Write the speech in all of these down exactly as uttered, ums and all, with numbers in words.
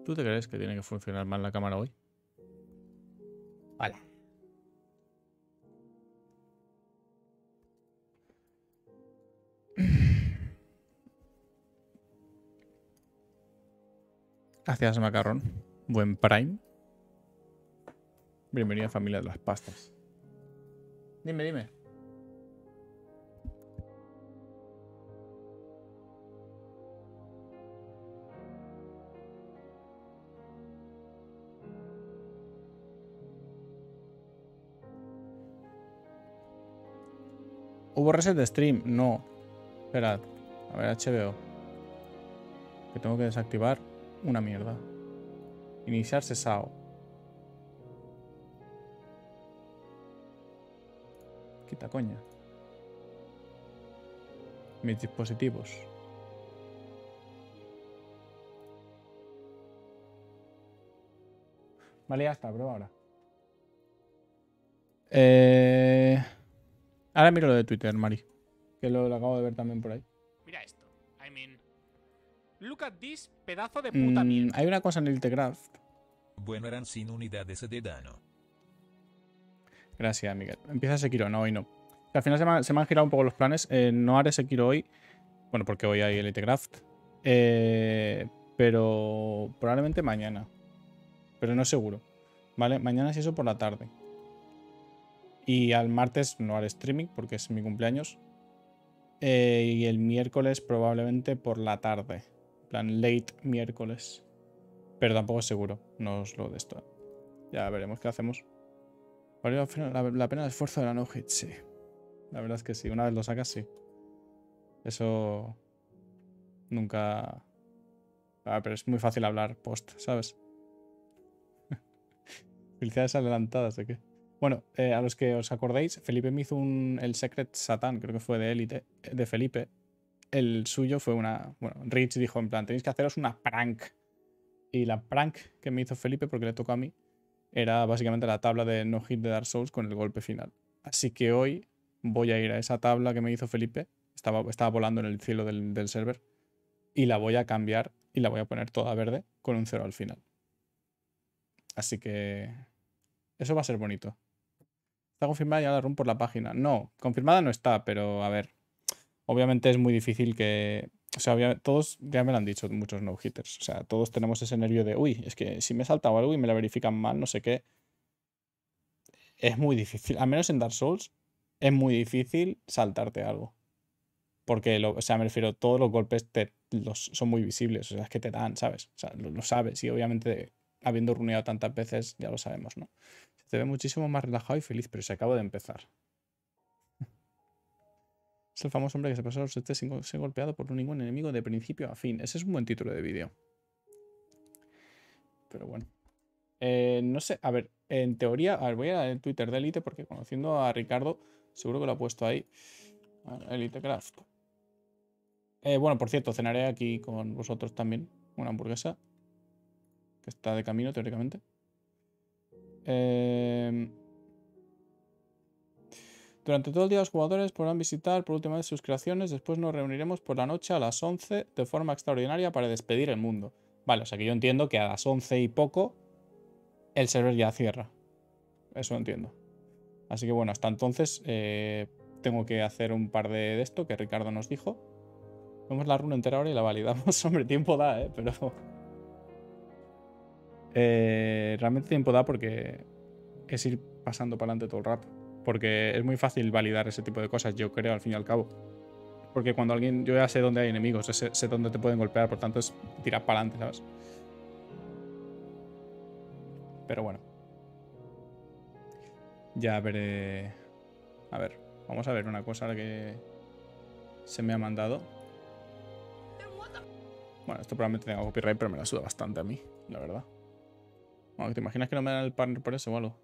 ¿Tú te crees que tiene que funcionar mal la cámara hoy? Vale. Gracias, Macarrón. Buen Prime. Bienvenida, familia de las pastas. Dime, dime. ¿Hubo reset de stream? No. Esperad. A ver, H B O. Que tengo que desactivar una mierda. Iniciar sesao. Quita coña. Mis dispositivos. Vale, ya está, prueba ahora. Eh... Ahora miro lo de Twitter, Mari. Que lo, lo acabo de ver también por ahí. Mira esto. I mean... Look at this pedazo de puta Mm, mierda. hay una cosa en el Tecraft. Bueno, eran sin unidades de dano. Gracias, Miguel. Empieza Sekiro, no, hoy no. Al final se me, han, se me han girado un poco los planes. Eh, no haré Sekiro hoy. Bueno, porque hoy hay Elite Craft. Eh, pero probablemente mañana. Pero no seguro. ¿Vale? Mañana sí, eso por la tarde. Y al martes no haré streaming porque es mi cumpleaños. Eh, y el miércoles probablemente por la tarde. En plan, late miércoles. Pero tampoco es seguro. No os lo de esto. Ya veremos qué hacemos. ¿Vale la, la pena el esfuerzo de la no-hit? Sí. La verdad es que sí. Una vez lo sacas, sí. Eso... Nunca... Ah, pero es muy fácil hablar post, ¿sabes? Felicidades adelantadas, ¿de qué? Bueno, eh, a los que os acordéis, Felipe me hizo un, el Secret Satan, creo que fue de Elite, de Felipe. El suyo fue una... Bueno, Rich dijo en plan, tenéis que haceros una prank. Y la prank que me hizo Felipe, porque le tocó a mí, era básicamente la tabla de no hit de Dark Souls con el golpe final. Así que hoy voy a ir a esa tabla que me hizo Felipe. Estaba, estaba volando en el cielo del, del server. Y la voy a cambiar y la voy a poner toda verde con un cero al final. Así que eso va a ser bonito. Está confirmada ya la run por la página. No, confirmada no está, pero a ver. Obviamente es muy difícil que... O sea, todos ya me lo han dicho muchos no-hitters. O sea, todos tenemos ese nervio de, uy, es que si me he saltado algo y me la verifican mal, no sé qué. Es muy difícil. Al menos en Dark Souls es muy difícil saltarte algo. Porque, lo, o sea, me refiero, todos los golpes te, los, son muy visibles. O sea, es que te dan, ¿sabes? O sea, lo, lo sabes. Y obviamente, habiendo runeado tantas veces, ya lo sabemos, ¿no? Se te ve muchísimo más relajado y feliz, pero se acaba de empezar. Es el famoso hombre que se pasó los sets sin ser golpeado por ningún enemigo de principio a fin. Ese es un buen título de vídeo. Pero bueno. Eh, no sé, a ver, en teoría, a ver, voy a el Twitter de Elite porque conociendo a Ricardo, seguro que lo ha puesto ahí. Elite Craft. Eh, bueno, por cierto, cenaré aquí con vosotros también. Una hamburguesa. Que está de camino, teóricamente. Eh... Durante todo el día los jugadores podrán visitar por última vez sus creaciones. Después nos reuniremos por la noche a las once de forma extraordinaria para despedir el mundo. Vale, o sea que yo entiendo que a las once y poco el server ya cierra. Eso entiendo. Así que bueno, hasta entonces eh, tengo que hacer un par de, de esto que Ricardo nos dijo. Vemos la runa entera ahora y la validamos. Hombre, tiempo da, ¿eh? Pero... Eh, realmente tiempo da porque es ir pasando para adelante todo el rato. Porque es muy fácil validar ese tipo de cosas, yo creo, al fin y al cabo. Porque cuando alguien... Yo ya sé dónde hay enemigos, sé, sé dónde te pueden golpear, por tanto es tirar para adelante, ¿sabes? Pero bueno. Ya veré... A ver, vamos a ver una cosa que se me ha mandado. Bueno, esto probablemente tenga copyright, pero me la suda bastante a mí, la verdad. Bueno, ¿te imaginas que no me dan el partner por eso o algo?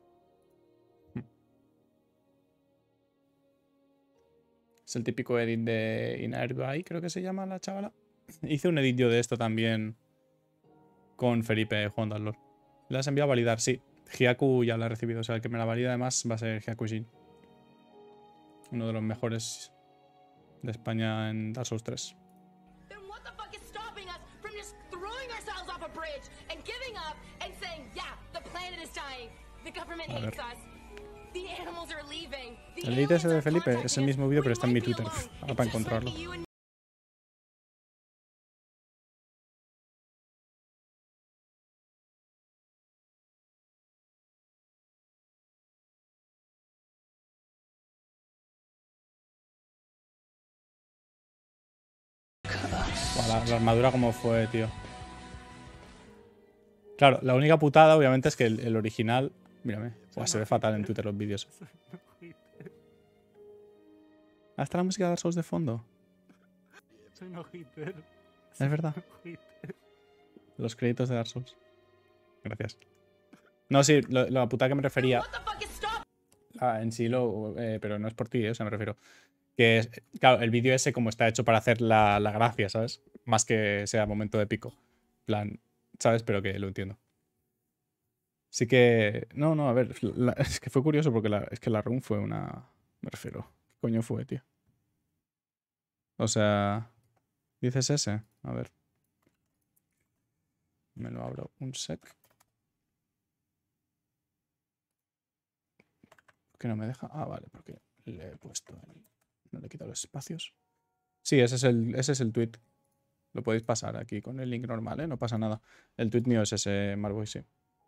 Es el típico edit de Inerbai, creo que se llama la chavala. Hice un edit yo de esto también con Felipe jugando al LoL. ¿Le has enviado a validar? Sí. Hyaku ya la ha recibido. O sea, el que me la valida además va a ser Hyakushin. Uno de los mejores de España en Dark Souls tres. from just throwing ourselves off a bridge and giving up and saying, yeah, the planet is dying. The government A ver. hates us. The animals are leaving. The El edit ese de aliens are Felipe es el contacting us. mismo vídeo, pero We está en mi might be Twitter. alone. Ahora It para just might encontrarlo. be you and Buah, La, la armadura como fue, tío. Claro, la única putada, obviamente, es que el, el original. Mírame. Buah, se ve fatal en Twitter los vídeos. Ah, está la música de Dark Souls de fondo. Soy no hitter. Es verdad. Los créditos de Dark Souls. Gracias. No, sí, lo- la putada que me refería. what the fuck is stop? Ah, en sí lo. eh, pero no es por ti, eh, o sea, me refiero. Que es. Claro, el vídeo ese como está hecho para hacer la, la gracia, ¿sabes? Más que sea momento épico. Plan, ¿sabes? Pero que lo entiendo. Sí que. No, no, a ver. la- es que fue curioso porque la, es que la run fue una. Me refiero. ¿Qué coño fue, tío? O sea. ¿Dices ese? A ver. Me lo abro un sec. ¿Por qué no me deja? Ah, vale, porque le he puesto el. No le he quitado los espacios. Sí, ese es el, ese es el tweet. Lo podéis pasar aquí con el link normal, ¿eh? No pasa nada. El tweet mío es ese, Marboy, sí.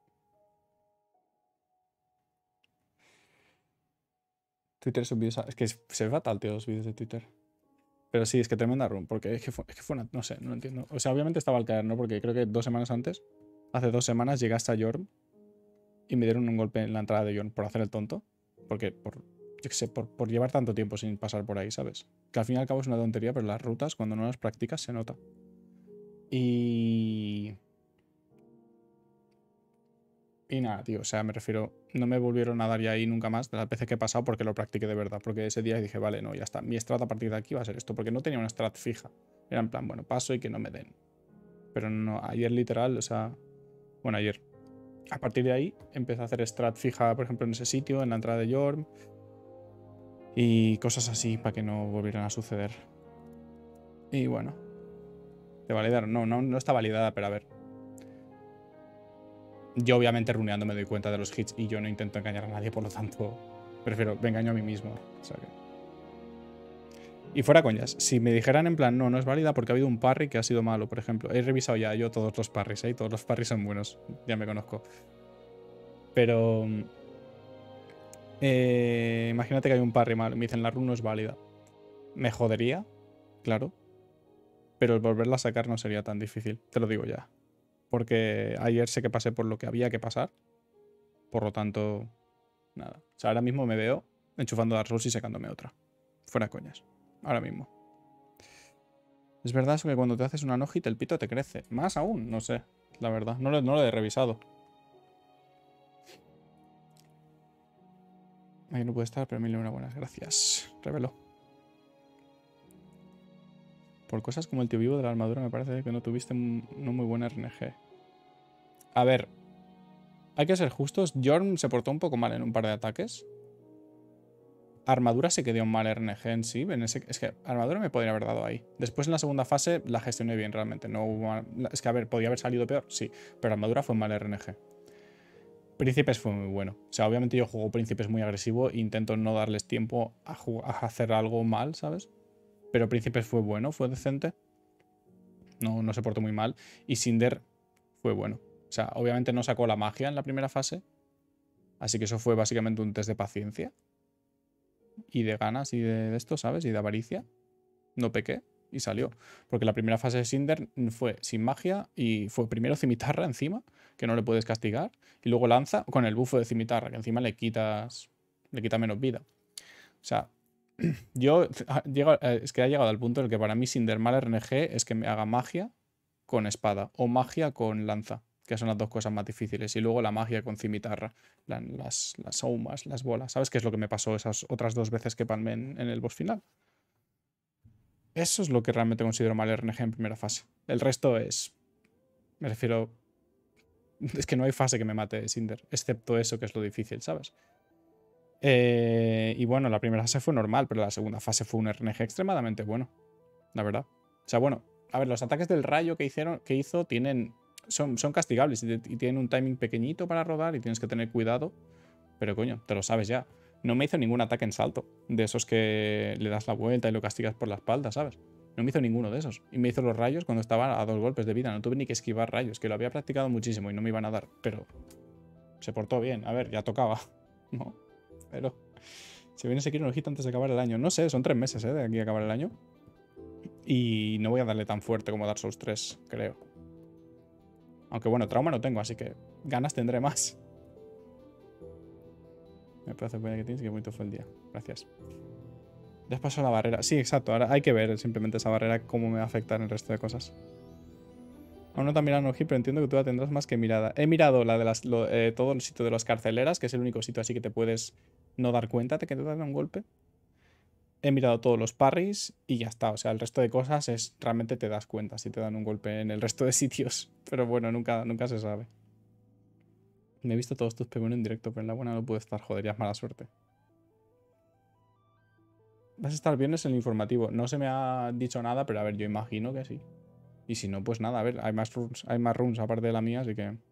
Twitter es un vídeo. Es que se ve fatal, tío, los vídeos de Twitter. Pero sí, es que tremenda run, porque es que fue, es que fue una. No sé, no lo entiendo. O sea, obviamente estaba al caer, ¿no? Porque creo que dos semanas antes, hace dos semanas, llegué hasta Yorm y me dieron un golpe en la entrada de Yorm por hacer el tonto. Porque, por. Yo qué sé, por, por llevar tanto tiempo sin pasar por ahí, ¿sabes? Que al fin y al cabo es una tontería, pero las rutas, cuando no las practicas, se nota. Y. Y nada, tío, o sea, me refiero, no me volvieron a dar ya ahí nunca más de las veces que he pasado porque lo practiqué de verdad. Porque ese día dije, vale, no, ya está. Mi strat a partir de aquí va a ser esto. Porque no tenía una strat fija. Era en plan, bueno, paso y que no me den. Pero no, ayer literal, o sea, bueno, ayer. A partir de ahí empecé a hacer strat fija, por ejemplo, en ese sitio, en la entrada de Yorm. Y cosas así para que no volvieran a suceder. Y bueno. ¿Te validaron? No, no, no está validada, pero a ver. Yo obviamente runeando me doy cuenta de los hits y yo no intento engañar a nadie, por lo tanto prefiero, me engaño a mí mismo. O sea que... Y fuera coñas, si me dijeran en plan, no, no es válida porque ha habido un parry que ha sido malo, por ejemplo. He revisado ya yo todos los parries, ¿eh? Todos los parries son buenos, ya me conozco. Pero... Eh, imagínate que hay un parry malo y me dicen la run no es válida. Me jodería, claro. Pero el volverla a sacar no sería tan difícil, te lo digo ya. Porque ayer sé que pasé por lo que había que pasar. Por lo tanto, nada. O sea, ahora mismo me veo enchufando Dark Souls y sacándome otra. Fuera coñas. Ahora mismo. Es verdad eso que cuando te haces una no-hit el pito te crece. Más aún, no sé. La verdad. No lo, no lo he revisado. Ahí no puede estar, pero mil y una buenas gracias. Reveló. Por cosas como el tío vivo de la armadura me parece que no tuviste un no muy buen R N G. A ver. Hay que ser justos. Jorm se portó un poco mal en un par de ataques. Armadura se quedó un mal R N G en sí. En ese, es que Armadura me podría haber dado ahí. Después en la segunda fase la gestioné bien realmente. No hubo, es que a ver, podía haber salido peor, sí. Pero Armadura fue un mal R N G. Príncipes fue muy bueno. O sea, obviamente yo juego Príncipes muy agresivo e intento no darles tiempo a, a hacer algo mal, ¿sabes? Pero Príncipes fue bueno, fue decente. No, no se portó muy mal. Y Cinder fue bueno. O sea, obviamente no sacó la magia en la primera fase. Así que eso fue básicamente un test de paciencia. Y de ganas y de, de esto, ¿sabes? Y de avaricia. No pequé y salió. Porque la primera fase de Cinder fue sin magia y fue primero cimitarra encima, que no le puedes castigar, y luego lanza con el bufo de cimitarra, que encima le quitas le quita menos vida. O sea, yo llego, es que ha llegado al punto en el que para mí Cinder mal R N G es que me haga magia con espada o magia con lanza, que son las dos cosas más difíciles, y luego la magia con cimitarra, la, las, las aumas, las bolas. ¿Sabes qué es lo que me pasó esas otras dos veces que palmé en, en el boss final? Eso es lo que realmente considero mal R N G en primera fase. El resto es... Me refiero... Es que no hay fase que me mate Cinder, excepto eso que es lo difícil, ¿sabes? Eh, y bueno, la primera fase fue normal, pero la segunda fase fue un R N G extremadamente bueno, la verdad. O sea, bueno, A ver, los ataques del rayo que, hicieron, que hizo tienen, son, son castigables y, y tienen un timing pequeñito para rodar y tienes que tener cuidado. Pero coño, te lo sabes ya. No me hizo ningún ataque en salto. De esos que le das la vuelta y lo castigas por la espalda, ¿sabes? No me hizo ninguno de esos. Y me hizo los rayos cuando estaba a dos golpes de vida. No tuve ni que esquivar rayos, que lo había practicado muchísimo y no me iban a dar. Pero se portó bien. A ver, ya tocaba. No, pero se viene Sekiro no Hit antes de acabar el año. No sé, son tres meses, ¿eh? De aquí a acabar el año. Y no voy a darle tan fuerte como Dark Souls tres, creo. Aunque bueno, trauma no tengo, así que ganas tendré más. Me parece que tienes que bonito fue el día. Gracias. Ya has pasado la barrera. Sí, exacto. Ahora hay que ver simplemente esa barrera cómo me va a afectar en el resto de cosas. Aún no te han mirado no hit, pero entiendo que tú la tendrás más que mirada. He mirado la de las, lo, eh, todo el sitio de las carceleras, que es el único sitio así que te puedes no dar cuenta de que te dan un golpe. He mirado todos los parries y ya está. O sea, el resto de cosas es realmente te das cuenta si te dan un golpe en el resto de sitios. Pero bueno, nunca, nunca se sabe. Me he visto todos tus P B uno en directo, pero en la buena no pude estar. Joder, ya es mala suerte. Vas a estar el viernes en el informativo. No se me ha dicho nada, pero a ver, yo imagino que sí. Y si no, pues nada, a ver, hay más runes, hay más runes aparte de la mía, así que...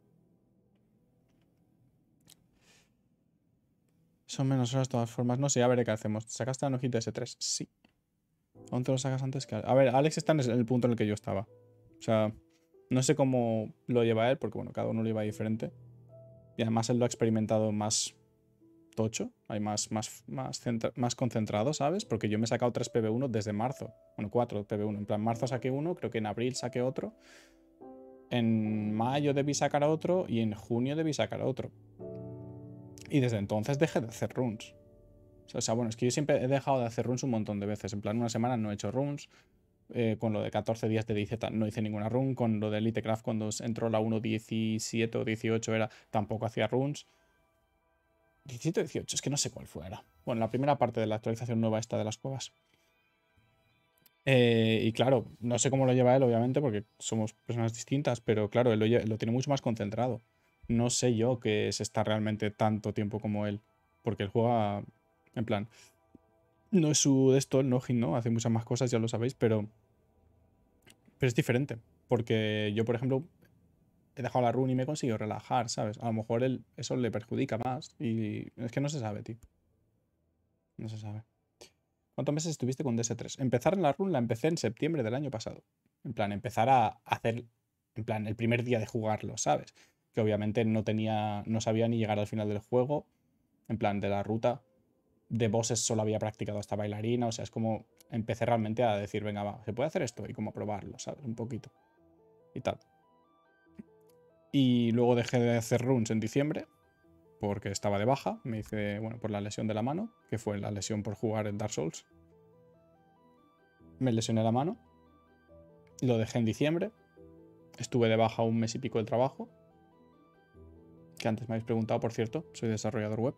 Son menos horas de todas formas. No sé, a ver qué hacemos. ¿Sacaste la hojita ese tres? Sí. ¿Aún te lo sacas antes que...? A ver, Alex está en el punto en el que yo estaba. O sea, no sé cómo lo lleva él, porque bueno, cada uno lo lleva diferente. Y además él lo ha experimentado más tocho. Hay más, más, más, más concentrado, ¿sabes? Porque yo me he sacado tres P B uno desde marzo. Bueno, cuatro P B uno. En plan, marzo saqué uno, creo que en abril saqué otro. En mayo debí sacar otro y en junio debí sacar otro. Y desde entonces dejé de hacer runes. O sea, bueno, es que yo siempre he dejado de hacer runes un montón de veces. En plan, una semana no he hecho runes. Eh, con lo de catorce días de D Z no hice ninguna run. Con lo de Elitecraft cuando entró la uno punto diecisiete o dieciocho era, tampoco hacía runes. diecisiete o dieciocho, es que no sé cuál fuera. Bueno, la primera parte de la actualización nueva esta de las cuevas. Eh, y claro, no sé cómo lo lleva él, obviamente, porque somos personas distintas, pero claro, él lo, lo tiene mucho más concentrado. No sé yo que se está realmente tanto tiempo como él, porque él juega, en plan, no es su de esto, el no-hit, ¿no? Hace muchas más cosas, ya lo sabéis, pero, pero es diferente, porque yo, por ejemplo, he dejado la run y me he conseguido relajar, ¿sabes? A lo mejor él, eso le perjudica más y es que no se sabe, tío. No se sabe. ¿Cuántos meses estuviste con D S tres? Empezar en la run la empecé en septiembre del año pasado. En plan, empezar a hacer, en plan, el primer día de jugarlo, ¿sabes? Que obviamente no tenía, no sabía ni llegar al final del juego. En plan, de la ruta. De bosses solo había practicado hasta bailarina. O sea, es como empecé realmente a decir, venga, va, ¿se puede hacer esto? Y como probarlo, ¿sabes? Un poquito. Y tal. Y luego dejé de hacer runs en diciembre. Porque estaba de baja. Me hice, bueno, por la lesión de la mano. Que fue la lesión por jugar en Dark Souls. Me lesioné la mano. Lo dejé en diciembre. Estuve de baja un mes y pico del trabajo. Que antes me habéis preguntado, por cierto. Soy desarrollador web.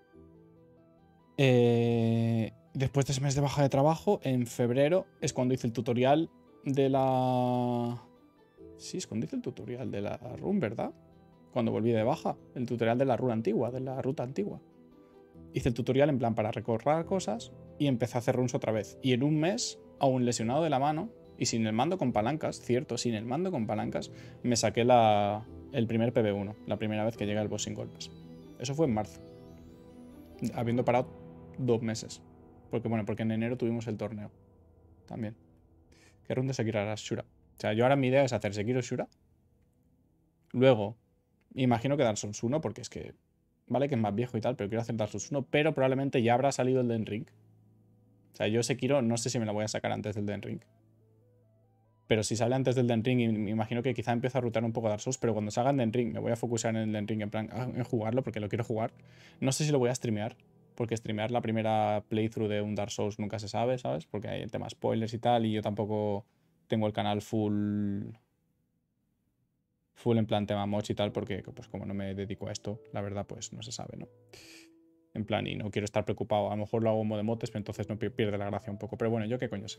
Eh, después de ese mes de baja de trabajo, en febrero es cuando hice el tutorial de la... Sí, es cuando hice el tutorial de la run, ¿verdad? Cuando volví de baja. El tutorial de la run antigua, de la ruta antigua. Hice el tutorial en plan para recorrer cosas y empecé a hacer runs otra vez. Y en un mes, aún lesionado de la mano y sin el mando con palancas, cierto, sin el mando con palancas, me saqué la, el primer P B uno, la primera vez que llegué al boss sin golpes. Eso fue en marzo. Habiendo parado dos meses. Porque bueno, porque en enero tuvimos el torneo. También. ¿Qué run de Sekiro harás, Shura? O sea, yo ahora mi idea es hacer Sekiro Shura. Luego, imagino que Dark Souls uno, porque es que... Vale que es más viejo y tal, pero quiero hacer Dark Souls uno. Pero probablemente ya habrá salido el Den Ring. O sea, yo Sekiro no sé si me la voy a sacar antes del Den Ring. Pero si sale antes del Den Ring, me imagino que quizá empiezo a rutar un poco Dark Souls. Pero cuando salga en Den Ring, me voy a focusar en el Den Ring en plan en jugarlo, porque lo quiero jugar. No sé si lo voy a streamear. Porque streamear la primera playthrough de un Dark Souls nunca se sabe, ¿sabes? Porque hay el tema spoilers y tal, y yo tampoco tengo el canal full... Full en plan tema moch y tal, porque pues como no me dedico a esto, la verdad, pues no se sabe, ¿no? En plan, y no quiero estar preocupado. A lo mejor lo hago como de motes, pero entonces no pierde la gracia un poco. Pero bueno, yo qué coño sé.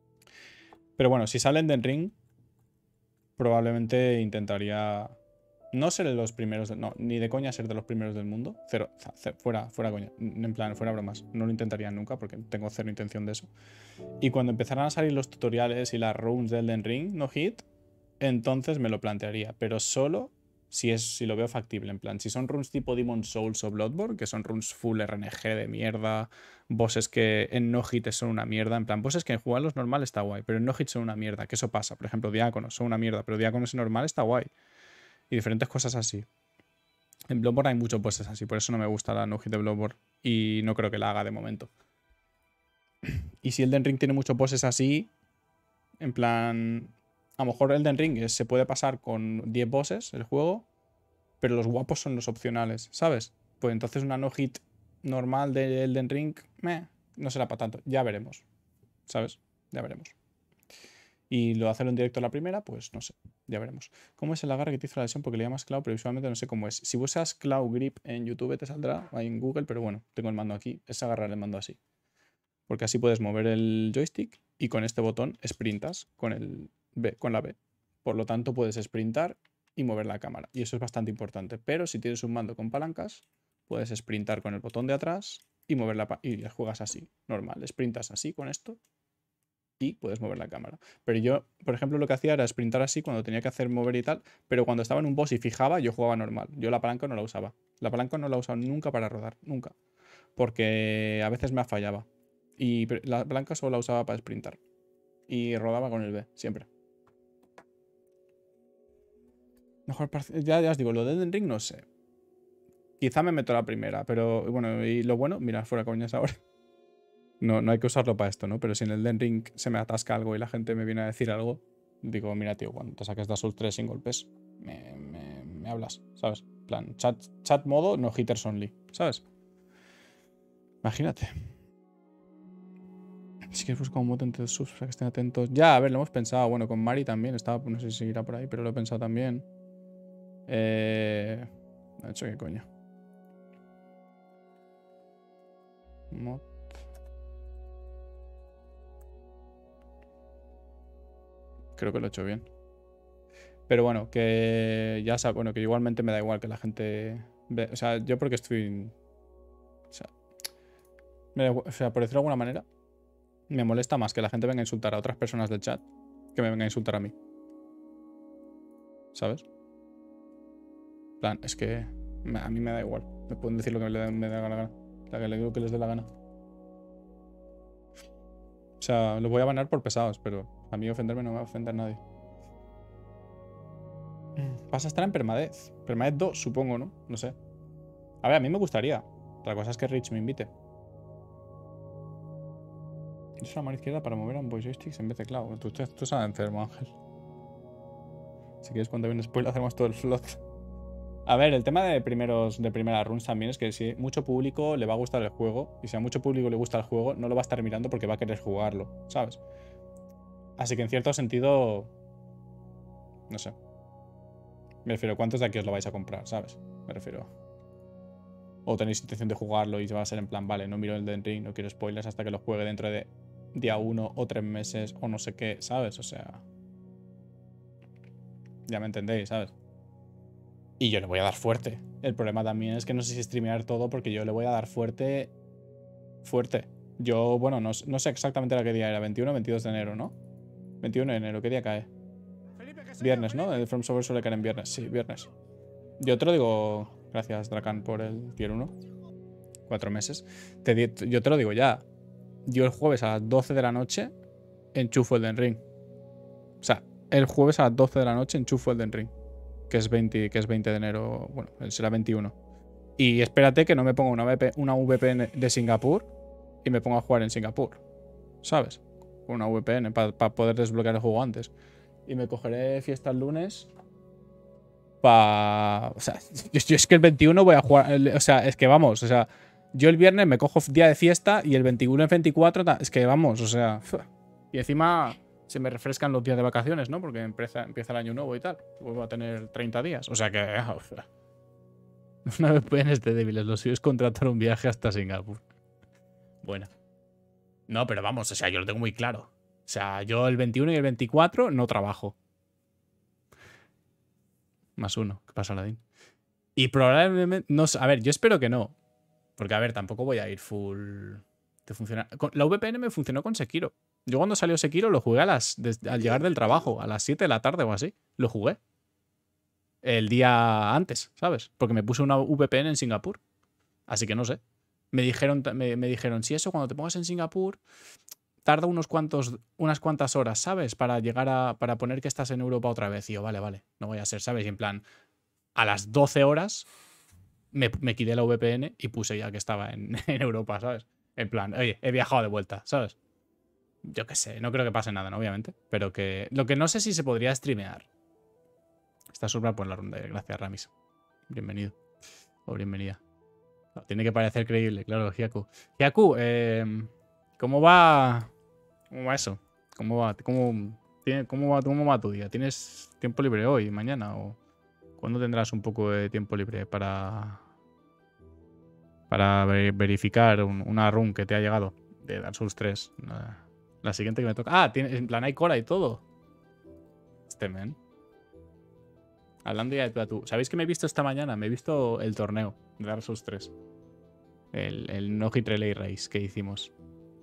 Pero bueno, si sale en Den Ring, probablemente intentaría No ser de los primeros, del- no, ni de coña ser de los primeros del mundo. Cero, o sea, fuera, fuera coña. En plan, fuera bromas. No lo intentaría nunca porque tengo cero intención de eso. Y cuando empezaran a salir los tutoriales y las runes de Elden Ring, no hit, entonces me lo plantearía. Pero solo si, es, si lo veo factible. En plan, si son runes tipo Demon Souls o Bloodborne, que son runes full R N G de mierda, bosses que en no hit son una mierda. En plan, bosses que en jugarlos normal está guay, pero en no hit son una mierda. Que eso pasa. Por ejemplo, Diáconos son una mierda, pero Diáconos en normal está guay. Y diferentes cosas así. En Bloodborne hay muchos bosses así, por eso no me gusta la no hit de Bloodborne. Y no creo que la haga de momento. Y si Elden Ring tiene muchos bosses así, en plan, a lo mejor Elden Ring es- se puede pasar con diez bosses el juego, pero los guapos son los opcionales, ¿sabes? Pues entonces una no hit normal de Elden Ring, meh, no será para tanto. Ya veremos, ¿sabes? Ya veremos. Y lo hacerlo en directo la primera, pues no sé, ya veremos. ¿Cómo es el agarre que te hizo la lesión? Porque le llamas Cloud, pero visualmente no sé cómo es. Si buscas Cloud Grip en YouTube te saldrá, ahí en Google, pero bueno, tengo el mando aquí, es agarrar el mando así. Porque así puedes mover el joystick y con este botón sprintas con, el B, con la B. Por lo tanto, puedes sprintar y mover la cámara. Y eso es bastante importante. Pero si tienes un mando con palancas, puedes sprintar con el botón de atrás y mover la y juegas así, normal. Sprintas así con esto y puedes mover la cámara. Pero yo, por ejemplo, lo que hacía era sprintar así cuando tenía que hacer mover y tal, pero cuando estaba en un boss y fijaba, yo jugaba normal. Yo la palanca no la usaba. La palanca no la he usado nunca para rodar, nunca. Porque a veces me fallaba. Y la palanca solo la usaba para sprintar. Y rodaba con el B, siempre. Mejor ya, ya os digo, lo de Elden Ring no sé. Quizá me meto la primera, pero bueno, y lo bueno, mira, fuera coñas ahora. No, no hay que usarlo para esto, ¿no? Pero si en el Elden Ring se me atasca algo y la gente me viene a decir algo, digo, mira, tío, cuando te saques Dark Souls tres sin golpes, me, me, me hablas, ¿sabes? En plan, chat, chat modo, no hitters only, ¿sabes? Imagínate. Si quieres buscar un modo entre subs para que estén atentos. Ya, a ver, lo hemos pensado. Bueno, con Mari también. Estaba, no sé si seguirá por ahí, pero lo he pensado también. Eh... ¿Ha hecho qué coño? Mod. Creo que lo he hecho bien. Pero bueno, que ya sabes, bueno, que igualmente me da igual que la gente ve, o sea, yo porque estoy, o sea, me da, o sea, por decirlo de alguna manera, me molesta más que la gente venga a insultar a otras personas del chat que me venga a insultar a mí. ¿Sabes? En plan, es que a mí me da igual. Me pueden decir lo que me, da, me da la gana. La que le digo que les dé la gana. O sea, los voy a banar por pesados, pero a mí ofenderme no me va a ofender nadie. Vas a estar en permadez. Permadez dos, supongo, ¿no? No sé. A ver, a mí me gustaría. Otra cosa es que Rich me invite. Es la mano izquierda para mover ambos joysticks en vez de clavo. Tú, tú, tú estás enfermo, Ángel. Si quieres, cuando viene spoiler, hacemos todo el slot. A ver, el tema de primeros de primeras runs también es que si mucho público le va a gustar el juego, y si a mucho público le gusta el juego, no lo va a estar mirando porque va a querer jugarlo, ¿sabes? Así que en cierto sentido, no sé. Me refiero, ¿cuántos de aquí os lo vais a comprar, ¿sabes? Me refiero. O tenéis intención de jugarlo y va a ser en plan, vale, no miro el Elden Ring, no quiero spoilers hasta que lo juegue dentro de día uno o tres meses o no sé qué, ¿sabes? O sea... Ya me entendéis, ¿sabes? Y yo le voy a dar fuerte. El problema también es que no sé si streamear todo porque yo le voy a dar fuerte. Fuerte. Yo, bueno, no, no sé exactamente la qué día era. veintiuno o veintidós de enero, ¿no? veintiuno de enero, ¿qué día cae? Felipe, que soy yo, Viernes, ¿no? Felipe. El From Software suele caer en viernes. Sí, viernes. Yo te lo digo. Gracias, Dracan, por el tier uno. Cuatro meses. Te di- yo te lo digo ya. Yo el jueves a las doce de la noche enchufo el Elden Ring. O sea, el jueves a las doce de la noche enchufo el Elden Ring. Que es veinte, que es veinte de enero, bueno, será veintiuno. Y espérate que no me ponga una, V P, una V P N de Singapur y me ponga a jugar en Singapur, ¿sabes? Con una V P N para pa poder desbloquear el juego antes. Y me cogeré fiesta el lunes para... O sea, yo, yo es que el veintiuno voy a jugar... O sea, es que vamos, o sea, yo el viernes me cojo día de fiesta y el veintiuno y el veinticuatro... Es que vamos, o sea... Y encima... se me refrescan los días de vacaciones, ¿no? Porque empieza, empieza el año nuevo y tal. Vuelvo a tener treinta días. O sea que... O sea, una V P N es de débiles. Lo suyo es contratar un viaje hasta Singapur. Bueno. No, pero vamos, o sea, yo lo tengo muy claro. O sea, yo el veintiuno y el veinticuatro no trabajo. Más uno. ¿Qué pasa, Aladín? Y probablemente... No, sé, a ver, yo espero que no. Porque, a ver, tampoco voy a ir full... De funcionar. La V P N me funcionó con Sekiro. Yo cuando salió Sekiro lo jugué a las, desde, al llegar del trabajo, a las siete de la tarde o así. Lo jugué. El día antes, ¿sabes? Porque me puse una V P N en Singapur. Así que no sé. Me dijeron, me, me dijeron, si eso, cuando te pongas en Singapur, tarda unos cuantos, unas cuantas horas, ¿sabes? Para llegar a. Para poner que estás en Europa otra vez. Y yo, vale, vale, no voy a ser, ¿sabes? Y en plan, a las doce horas me, me quité la V P N y puse ya que estaba en, en Europa, ¿sabes? En plan, oye, he viajado de vuelta, ¿sabes? Yo qué sé, no creo que pase nada, ¿no? Obviamente. Pero que. Lo que no sé si se podría streamear. Está sobra por la ronda. Gracias, Ramis. Bienvenido. O bienvenida. No, tiene que parecer creíble, claro, Hyaku. Hyaku, eh, ¿cómo va? ¿Cómo va eso? ¿Cómo va? ¿Cómo, tiene, cómo, va, ¿Cómo va tu día? ¿Tienes tiempo libre hoy, mañana? ¿O cuándo tendrás un poco de tiempo libre para. Para ver, verificar un, una run que te ha llegado de Dark Souls tres? La, la siguiente que me toca. Ah, tiene, en plan hay cola y todo. Este men. Hablando ya de tú a tú. ¿Sabéis que me he visto esta mañana? Me he visto el torneo de Dark Souls tres. El, el No Hit Relay Race que hicimos.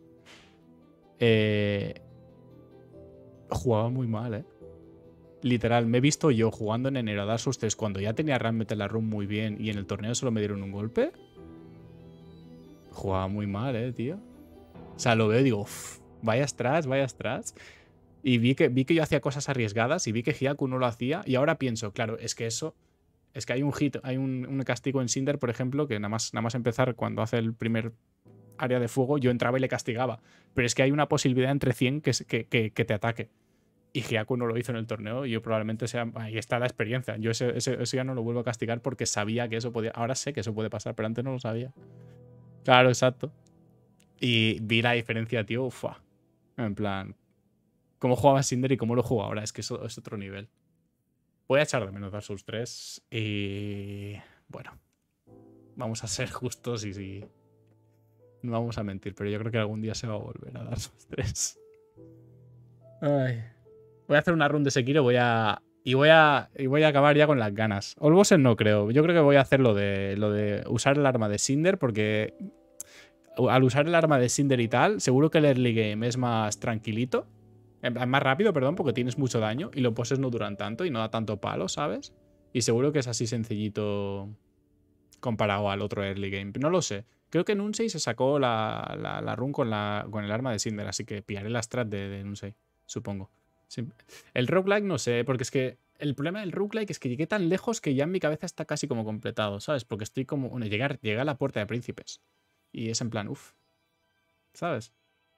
Eh, jugaba muy mal, ¿eh? Literal, me he visto yo jugando en enero a Dark Souls tres cuando ya tenía realmente la run muy bien y en el torneo solo me dieron un golpe. Jugaba muy mal, ¿eh, tío? O sea, lo veo y digo, uff, vayas atrás, vayas atrás. Y vi que, vi que yo hacía cosas arriesgadas y vi que Hyaku no lo hacía. Y ahora pienso, claro, es que eso... Es que hay un hit, hay un, un castigo en Cinder, por ejemplo, que nada más, nada más empezar cuando hace el primer área de fuego, yo entraba y le castigaba. Pero es que hay una posibilidad entre cien que, que, que, que te ataque. Y Hyaku no lo hizo en el torneo y yo probablemente sea... Ahí está la experiencia. Yo ese, ese, ese ya no lo vuelvo a castigar porque sabía que eso podía... Ahora sé que eso puede pasar, pero antes no lo sabía. Claro, exacto. Y vi la diferencia, tío. Ufa. En plan... Cómo jugaba Cinder y cómo lo juego ahora. Es que eso es otro nivel. Voy a echar de menos Dark Souls tres. Y... Bueno. Vamos a ser justos y sí. No vamos a mentir, pero yo creo que algún día se va a volver a Dark Souls tres. Ay. Voy a hacer una run de Sekiro. Voy a... Y voy a... Y voy a acabar ya con las ganas. All bosses no creo. Yo creo que voy a hacer lo de, lo de usar el arma de Cinder porque... Al usar el arma de Cinder y tal, seguro que el early game es más tranquilito. Más rápido, perdón, porque tienes mucho daño y los bosses no duran tanto y no da tanto palo, ¿sabes? Y seguro que es así sencillito comparado al otro early game. No lo sé. Creo que Nunsei se sacó la, la, la run con, la, con el arma de Cinder, así que pillaré la strat de, de Nunsei, supongo. Sí. El roguelike no sé, porque es que el problema del roguelike es que llegué tan lejos que ya en mi cabeza está casi como completado, ¿sabes? Porque estoy como... Bueno, llegar, llegué a la puerta de príncipes. Y es en plan, uff, ¿sabes?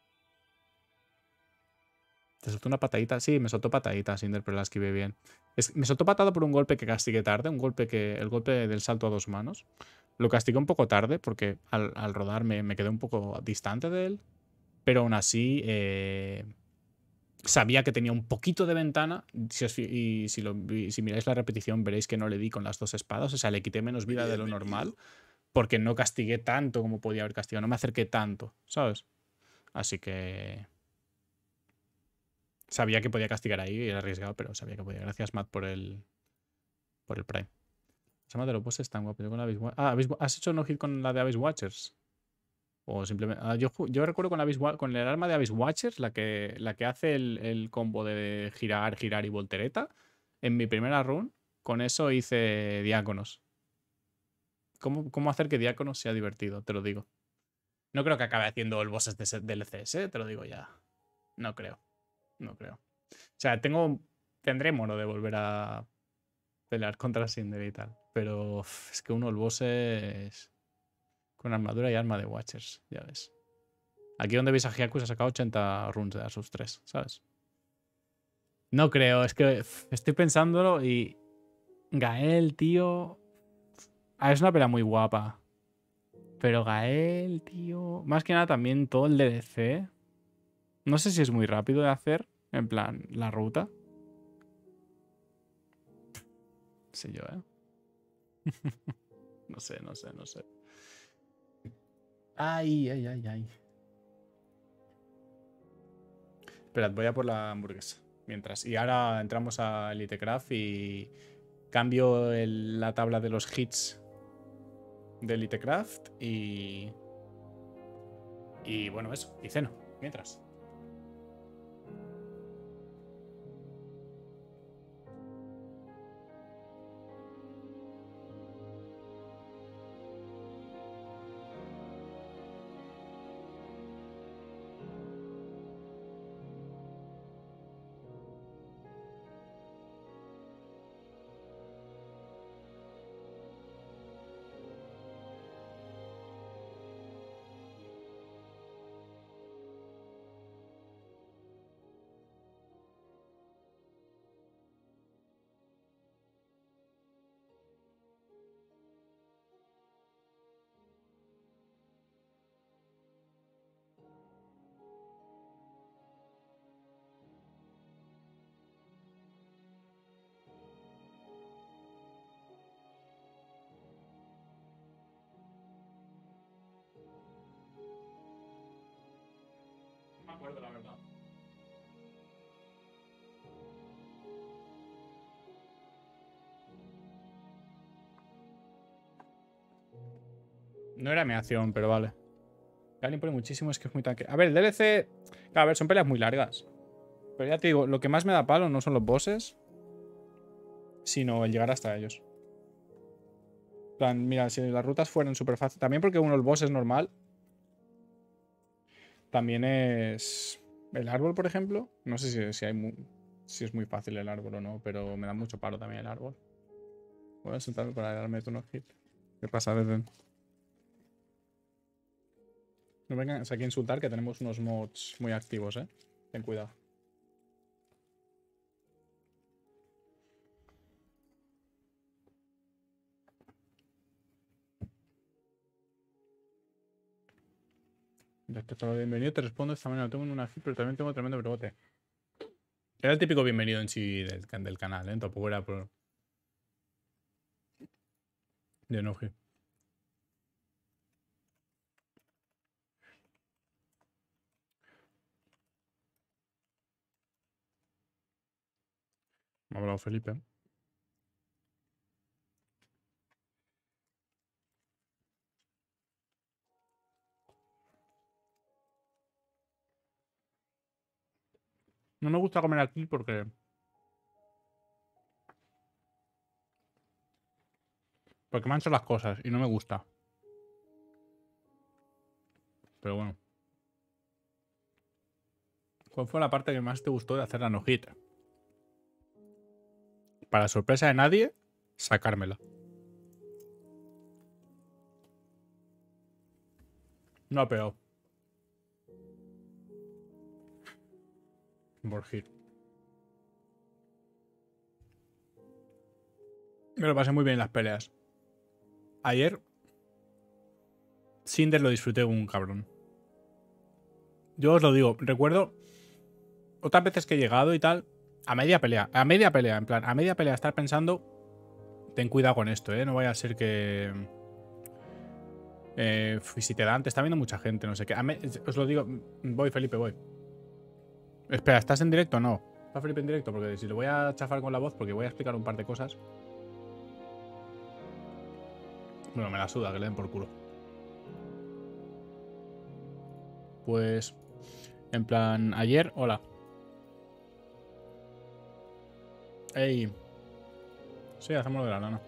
¿Te soltó una patadita? Sí, me soltó patadita, Cinder, pero la esquivé bien. Es, me soltó patada por un golpe que castigué tarde, un golpe que... El golpe del salto a dos manos. Lo castigué un poco tarde porque al, al rodar me, me quedé un poco distante de él. Pero aún así... Eh, sabía que tenía un poquito de ventana. Si os, y si, lo, si miráis la repetición veréis que no le di con las dos espadas. O sea, le quité menos vida de lo normal. Porque no castigué tanto como podía haber castigado. No me acerqué tanto, ¿sabes? Así que... Sabía que podía castigar ahí y era arriesgado, pero sabía que podía. Gracias, Matt, por el por el Prime. Se llama de los bosses tan guapo. Yo con Abyss Wa- ah, Abyss- ¿has hecho no hit con la de Abyss Watchers? O simplemente... ah, yo, yo recuerdo con, Abyss Wa- con el arma de Abyss Watchers, la que, la que hace el, el combo de girar, girar y voltereta. En mi primera run, con eso hice Diáconos. ¿Cómo, cómo hacer que Diáconos sea divertido? Te lo digo. No creo que acabe haciendo el bosses de ese D L Cs, ¿eh? Te lo digo ya. No creo. No creo. O sea, tengo... Tendré mono de volver a pelear contra Cinder y tal. Pero uf, es que uno el boss es... Con armadura y arma de Watchers, ya ves. Aquí donde veis a Hyaku se ha sacado ochenta runs de sus tres, ¿sabes? No creo, es que uf, estoy pensándolo y... Gael, tío... Ah, es una pelea muy guapa. Pero Gael, tío... Más que nada también todo el D D C. No sé si es muy rápido de hacer. En plan, la ruta. No sé yo, ¿eh? No sé, no sé, no sé. Ay, ay, ay, ay. Esperad, voy a por la hamburguesa. Mientras. Y ahora entramos a Elitecraft y... Cambio el- la tabla de los hits de Elitecraft y... Y bueno, eso. Y ceno. Mientras. No me acuerdo, la verdad. No era mi acción, pero vale. Alguien pone muchísimo, es que es muy tanque. A ver, el D L C... A ver, son peleas muy largas. Pero ya te digo, lo que más me da palo no son los bosses, sino el llegar hasta ellos. En plan, mira, si las rutas fueran súper fáciles... También porque uno, el boss es normal. También es... El árbol, por ejemplo. No sé si, si hay mu- si es muy fácil el árbol o no, pero me da mucho palo también el árbol. Voy a sentarme para darme tu no hit. ¿Qué pasa, Beden? No vengan aquí a insultar, que tenemos unos mods muy activos, ¿eh? Ten cuidado. Respecto a lo de bienvenido, te respondo esta mañana. No tengo una hit, pero también tengo tremendo rebote. Era el típico bienvenido en sí del, can- del canal, ¿eh? Tampoco era por... De no hit. Me ha hablado Felipe. No me gusta comer aquí porque... Porque mancho las cosas y no me gusta. Pero bueno. ¿Cuál fue la parte que más te gustó de hacer la no-hit? Para sorpresa de nadie, sacármela. No ha pegado. Por hit. Me lo pasé muy bien en las peleas. Ayer, Cinder lo disfruté como un cabrón. Yo os lo digo, recuerdo otras veces que he llegado y tal, a media pelea, a media pelea, en plan, a media pelea estar pensando, ten cuidado con esto, ¿eh? No vaya a ser que... Eh, si te da antes, está viendo mucha gente, no sé qué. A me- os lo digo, voy, Felipe, voy. Espera, ¿estás en directo o no? ¿Está Felipe en directo? Porque si le voy a chafar con la voz, porque voy a explicar un par de cosas. Bueno, me la suda, que le den por culo. Pues, en plan, ayer, hola. Ey. Sí, hacemos lo de la lana.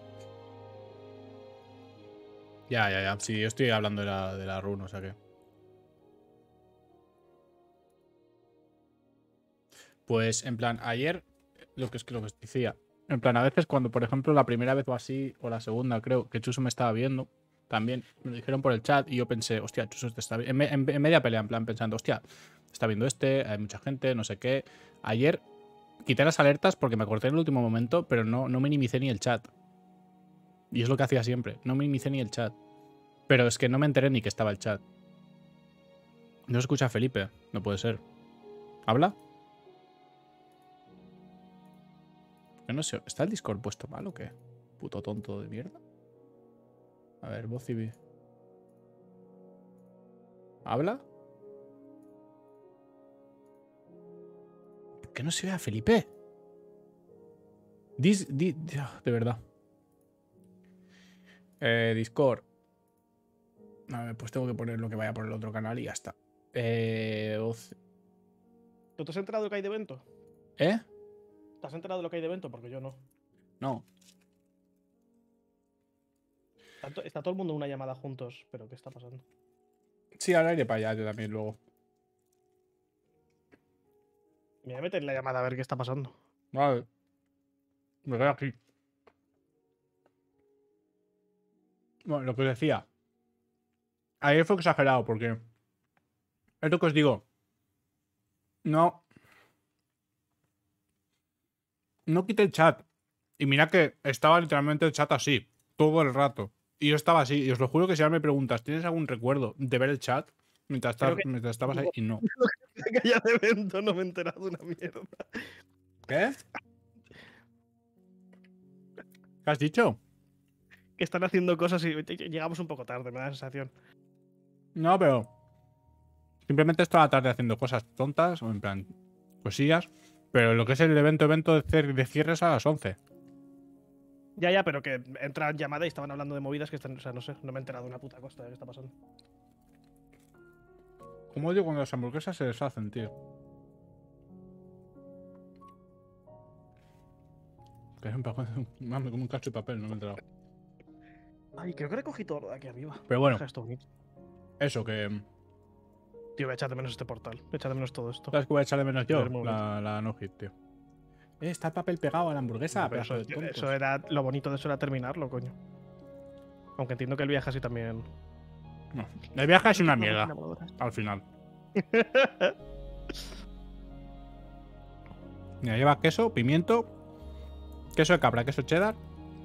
Ya, ya, ya. Sí, yo estoy hablando de la, de la run, o sea que... Pues, en plan, ayer, lo que es que lo que os decía. En plan, a veces cuando, por ejemplo, la primera vez o así, o la segunda, creo, que Chuso me estaba viendo, también me lo dijeron por el chat y yo pensé, hostia, Chuso te está viendo. En, me- en- en media pelea, en plan, pensando, hostia, está viendo este, hay mucha gente, no sé qué. Ayer quité las alertas porque me acordé en el último momento, pero no, no minimicé ni el chat. Y es lo que hacía siempre, no minimicé ni el chat. Pero es que no me enteré ni que estaba el chat. No se escucha a Felipe, no puede ser. ¿Habla? Yo no sé, ¿está el Discord puesto mal o qué? Puto tonto de mierda. A ver, voz y vi. ¿Habla? ¿Por qué no se ve a Felipe? Dis, di- de verdad. Eh, Discord. A ver, pues tengo que poner lo que vaya por el otro canal y ya está. Eh, doce. ¿Tú te has enterado de lo que hay de evento? ¿Eh? ¿Te has enterado de lo que hay de evento? Porque yo no. No. Está, to- está todo el mundo en una llamada juntos, pero ¿qué está pasando? Sí, ahora iré para allá yo también luego. Me voy a meter en la llamada a ver qué está pasando. Vale. Me quedo aquí. Bueno, lo que os decía. Ayer fue exagerado porque. Es lo que os digo. No. No quité el chat. Y mira que estaba literalmente el chat así. Todo el rato. Y yo estaba así. Y os lo juro que si ahora me preguntas, ¿tienes algún recuerdo de ver el chat? Mientras, Creo estabas- que- mientras estabas ahí. Y no. Que haya de evento, no me he enterado de una mierda. ¿Qué? ¿Qué has dicho? Que están haciendo cosas y llegamos un poco tarde, me da la sensación. No, pero. Simplemente estaba tarde haciendo cosas tontas. O en plan. Cosillas. Pero lo que es el evento, evento de cer- de cierre es a las once. Ya, ya, pero que entra en llamada y estaban hablando de movidas que están. O sea, no sé, no me he enterado de una puta costa de qué está pasando. Como odio cuando las hamburguesas se deshacen, tío. Que es un papel. Mame, como un cacho de papel, no me he enterado. Ay, creo que recogí todo de aquí arriba. Pero bueno, Deja esto bonito. eso que. Tío, voy a echar de menos este portal. Voy a echar de menos todo esto. ¿Sabes que voy a echar de menos yo? Ver, un momento. La, la no hit, tío. Eh, está el papel pegado a la hamburguesa, Pero pedazo eso, de tontos. eso era. Lo bonito de eso era terminarlo, coño. Aunque entiendo que el viaje así también. No. El viaje es una mierda. Al final. Mira, lleva queso, pimiento, queso de cabra, queso cheddar,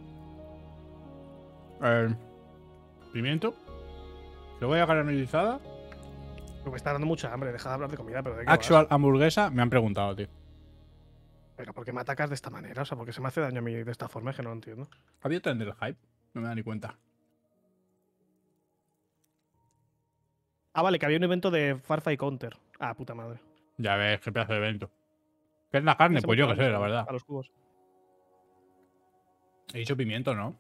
eh, pimiento, cebolla caramelizada, Me está dando mucha hambre. Deja de hablar de comida, pero de qué actual vas? hamburguesa. Me han preguntado, tío. Pero ¿por qué me atacas de esta manera? O sea, ¿por qué se me hace daño a mí de esta forma? Es que no lo entiendo. ¿Había tren del hype? No me da ni cuenta. Ah, vale, que había un evento de Farfy Counter. Ah, puta madre. Ya ves, qué pedazo de evento. ¿Qué es la carne? Se Pues yo me qué sé, quedan la a- verdad. A los cubos. He dicho pimiento, ¿no?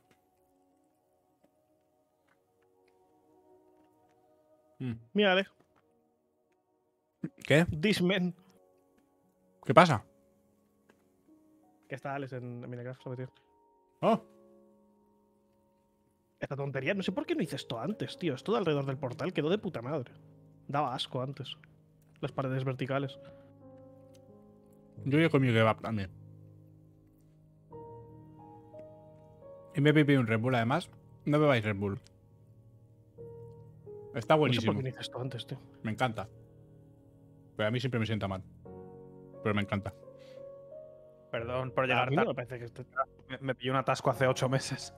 Mm. Mírale. ¿Qué? This man. ¿Qué pasa? Que está Alex en Minecraft, sobre tío. Oh, Esta tontería. No sé por qué no hice esto antes, tío. Esto de alrededor del portal quedó de puta madre. Daba asco antes. Las paredes verticales. yo he comido kebab también. Y me he bebido un Red Bull, además. No bebáis Red Bull. Está No sé buenísimo. por qué no hice esto antes, tío. Me encanta. Pero a mí siempre me sienta mal. Pero me encanta. Perdón por A llegar mí no tarde. me parece que esté. Me, me pilló un atasco hace ocho meses.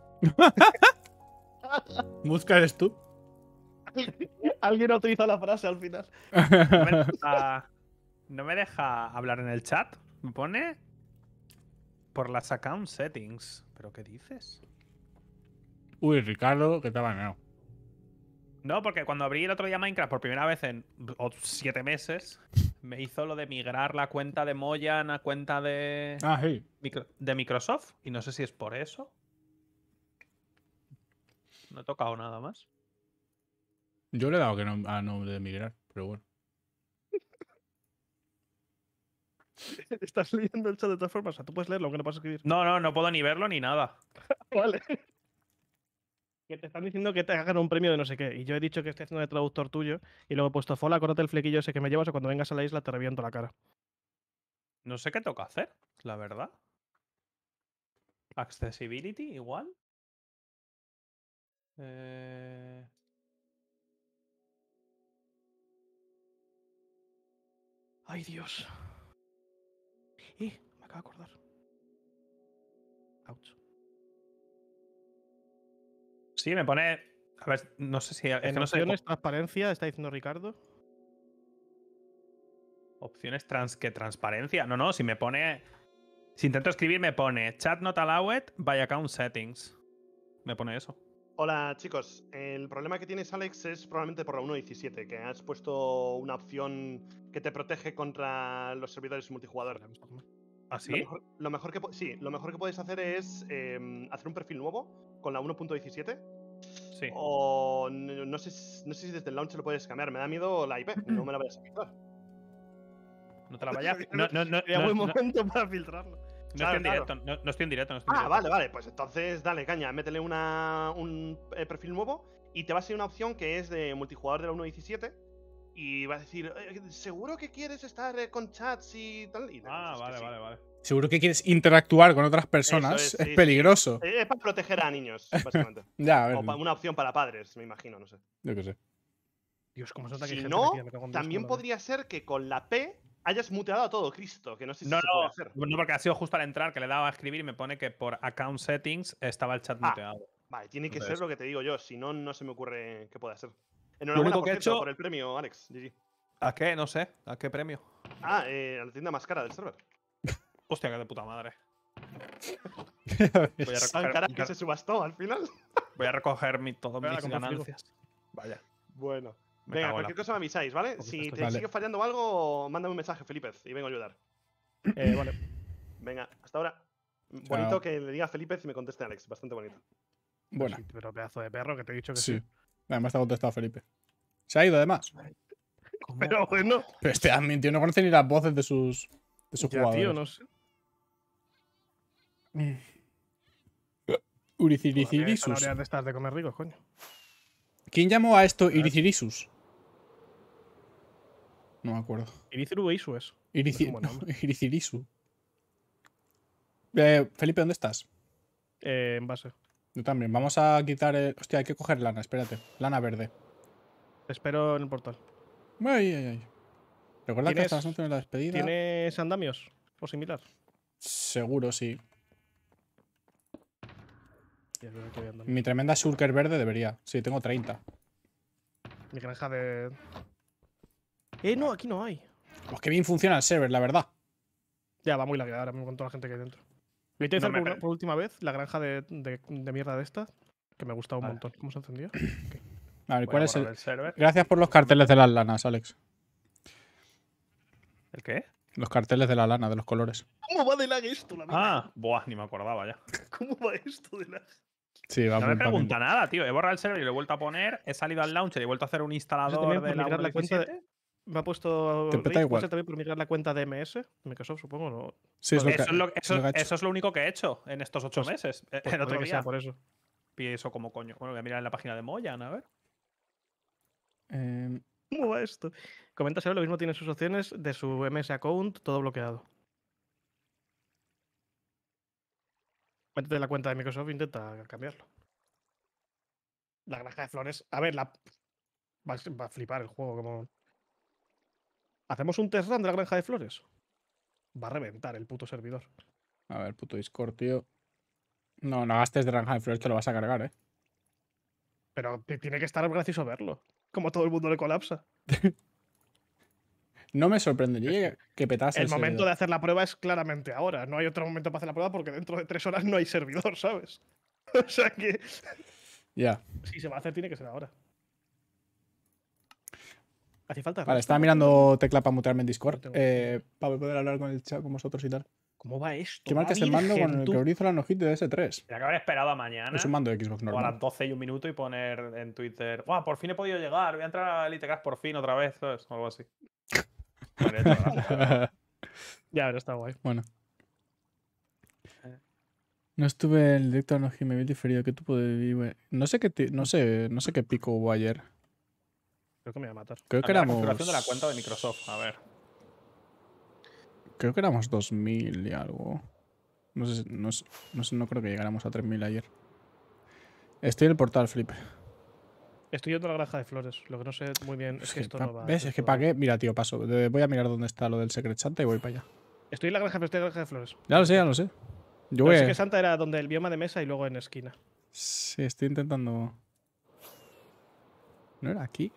¿Musca eres tú? Alguien ha utilizado la frase al final. No me, deja, no me deja hablar en el chat. Me pone por las account settings. ¿Pero qué dices? Uy, Ricardo, que te ha baneado. No, porque cuando abrí el otro día Minecraft por primera vez en o- siete meses, me hizo lo de migrar la cuenta de Moyan a cuenta de, Ah, sí. micro- de Microsoft. Y no sé si es por eso. No he tocado nada más. Yo le he dado que no, a no de migrar, pero bueno. Estás leyendo el chat de todas formas. O sea, tú puedes leerlo, aunque no puedes escribir. No, no, no puedo ni verlo ni nada. Vale. Que te están diciendo que te hagan un premio de no sé qué. Y yo he dicho que estoy haciendo de traductor tuyo. Y luego he puesto, Fola, córtate el flequillo ese que me llevas o cuando vengas a la isla te reviento la cara. No sé qué toca hacer, la verdad. Accessibility, igual. Eh... Ay, Dios. Y me acabo de acordar. Ouch. Sí, me pone. A ver, no sé si. Es En que no sé. opciones, transparencia, está diciendo Ricardo. Opciones trans. ¿Qué transparencia? No, no, si me pone. Si intento escribir, me pone chat not allowed by account settings. Me pone eso. Hola chicos, el problema que tienes Alex es probablemente por la uno punto diecisiete, que has puesto una opción que te protege contra los servidores multijugador. ¿Ah, Lo sí? mejor, lo mejor que, po- sí, lo mejor que puedes hacer es eh, hacer un perfil nuevo con la uno punto diecisiete. Sí. O no, no sé, si- no sé si desde el launch lo puedes cambiar. Me da miedo la I P. No me la vayas a filtrar. No te la vayas. No, no, no, Sería no, buen no, momento para filtrarlo. no Claro, estoy en claro. directo. No, no estoy en directo. No estoy en Ah, directo. vale, vale. Pues entonces dale caña. Métele una, un eh, perfil nuevo y te va a salir una opción que es de multijugador de la uno punto diecisiete. Y va a decir, "Eh, ¿seguro que quieres estar eh, con chats y tal? Y le Ah, dices que vale, sí. vale, vale. Seguro que quieres interactuar con otras personas. Eso Es, es, sí, sí. peligroso. Eh, Es para proteger a niños, básicamente. Ya, a ver. O pa- una opción para padres, me imagino, no sé. Yo qué sé. Dios, cómo se nota que hay Si gente no, metida, me cago en Dios, también cómo la veo. podría ser que con la P hayas muteado a todo Cristo, que no sé si No, se puede no, hacer. no, porque ha sido justo al entrar que le daba a escribir y me pone que por account settings estaba el chat Ah, muteado. Vale, tiene que Entonces- ser lo que te digo yo, si no, no se me ocurre qué puede ser. Lo Enhorabuena, único por que he cierto, hecho- por el premio, Alex. G G. ¿A qué? No sé. ¿A qué premio? Ah, eh, a la tienda más cara del server. Hostia, que de puta madre. Ya Voy a ves. Tan recoger, cara que se subastó al final. voy a recoger mi, todas Voy a mis comprar frigo. ganancias. Vaya. Bueno. Me Venga, cago en la cualquier cosa me avisáis, ¿vale? Porque Si esto te Vale. sigue fallando algo, mándame un mensaje, Felipez, y vengo a ayudar. Eh, vale. Venga, hasta ahora. Bonito que le diga a Felipez y me conteste Alex, bastante bonito. Bueno, Sí, pero pedazo de perro que te he dicho que sí. sí. Además te ha contestado Felipe. Se ha ido, además. Pero bueno. Pero este admin, tío, no conoce ni las voces de sus, de sus Ya, jugadores. tío, no sé. Uriciricirisus. Zanahorias de estas de comer ricos, coño. ¿Quién llamó a esto Iricirisus? No me acuerdo. Iriciru Eisu es. Irici- Es un buen no, nombre. Iricirisu. Eh, Felipe, ¿dónde estás? Eh, en base. Yo también. Vamos a quitar. el- Hostia, hay que coger lana, espérate. Lana verde. Te espero en el portal. Ay, ay, ay. Recuerda que hasta las ¿Tienes- once de la despedida. ¿Tienes andamios o similar? Seguro, sí. Ya creo que voy andando. Mi tremenda shulker verde debería. Sí, tengo treinta. Mi granja de. Eh, no, aquí no hay. Pues qué bien funciona el server, la verdad. Ya, va muy lagueada ahora mismo con toda la gente que hay dentro. Voy a utilizar No me por, una- pre- por última vez la granja de, de- de mierda de esta, que me gusta un Vale. montón. ¿Cómo se encendió? A ver, Voy ¿cuál a es el...? borrar el server. Gracias por los carteles de las lanas, Alex. ¿El qué? Los carteles de la lana, de los colores. ¿Cómo va de lag esto, la mierda? Ah, buah, ni me acordaba ya. ¿Cómo va esto de lag? Sí, va No me muy pregunta nada, tío. He borrado el server y lo he vuelto a poner. He salido al launcher y he vuelto a hacer un instalador también por de la migrar la cuenta de- uno punto diecisiete. Me ha puesto. Te peta Rage, igual. puede ser también por migrar la cuenta de M S, Microsoft, supongo. ¿no? Sí, es lo que, Eso es lo, eso, lo que ha hecho. eso es lo único que he hecho en estos ocho Pues- meses. Eh, Pues el otro puede que sea día. por eso. Y eso como coño. Bueno, voy a mirar en la página de Moyan, a ver. Eh, ¿Cómo va esto? Coméntaselo, lo mismo tiene sus opciones de su M S account, todo bloqueado. Métete en la cuenta de Microsoft e intenta cambiarlo. La granja de flores. A ver, la. Va a, va a flipar el juego. Como. ¿Hacemos un test run de la granja de flores? Va a reventar el puto servidor. a ver, puto Discord, tío. No, no gastes de granja de flores, te lo vas a cargar, ¿eh? Pero t- tiene que estar gracioso verlo. Como todo el mundo le colapsa. No me sorprendería que petase El el momento de servidor. hacer la prueba es claramente ahora. No hay otro momento para hacer la prueba porque dentro de tres horas no hay servidor, ¿sabes? O sea que Ya. si se va a hacer tiene que ser ahora. Hace falta. Vale, resto, estaba ¿no? mirando tecla para mutearme en Discord. No tengo- Eh, para poder hablar con el chat con vosotros y tal. ¿Cómo va esto? ¿Qué marca Va es el mando con virgen, el tú. que abrió la no-hit de ese tres? Tenía que haber esperado a mañana. Es un mando de Xbox O a las normal. doce y un minuto y poner en Twitter. ¡Guau! Por fin he podido llegar. Voy a entrar a Elite Crash por fin otra vez. ¿Sabes? O algo así. Me habría hecho gracia. Ya, pero está guay. Bueno. No estuve en el directo de no me vi diferido. ¿Qué tipo de vive? No sé qué ti- no sé, no sé qué pico hubo ayer. Creo que me va a matar. Creo que Cambia la éramos. configuración de la cuenta de Microsoft. A ver. Creo que éramos dos mil y algo. No sé, no, sé- no, sé, no creo que llegáramos a tres mil ayer. Estoy en el portal, Flip. Estoy yendo a la granja de flores. Lo que no sé muy bien es, Es que que esto pa- no va. ¿Ves? Es que esto- pagué. Mira, tío, paso. De- Voy a mirar dónde está lo del Secret Santa y voy para allá. Estoy en la granja, pero estoy en la granja de flores. Ya lo sé, ya lo sé. Yo Pero voy sé a... que Santa era donde el bioma de mesa y luego en esquina. Sí, estoy intentando. ¿No era aquí?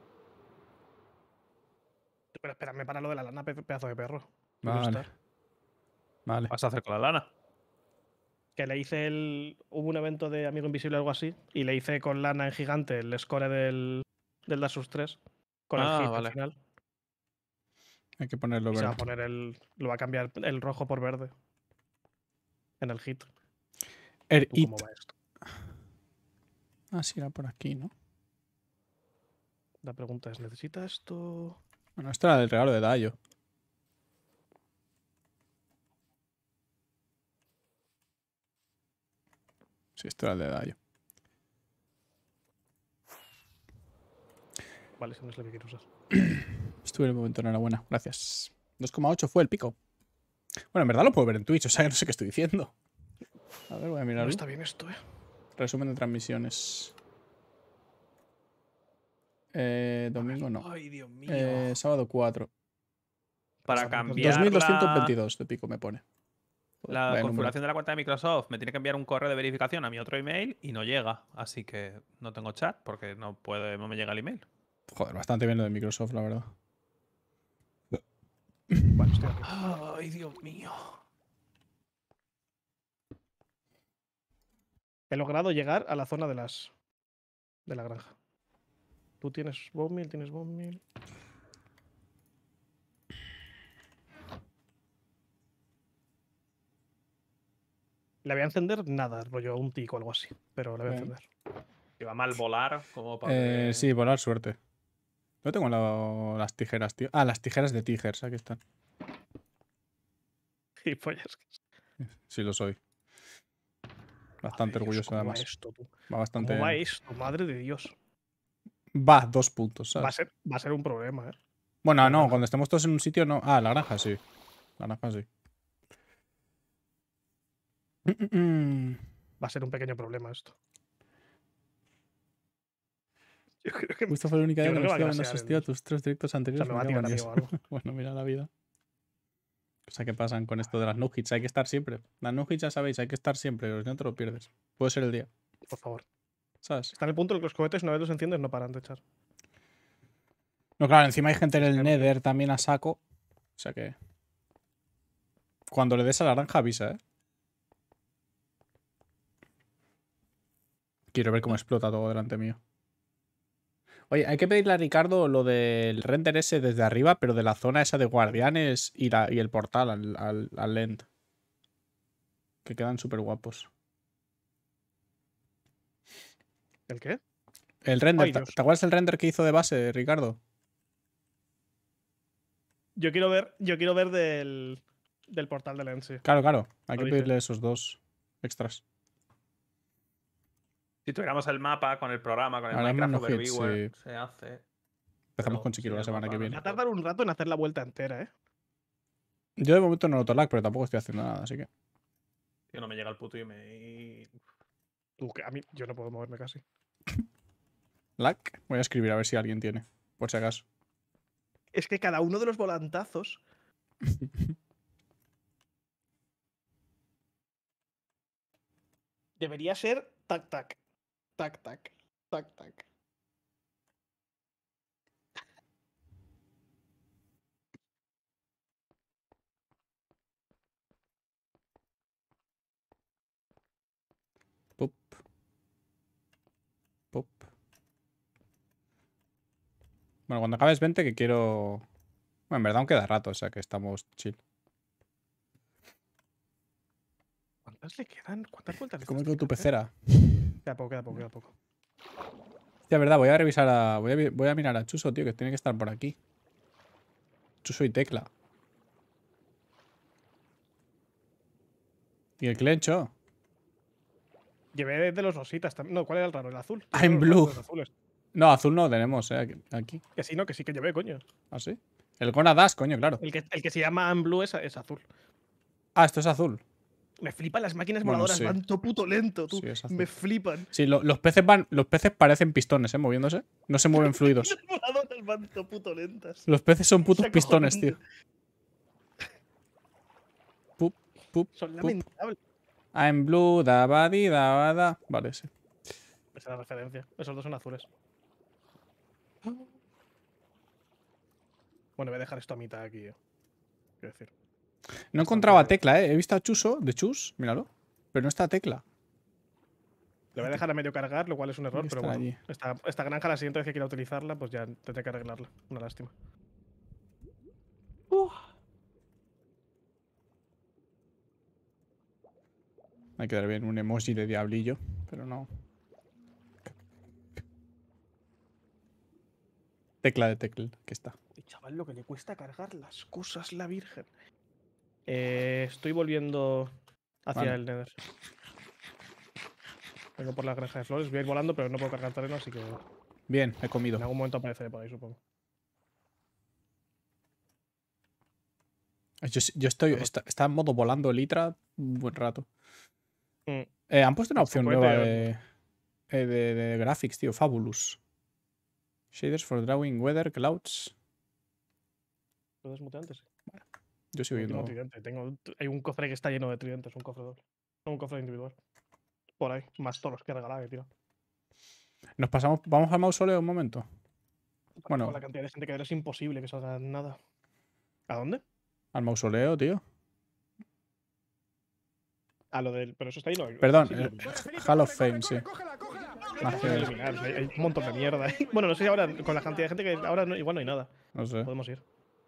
Pero espérame para lo de la lana, pe- pedazo de perro. Me Vale. gusta. Vale. ¿Vas a hacer con la lana? Que le hice el. Hubo un evento de Amigo Invisible o algo así. Y le hice con lana en gigante el score del, del Dasus tres. Con Ah, el hit vale. al final. Hay que ponerlo Y se va a verde. poner el. Lo va a cambiar el rojo por verde. En el hit. Er ¿Tú cómo it. va esto? Ah, sí, era por aquí, ¿no? La pregunta es: ¿necesita esto? Bueno, esto era del regalo de Dayo. Sí, esto era el de Dayo. Vale, ese no es lo que quiero usar. Estuve en el momento, enhorabuena. Gracias. dos coma ocho fue el pico. Bueno, en verdad lo puedo ver en Twitch, o sea que no sé qué estoy diciendo. A ver, voy a No mirarlo. está bien esto, eh. Resumen de transmisiones. Eh, domingo no. Ay, Dios mío. Eh, sábado cuatro. Para Dos cambiar dos mil doscientos la, veintidós de pico me pone. Joder, la vaya configuración número. de la cuenta de Microsoft, me tiene que enviar un correo de verificación a mi otro email y no llega. Así que no tengo chat porque no puede, no me llega el email. Joder, bastante bien lo de Microsoft, la verdad. Vale, estoy aquí. Ay, Dios mío. He logrado llegar a la zona de las. De la granja. Tú tienes bone meal, tienes bone meal. Le voy a encender nada, rollo un tic o algo así. Pero le voy a Bien. encender. Que va mal volar como para Eh, que- sí, volar suerte. No tengo la- las tijeras, tío. Ah, las tijeras de Tigers, aquí están. Y pollas. Sí, lo soy. Bastante Madre de Dios, orgulloso, ¿cómo va además. esto, tú? Va bastante ¿Cómo va bien. esto? Madre de Dios. Va, dos puntos, Va a ¿sabes? ser, va a ser un problema, ¿eh? Bueno, La no, granja. cuando estemos todos en un sitio no. Ah, la granja sí. La granja sí. Mm, mm, mm. Va a ser un pequeño problema esto. Yo creo que. Justo fue la única Yo vez que creo no que va a estuve habiendo grasear asistido a el- tus tres directos O sea, anteriores. me va a cago tirar en a mí Dios. o algo. Bueno, mira la vida. Cosa que pasan con esto de las no hits. Hay que estar siempre. Las no hits ya sabéis, hay que estar siempre. O si no te lo pierdes. Puede ser el día. Por favor. ¿Sabes? Está en el punto en el que los cohetes, una vez los enciendes, no paran de echar. No, claro, encima hay gente en Es el que no- Nether también a saco. O sea que. Cuando le des a la naranja, avisa, ¿eh? Quiero ver cómo explota todo delante mío. Oye, hay que pedirle a Ricardo lo del render ese desde arriba, pero de la zona esa de guardianes y, la, y el portal al, al, al End. Que quedan súper guapos. ¿El qué? El render, Ay, ¿te, Dios. te acuerdas del render que hizo de base, Ricardo? Yo quiero ver, yo quiero ver del, del portal de Lens, sí. Claro, claro. Hay Lo que dije. pedirle esos dos extras. Si tuviéramos el mapa con el programa, con el Ahora Minecraft mismo no hits, Overviewer, sí. se hace. Empezamos Pero con Chiquiro sin la el semana mapa que no viene. Va a se puede. tardar un rato en hacer la vuelta entera, ¿eh? Yo de momento no noto lag, pero tampoco estoy haciendo nada, así que. Tío, no me llega el puto email. Tú, que a mí, yo no puedo moverme casi. ¿Lag? Voy a escribir a ver si alguien tiene. Por si acaso. Es que cada uno de los volantazos. Debería ser tac tac. Tac tac. Tac tac. Pop. Pop. Bueno, cuando acabes vente que quiero. Bueno, en verdad aún queda rato, o sea que estamos chill. ¿Cuántas le quedan? ¿Cuántas vueltas le ¿Cómo estás con tu pegando, eh? pecera? Queda poco, queda poco, queda poco. Hostia, verdad, voy a revisar a. Voy a, vi- voy a mirar a Chuso, tío, que tiene que estar por aquí. Chuso y Tecla. Y el Clencho. Llevé de los rositas también. No, ¿cuál era el raro? El azul. I'm Llevé los blue. raros, los azules. No, azul no tenemos, eh. aquí- Aquí. Que sí, no, que sí que llevé, coño. ¿Ah, sí? El Gona Dash, coño, claro. El que, el que se llama I'm blue es, es azul. Ah, esto es azul. Me flipan las máquinas Bueno, voladoras, sí. van todo puto lento, tú. Sí, es azul. Me flipan. Sí, lo- los peces van. Los peces parecen pistones, eh, moviéndose. No se mueven fluidos. Las voladoras van todo puto lentas. Los peces son putos Es pistones, tío. acojonante. Pup, pup, Son pup. lamentables. I'm blue, da ba di, da ba da. Vale, sí. Esa es la referencia. Esos dos son azules. Bueno, voy a dejar esto a mitad aquí, eh. Quiero decir. No encontraba a Tecla, eh. He visto a Chuso, de Chus, míralo. Pero no está Tecla. Le voy a dejar a medio cargar, lo cual es un error, que pero estar bueno. allí. Esta, esta granja, la siguiente vez que quiera utilizarla, pues ya tendré que arreglarla. Una lástima. Hay que dar bien un emoji de diablillo, pero no. Tecla de tecla, que está. Y chaval, lo que le cuesta cargar las cosas, la virgen. Eh, estoy volviendo hacia Vale. el Nether. Vengo por la granja de flores, voy a ir volando, pero no puedo cargar terreno, así que Bien, he comido. en algún momento apareceré por ahí, supongo. Yo, yo estoy. Vamos. Está, está en modo volando el Itra un buen rato. Mm. Eh, han puesto una Un opción poco nueva de- de, eh, de, de graphics, tío. Fabulous. Shaders for drawing weather, clouds. ¿Lo desmuteé antes? Yo sigo Último viendo. tridente. Tengo, hay un cofre que está lleno de tridentes, un cofre doble. No, un cofre individual. Por ahí, más todos los que he regalado, que tira. Nos pasamos. Vamos al mausoleo un momento. Bueno. Con la cantidad de gente que hay, es imposible que salga nada. ¿A dónde? Al mausoleo, tío. A lo del. Pero eso está ahí, ¿no? Perdón, Sí, eh, lo- Hall of Fame, sí. Hay que eliminar, hay, hay un montón de mierda ahí. Bueno, no sé si ahora, con la cantidad de gente que ahora no, igual no hay nada. No sé, Podemos ir.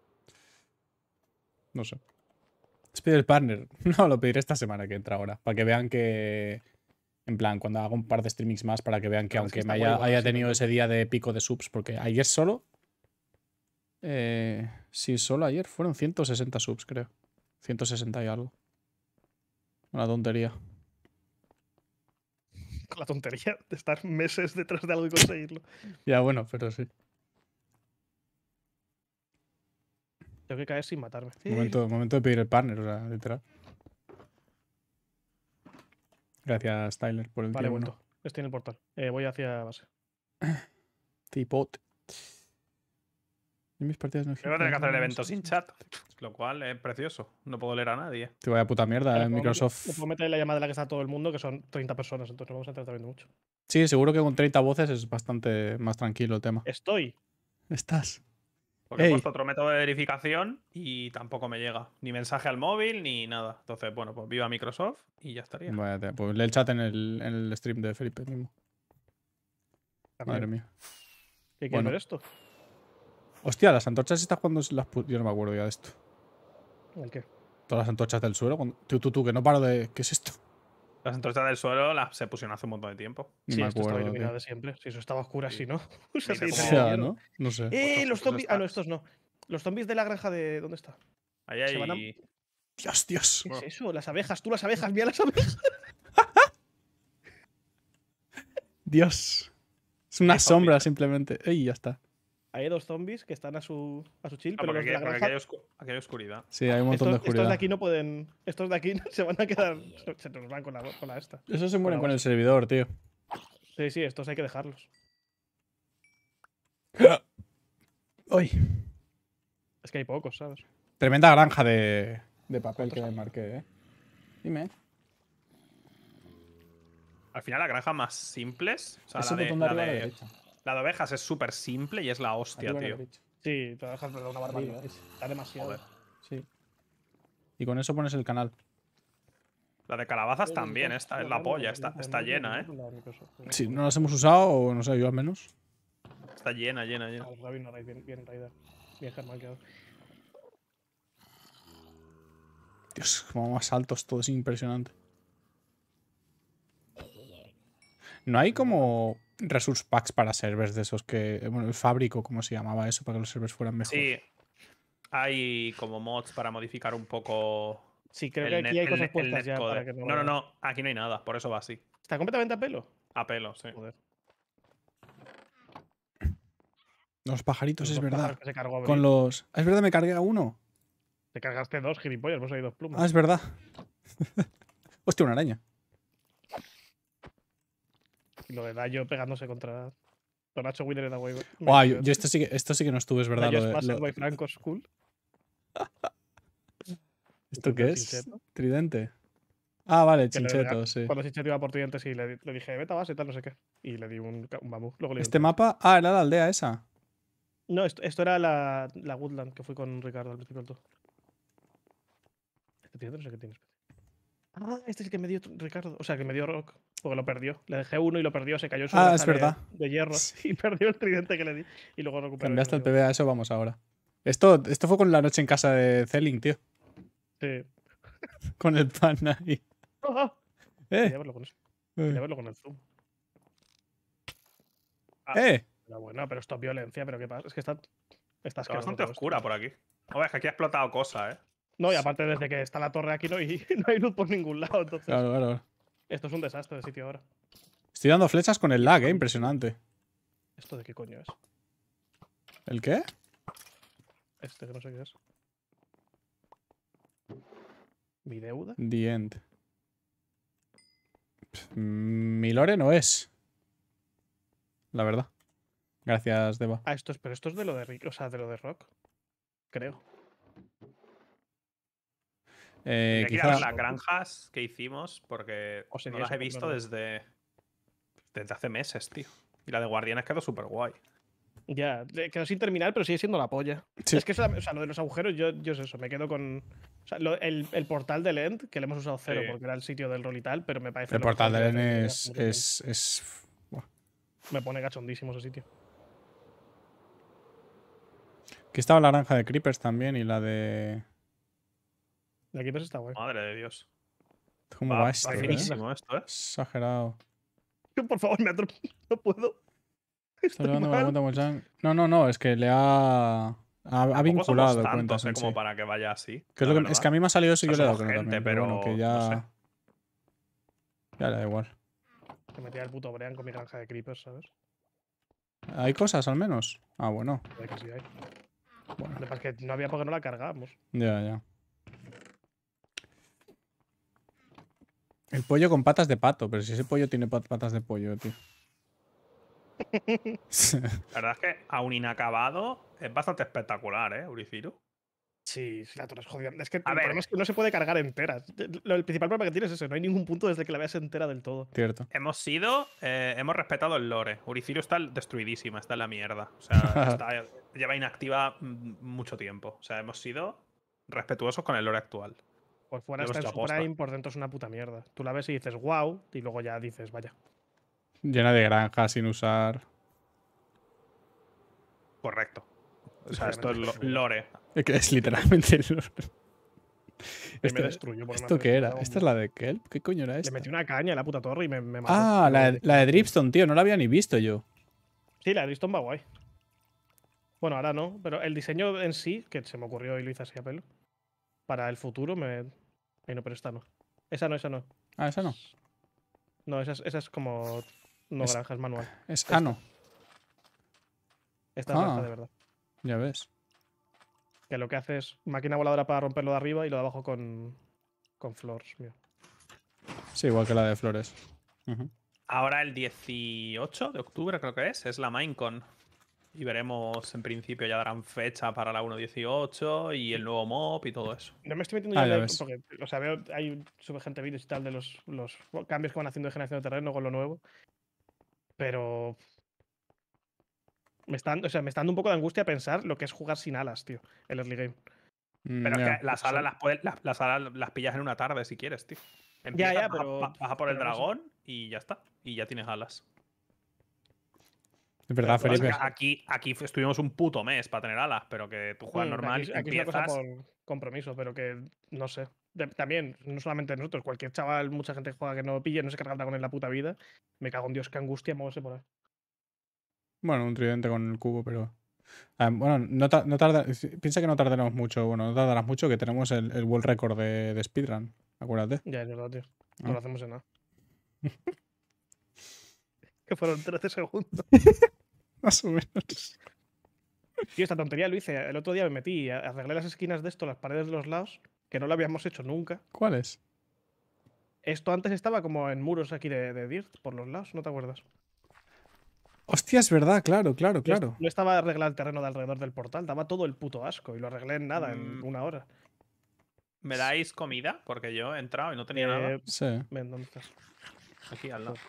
no sé. Spider Partner. No, lo pediré esta semana que entra ahora. Para que vean que. En plan, cuando haga un par de streamings más, para que vean que Claro, es que aunque me está haya, guay, guay, haya sí, tenido también. ese día de pico de subs, porque ayer solo. Eh, sí, solo ayer fueron ciento sesenta subs, creo. ciento sesenta y algo. Una tontería. Con la tontería de estar meses detrás de algo y conseguirlo. Ya, bueno, pero sí. Tengo que caer sin matarme. Momento, momento de pedir el partner, o sea, literal. Gracias, Tyler, por el Vale, he tío uno. vuelto. Estoy en el portal. Eh, voy hacia base. Tipot. En mis partidas no Voy a tener que hacer el no evento sé. sin chat. Lo cual es precioso. No puedo leer a nadie. Te vaya puta mierda, Vale, eh, puedo- Microsoft. Le puedo meter la llamada en la que está todo el mundo, que son treinta personas, entonces no vamos a estar viendo mucho. Sí, seguro que con treinta voces es bastante más tranquilo el tema. Estoy. Estás. Porque he Ey. puesto otro método de verificación y tampoco me llega. Ni mensaje al móvil ni nada. Entonces, bueno, pues viva Microsoft y ya estaría. Váyate, pues lee el chat en el, en el stream de Felipe mismo. También. Madre mía. ¿Qué quieres Bueno. ver esto? Hostia, las antorchas estas cuando se las pu- Yo no me acuerdo ya de esto. ¿El qué? Todas las antorchas del suelo. cuando- Tú, tú, tú, que no paro de. ¿Qué es esto? Las antorchas del suelo las se pusieron hace un montón de tiempo. Ni Sí, me esto estaba acuerdo. iluminado tío. de siempre. Si eso estaba oscuro Sí. así, ¿no? O sea, Veinte sí, como- tenía Ya, miedo. ¿no? No sé. ¡Eh! Vosotros Los zombies. Ah, no, estáis- estos no. Los zombies de la granja de. ¿Dónde está? Ahí Se van a- hay. Dios, Dios. ¿Qué Bueno. es eso? Las abejas. Tú las abejas, mira las abejas. Dios. Es una Hay sombra zombies. simplemente. Ey, ya está. Hay dos zombies que están a su, a su chill, Ah, pero porque los de la aquí, porque granja. aquí hay oscu- aquí hay oscuridad. Sí, hay un montón Estos, de estos oscuridad. de aquí no pueden. Estos de aquí se van a quedar. Se, se nos van con la, con la esta. Eso se mueren la con el base. servidor, tío. Sí, sí, estos hay que dejarlos. Uy. Es que hay pocos, ¿sabes? Tremenda granja de, de papel que me marqué, eh. Dime. Al final, las granjas más simples. O sea, Ese la de, botón de la, arriba a la de, derecha. la de ovejas es súper simple y es la hostia, Arriba a la tío. derecha. Sí, te dejas perder una barbaridad. Arriba, ese. Está demasiado. Joder. Sí. Y con eso pones el canal. La de calabazas también, esta es la polla, está, está llena, ¿eh? Si no las hemos usado, o no sé, yo al menos. Está llena, llena, llena. Ah, Robin, no, bien, bien Raider. Bien Germán quedado. Dios, como más altos, todo es impresionante. No hay como resource packs para servers de esos que. Bueno, el fábrico, ¿cómo se llamaba eso? Para que los servers fueran mejor. Sí, hay como mods para modificar un poco. Sí, creo el que aquí net- hay el cosas net- el puestas ya netcode. para que no. No, no, no, aquí no hay nada, por eso va así. Está completamente a pelo. A pelo, sí. Joder. Los pajaritos, Los es dos pájaros verdad. que se cargó Con Abril. los. Es verdad, me cargué a uno. Te cargaste dos, gilipollas, hemos hay dos plumas. Ah, es verdad. Hostia, una araña. Y lo de Dayo pegándose contra. Don Nacho Wheeler era guay. Guau, yo, yo esto, sí que, esto sí que no estuve, es verdad. Dayo Lo de- Spacer lo- by Franco School. ¿Esto qué es? Chincheto. Tridente. Ah, vale, Que le chincheto, rega- sí. Cuando Chincheto iba por Tridentes y le, le dije, vete a base, tal, no sé qué. Y le di un, ca- un bambú. Luego le di Este un- mapa. Ah, era la aldea esa. No, esto, esto era la, la Woodland que fui con Ricardo al principio del tour. Este tridente no sé qué tiene. Ah, este es el que me dio Ricardo. O sea, que me dio Rock. Porque lo perdió. Le dejé uno y lo perdió. Se cayó en su Ah, granja es verdad. De, de hierro. Sí. Y perdió el tridente que le di. Y luego recuperó. y Cambiaste me el dio- P B a eso, vamos ahora. Esto, esto fue con la noche en casa de Zelling, tío. Sí. Con el pan ahí. Ah, Quería ¡Eh! verlo con eso. ¡Eh! Quería verlo con el zoom. ¡Eh! Pero bueno, pero esto es violencia, pero ¿qué pasa? Es que está, está Está asqueroso bastante todo esto. oscura por aquí. Oh, es que aquí ha explotado cosas, ¿eh? No, y aparte desde que está la torre aquí no hay, no hay luz por ningún lado, entonces Claro, claro. esto es un desastre de sitio ahora. Estoy dando flechas con el lag, eh. Impresionante. ¿Esto de qué coño es? ¿El qué? Este que no sé qué es. ¿Mi deuda? The End. Pff, Mi lore no es. La verdad. Gracias, Deva. Ah, esto es, pero esto es de lo de Rick, o sea, de lo de Rock. Creo. Eh, Hay que ir a ver quizá. las granjas que hicimos porque O sería no las eso, he es visto verdad. desde, desde hace meses, tío. Y la de Guardianes quedó súper guay. Ya, de- quedó sin terminar, pero sigue siendo la polla. Sí. Es que eso, o sea, lo de los agujeros, yo, yo es eso, me quedo con. O sea, lo- el, el portal del End, que le hemos usado cero Sí. porque era el sitio del rol y tal, pero me parece. El lo portal mejor de que he Len hecho es. hace mucho tiempo. es, es... Buah. Me pone cachondísimo ese sitio. Aquí estaba la granja de Creepers también y la de. De aquí pues está guay. Madre de Dios. ¿Cómo Va, va va esto, eh? finísimo esto, ¿eh? Exagerado. Por favor, me atropello. No puedo. Estoy Estoy hablando con la mal. cuenta Mojang. No, No, no, no, es que le ha. Ha, ha Tampoco vinculado somos cuentas tantos, ¿eh? en Como sí. para que vaya así. Que es, la lo que, verdad. es que a mí me ha salido eso y O yo sea, le he dado somos que no gente, también. Pero bueno, que pero ya. no sé. Ya le da igual. Que metía el puto Brean con mi granja de creepers, ¿sabes? ¿Hay cosas al menos? Ah, bueno. Joder, que sí hay. Bueno. Lo que pasa es que no había porque no la cargábamos. Ya, ya. El pollo con patas de pato, pero si ese pollo tiene pat- patas de pollo, tío. La verdad es que, aún inacabado, es bastante espectacular, ¿eh, Uriciru? Sí, sí, la torre es jodida. Es que el A ver. problema es que no se puede cargar entera. Lo- El principal problema que tienes es ese. No hay ningún punto desde que la veas entera del todo. Cierto. Hemos sido. eh, hemos respetado el lore. Uriciru está destruidísima, está en la mierda. O sea, está- lleva inactiva mm, mucho tiempo. O sea, hemos sido respetuosos con el lore actual. Por fuera Lo hemos está en hecho su aposta. prime, por dentro es una puta mierda. Tú la ves y dices wow, y luego ya dices, vaya. Llena de granjas sin usar. Correcto. O sea, esto es lo- Efectivamente. lore. Es que es literalmente. el- Y me Esto, destruyó por una ¿esto qué era? felicidad, ¿Esta es la de Kelp? ¿Qué coño era Le esta? metí una caña en la puta torre y me, me mató. Ah, Me la lo de, la de Dripstone, tío. No la había ni visto yo. Sí, la de Dripstone va guay. Bueno, ahora no, pero el diseño en sí, que se me ocurrió y lo hice así a pelo, para el futuro me. Ay, no, pero esta no. Esa no, esa no. Ah, esa no. No, esa es, esa es como. No, Es- granja, es manual. Es. Ah, no. Esta es Ah. granja de verdad. Ya ves. Que lo que hace es máquina voladora para romperlo de arriba y lo de abajo con. con floors, mira. Sí, igual que la de Flores. Ujú. Ahora el dieciocho de octubre, creo que es, es la Minecon. Y veremos, en principio, ya darán fecha para la uno dieciocho y el nuevo mob y todo eso. No me estoy metiendo Ah, ya ya en el- ves. porque, o sea, veo, hay sube gente vídeos y tal de los, los cambios que van haciendo de generación de terreno con lo nuevo. Pero. Me está, o sea, me está dando un poco de angustia pensar lo que es jugar sin alas, tío, el early game. Mm, Pero ya. es que las alas las, puedes- las, las alas las pillas en una tarde si quieres, tío. Empiezas, ya, vas a- pero- vas a por el pero no sé. dragón y ya está. Y ya tienes alas. Es verdad, Pero, Felipe. Pasa que Aquí, aquí fu- estuvimos un puto mes para tener alas, pero que tú juegas Mm, normal aquí, y aquí es una cosa empiezas. por compromiso, pero que no sé. De- también, no solamente nosotros, cualquier chaval, mucha gente que juega que no pille, no se carga el dragón en la puta vida. Me cago en Dios, qué angustia moverse por ahí. Bueno, un tridente con el cubo, pero. Ah, bueno, no, ta- no tarda. Piensa que no tardaremos mucho. Bueno, no tardarás mucho, que tenemos el, el world record de, de speedrun. Acuérdate. Ya, es verdad, tío. No Ah. lo hacemos en nada. Que fueron trece segundos. Más o menos. Tío, esta tontería lo hice. El otro día me metí y arreglé las esquinas de esto, las paredes de los lados, que no lo habíamos hecho nunca. ¿Cuál es? Esto antes estaba como en muros aquí de, de Dirt, por los lados, ¿no te acuerdas? Hostia, es verdad, claro, claro, No est- claro. No estaba arreglado el terreno de alrededor del portal, daba todo el puto asco y lo arreglé en nada, en Mm. una hora. ¿Me dais comida? Porque yo he entrado y no tenía nada. Eh, Sí. ven, ¿dónde estás? Aquí al lado.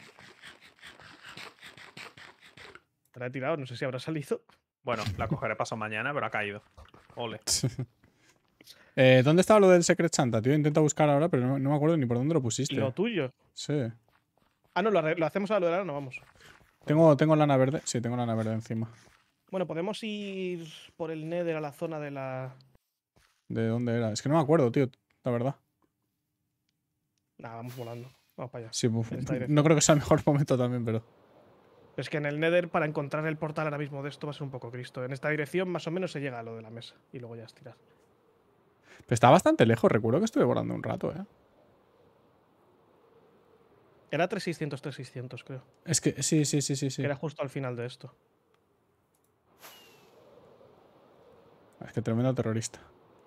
Te la he tirado, no sé si habrá salido. Bueno, la cogeré paso mañana, pero ha caído. Ole. Eh, ¿Dónde estaba lo del Secret Santa, tío? Intento buscar ahora, pero no, no me acuerdo ni por dónde lo pusiste. Lo tuyo. Sí. Ah, no, lo, arre- lo hacemos a lo de la no vamos. Tengo, tengo lana verde. Sí, tengo lana verde encima. Bueno, podemos ir por el Nether a la zona de la. ¿De dónde era? Es que no me acuerdo, tío. La verdad. Nada, vamos volando. Vamos para allá. Sí, buf, En esta dirección. no creo que sea el mejor momento también, pero. Es que en el Nether, para encontrar el portal ahora mismo de esto, va a ser un poco Cristo. En esta dirección, más o menos, se llega a lo de la mesa. Y luego ya estirar. Pero está bastante lejos, recuerdo que estuve volando un rato, ¿eh? Era tres seiscientos, tres seiscientos, creo. Es que sí, sí, sí, sí, sí. Que era justo al final de esto. Es que tremendo terrorista.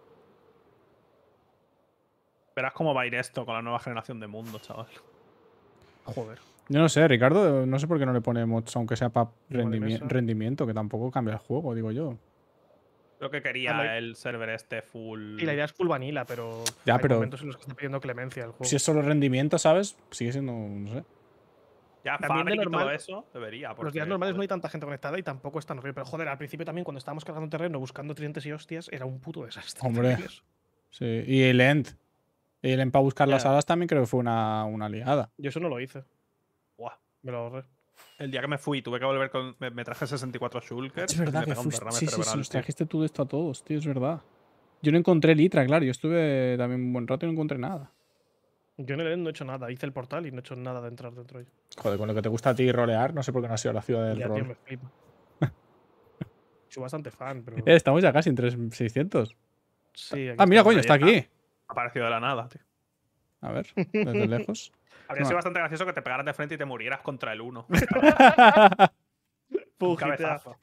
Verás cómo va a ir esto con la nueva generación de mundo, chaval. Joder. Yo no sé, Ricardo, no sé por qué no le pone mods, aunque sea para Igual en esa. rendimiento, que tampoco cambia el juego, digo yo. Creo que Ah, quería la- el server este full. Y la idea es full vanilla, pero Ya, hay pero- momentos en los que está pidiendo clemencia el juego. Si es solo rendimiento, ¿sabes? Sigue siendo, no sé. Ya, También de Fabric y todo normal, eso debería. Los Porque, días normales no joder, hay tanta gente conectada y tampoco es tan horrible. Pero joder, al principio también, cuando estábamos cargando terreno, buscando tridentes y hostias, era un puto desastre. Hombre. también eso. Sí. Y el End. Y el End para buscar las Ya. alas también creo que fue una, una liada. Yo eso no lo hice. buah. Me lo ahorré. El día que me fui, tuve que volver con. Me, me traje sesenta y cuatro shulkers. Es verdad me que pegó un fuiste. derrame Sí, sí, sí, cerebral, nos tío. trajiste todo esto a todos, tío, es verdad. Yo no encontré Litra, claro. Yo estuve también un buen rato y no encontré nada. Yo en el end no he hecho nada. Hice el portal y no he hecho nada de entrar dentro de ello. Joder, con lo que te gusta a ti rolear, no sé por qué no ha sido la ciudad del Ya, tío, rol. me flipa. Soy bastante fan, pero. Eh, estamos ya casi en tres mil seiscientos. Sí, aquí Ah, mira, está. coño, ahí está está. aquí. Apareció de la nada, tío. A ver, desde lejos. Habría No. sido bastante gracioso que te pegaras de frente y te murieras contra el uno. Un Pujitea. cabezazo.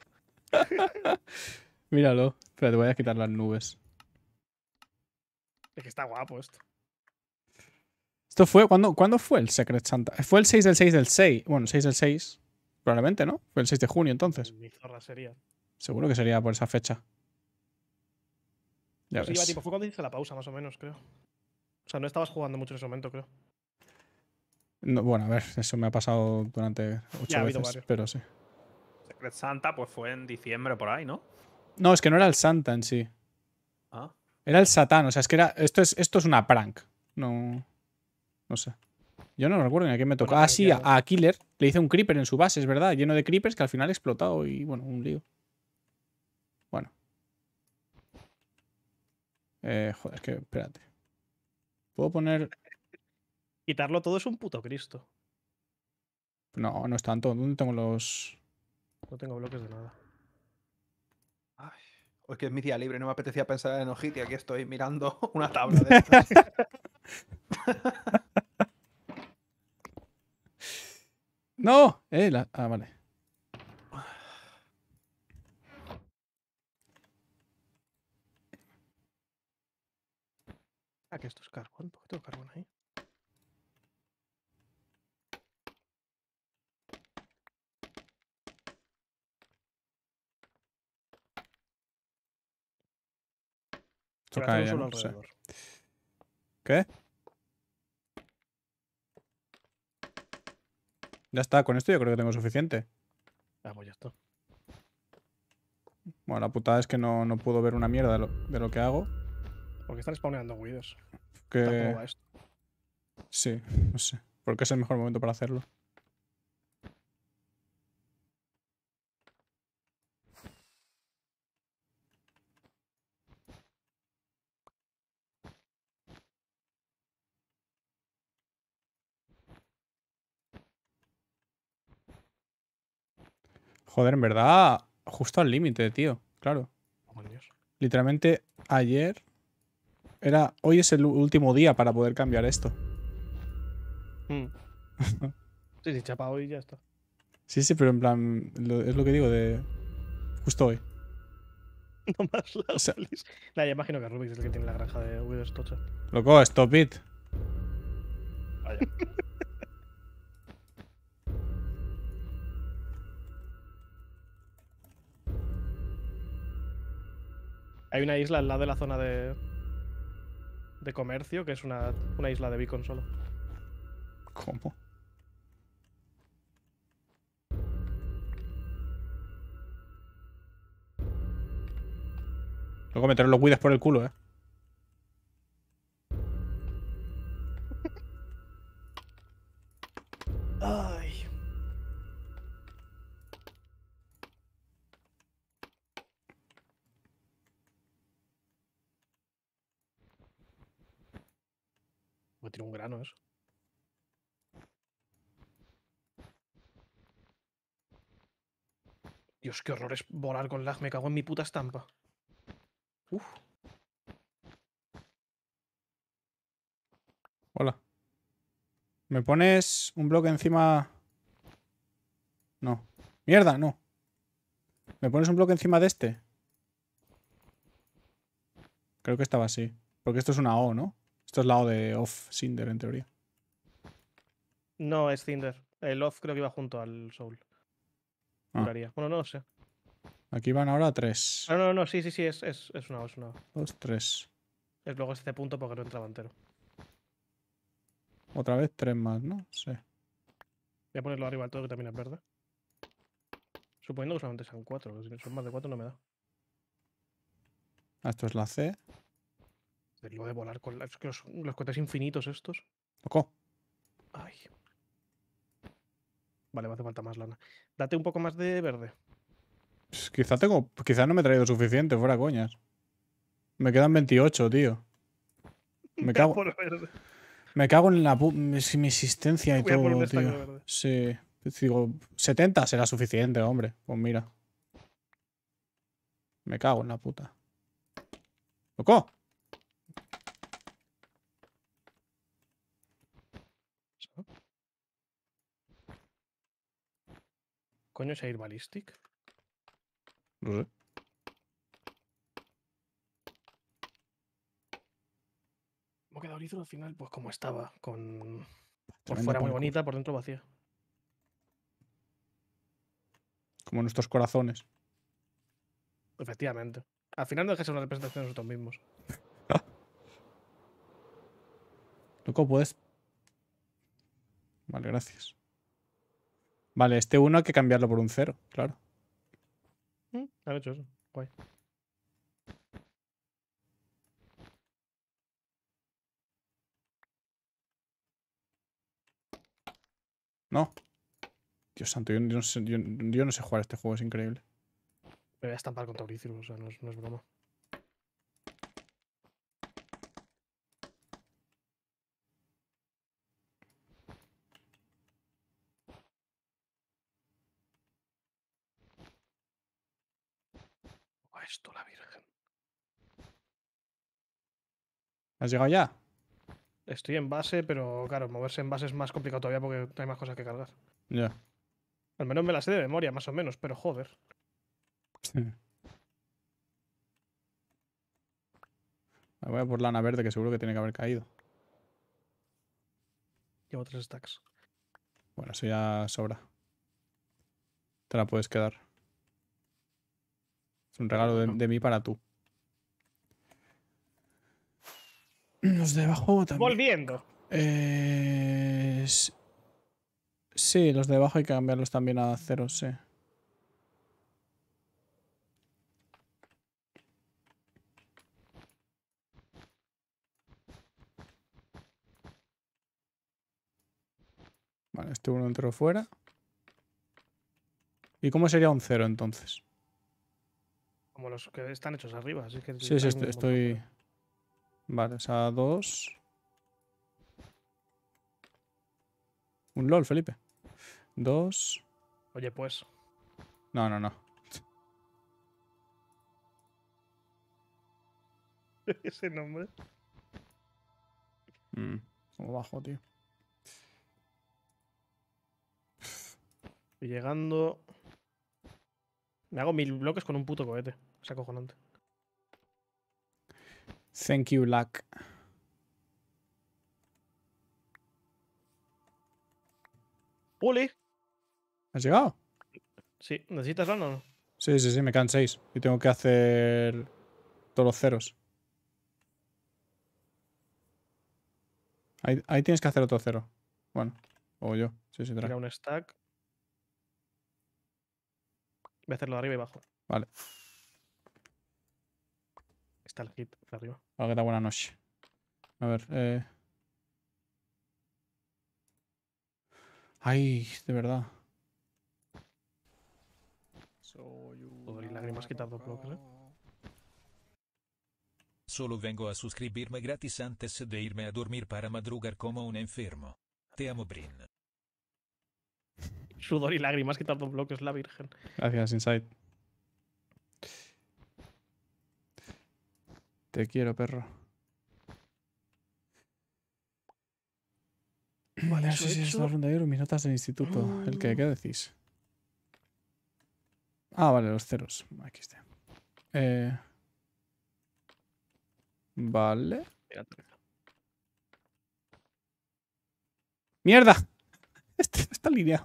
Míralo. Espera, te voy a quitar las nubes. Es que está guapo esto. Esto fue. ¿cuándo, ¿Cuándo fue el Secret Santa? Fue el seis del seis del seis. Bueno, seis del seis. Probablemente, ¿no? Fue el seis de junio entonces. Mi zorra sería. Seguro que sería por esa fecha. Ya Pues sí, lleva ves. tiempo. Fue cuando hice la pausa, más o menos, creo. O sea, no estabas jugando mucho en ese momento, creo. No, bueno, a ver, eso me ha pasado durante ocho Ya ha habido veces, varios. pero sí. Secret Santa, pues fue en diciembre por ahí, ¿no? No, es que no era el Santa en sí. Ah. Era el Satán. O sea, es que era. Esto es, esto es una prank. No. No sé. Yo no recuerdo ni a quién me tocó. Bueno, Ah, sí, a, prankeado. a Killer. Le hice un creeper en su base, es verdad. Lleno de creepers que al final ha explotado y bueno, un lío. Bueno. Eh, joder, es que espérate. Puedo poner. Quitarlo todo es un puto Cristo. No, no es tanto. ¿Dónde tengo los.? No tengo bloques de nada. Ay, hoy que es mi día libre, no me apetecía pensar en Ojiti. Aquí estoy mirando una tabla de estas. ¡No! Eh, la- Ah, vale. Ah, que esto es carbón. ¿Por qué tengo carbón ahí? Esto Voy a hacer cae un ya, solo ¿no? Sí. alrededor. ¿Qué? Ya está, con esto yo creo que tengo suficiente. Ah, pues ya está. Bueno, la putada es que no, no puedo ver una mierda de lo, de lo que hago. Porque están spawneando withers. Que... Tampoco va esto. Sí, no sé. Porque es el mejor momento para hacerlo. Joder, en verdad, justo al límite, tío. Claro. Oh, por Dios. Literalmente ayer era. Hoy es el último día para poder cambiar esto. Mm. Sí, sí, chapa hoy y ya está. Sí, sí, pero en plan. lo- es lo que digo de. Justo hoy. No más la O sea- feliz. Nah, ya imagino que Rubik es el que tiene la granja de withers tocha. Loco, stop it. Vaya. Hay una isla al lado de la zona de. de comercio, que es una, una isla de beacon solo. ¿Cómo? Luego meter los guides por el culo, eh. Ay. Voy a tirar un grano eso. Dios, qué horror es volar con lag. Me cago en mi puta estampa. Uf. Hola. ¿Me pones un bloque encima? No. Mierda, no. ¿Me pones un bloque encima de este? Creo que estaba así. Porque esto es una O, ¿no? Esto es la O de Off Cinder, en teoría. No, es Cinder. El off creo que iba junto al Soul. Ah. Juraría. Bueno, no lo sé. Aquí van ahora tres. Ah, no, no, no, sí, sí, sí, es, es, es una O, es una O. Dos, tres. Es luego este punto porque no entraba entero. Otra vez tres más, ¿no? Sí. Voy a ponerlo arriba del todo que también es verde. Suponiendo que solamente sean cuatro. porque Si son más de cuatro no me da. Ah, esto es la C. Lo de volar con la- es que los, los cohetes infinitos estos. Tocó. Ay. Vale, me hace falta más lana. Date un poco más de verde. Pues quizá tengo. Quizá no me he traído suficiente, fuera coñas. Me quedan veintiocho, tío. Me cago, Por verde. me cago en la pu- mi, mi existencia y Voy a poner un todo, stack de tío. verde. Sí. Digo, setenta será suficiente, hombre. Pues mira. Me cago en la puta. ¡Tocó! ¿Coño es Air Ballistic? No sé. ¿Cómo queda Horizon al final? Pues como estaba. Con. Por Tremendo fuera muy parkour. bonita, por dentro vacía. Como nuestros corazones. Efectivamente. Al final no deja de ser una representación de nosotros mismos. Loco, puedes. Vale, gracias. Vale, este uno hay que cambiarlo por un cero, claro. Mm, Han hecho eso. Guay. No. Dios santo, yo, yo no sé, yo, yo no sé jugar este juego, es increíble. Me voy a estampar contra Horizon, o sea, no es, no es broma. Oh, esto, la virgen. ¿Has llegado ya? Estoy en base, pero claro, moverse en base es más complicado todavía porque hay más cosas que cargar. Ya. Al menos me las sé de memoria, más o menos, pero joder. Me voy a por lana verde, que seguro que tiene que haber caído. Llevo tres stacks. Bueno, eso ya sobra. Te la puedes quedar. Es un regalo de, de mí para tú. Los de abajo también. Volviendo. Eh, s- sí, los de abajo hay que cambiarlos también a cero, sí. Vale, este uno entero fuera. ¿Y cómo sería un cero entonces? Como los que están hechos arriba, así que. Sí, sí, hay estoy. un- estoy- Vale, o sea, dos. Un LOL, Felipe. Dos. Oye, pues. No, no, no. Ese nombre. Mm, como bajo, tío. Y llegando. Me hago mil bloques con un puto cohete. Es acojonante. Thank you, Luck. ¡Uli! ¿Has llegado? Sí, ¿necesitas lana o no? Sí, sí, sí, me quedan seis. Y tengo que hacer todos los ceros. Ahí, ahí tienes que hacer otro cero. Bueno, o yo. Sí, sí, Tira trae. un stack. Voy a hacerlo de arriba y abajo. Vale. Está el hit de arriba. Hola, ¿qué tal? Buenas noches. A ver, eh. Ay, de verdad. Joder, y lágrimas quitar dos bloques, ¿eh? Solo vengo a suscribirme gratis antes de irme a dormir para madrugar como un enfermo. Te amo, Brin. Sudor y lágrimas, quitar dos bloques, la virgen. Gracias, Insight. Te quiero, perro. Vale, Ya eso sé si es hecho. la ronda de oro, mis notas del instituto. ¿El qué? Mm. ¿Qué decís? Ah, vale, los ceros. Aquí está. Eh, vale. Mira, trece. ¡Mierda! Este no está alineado.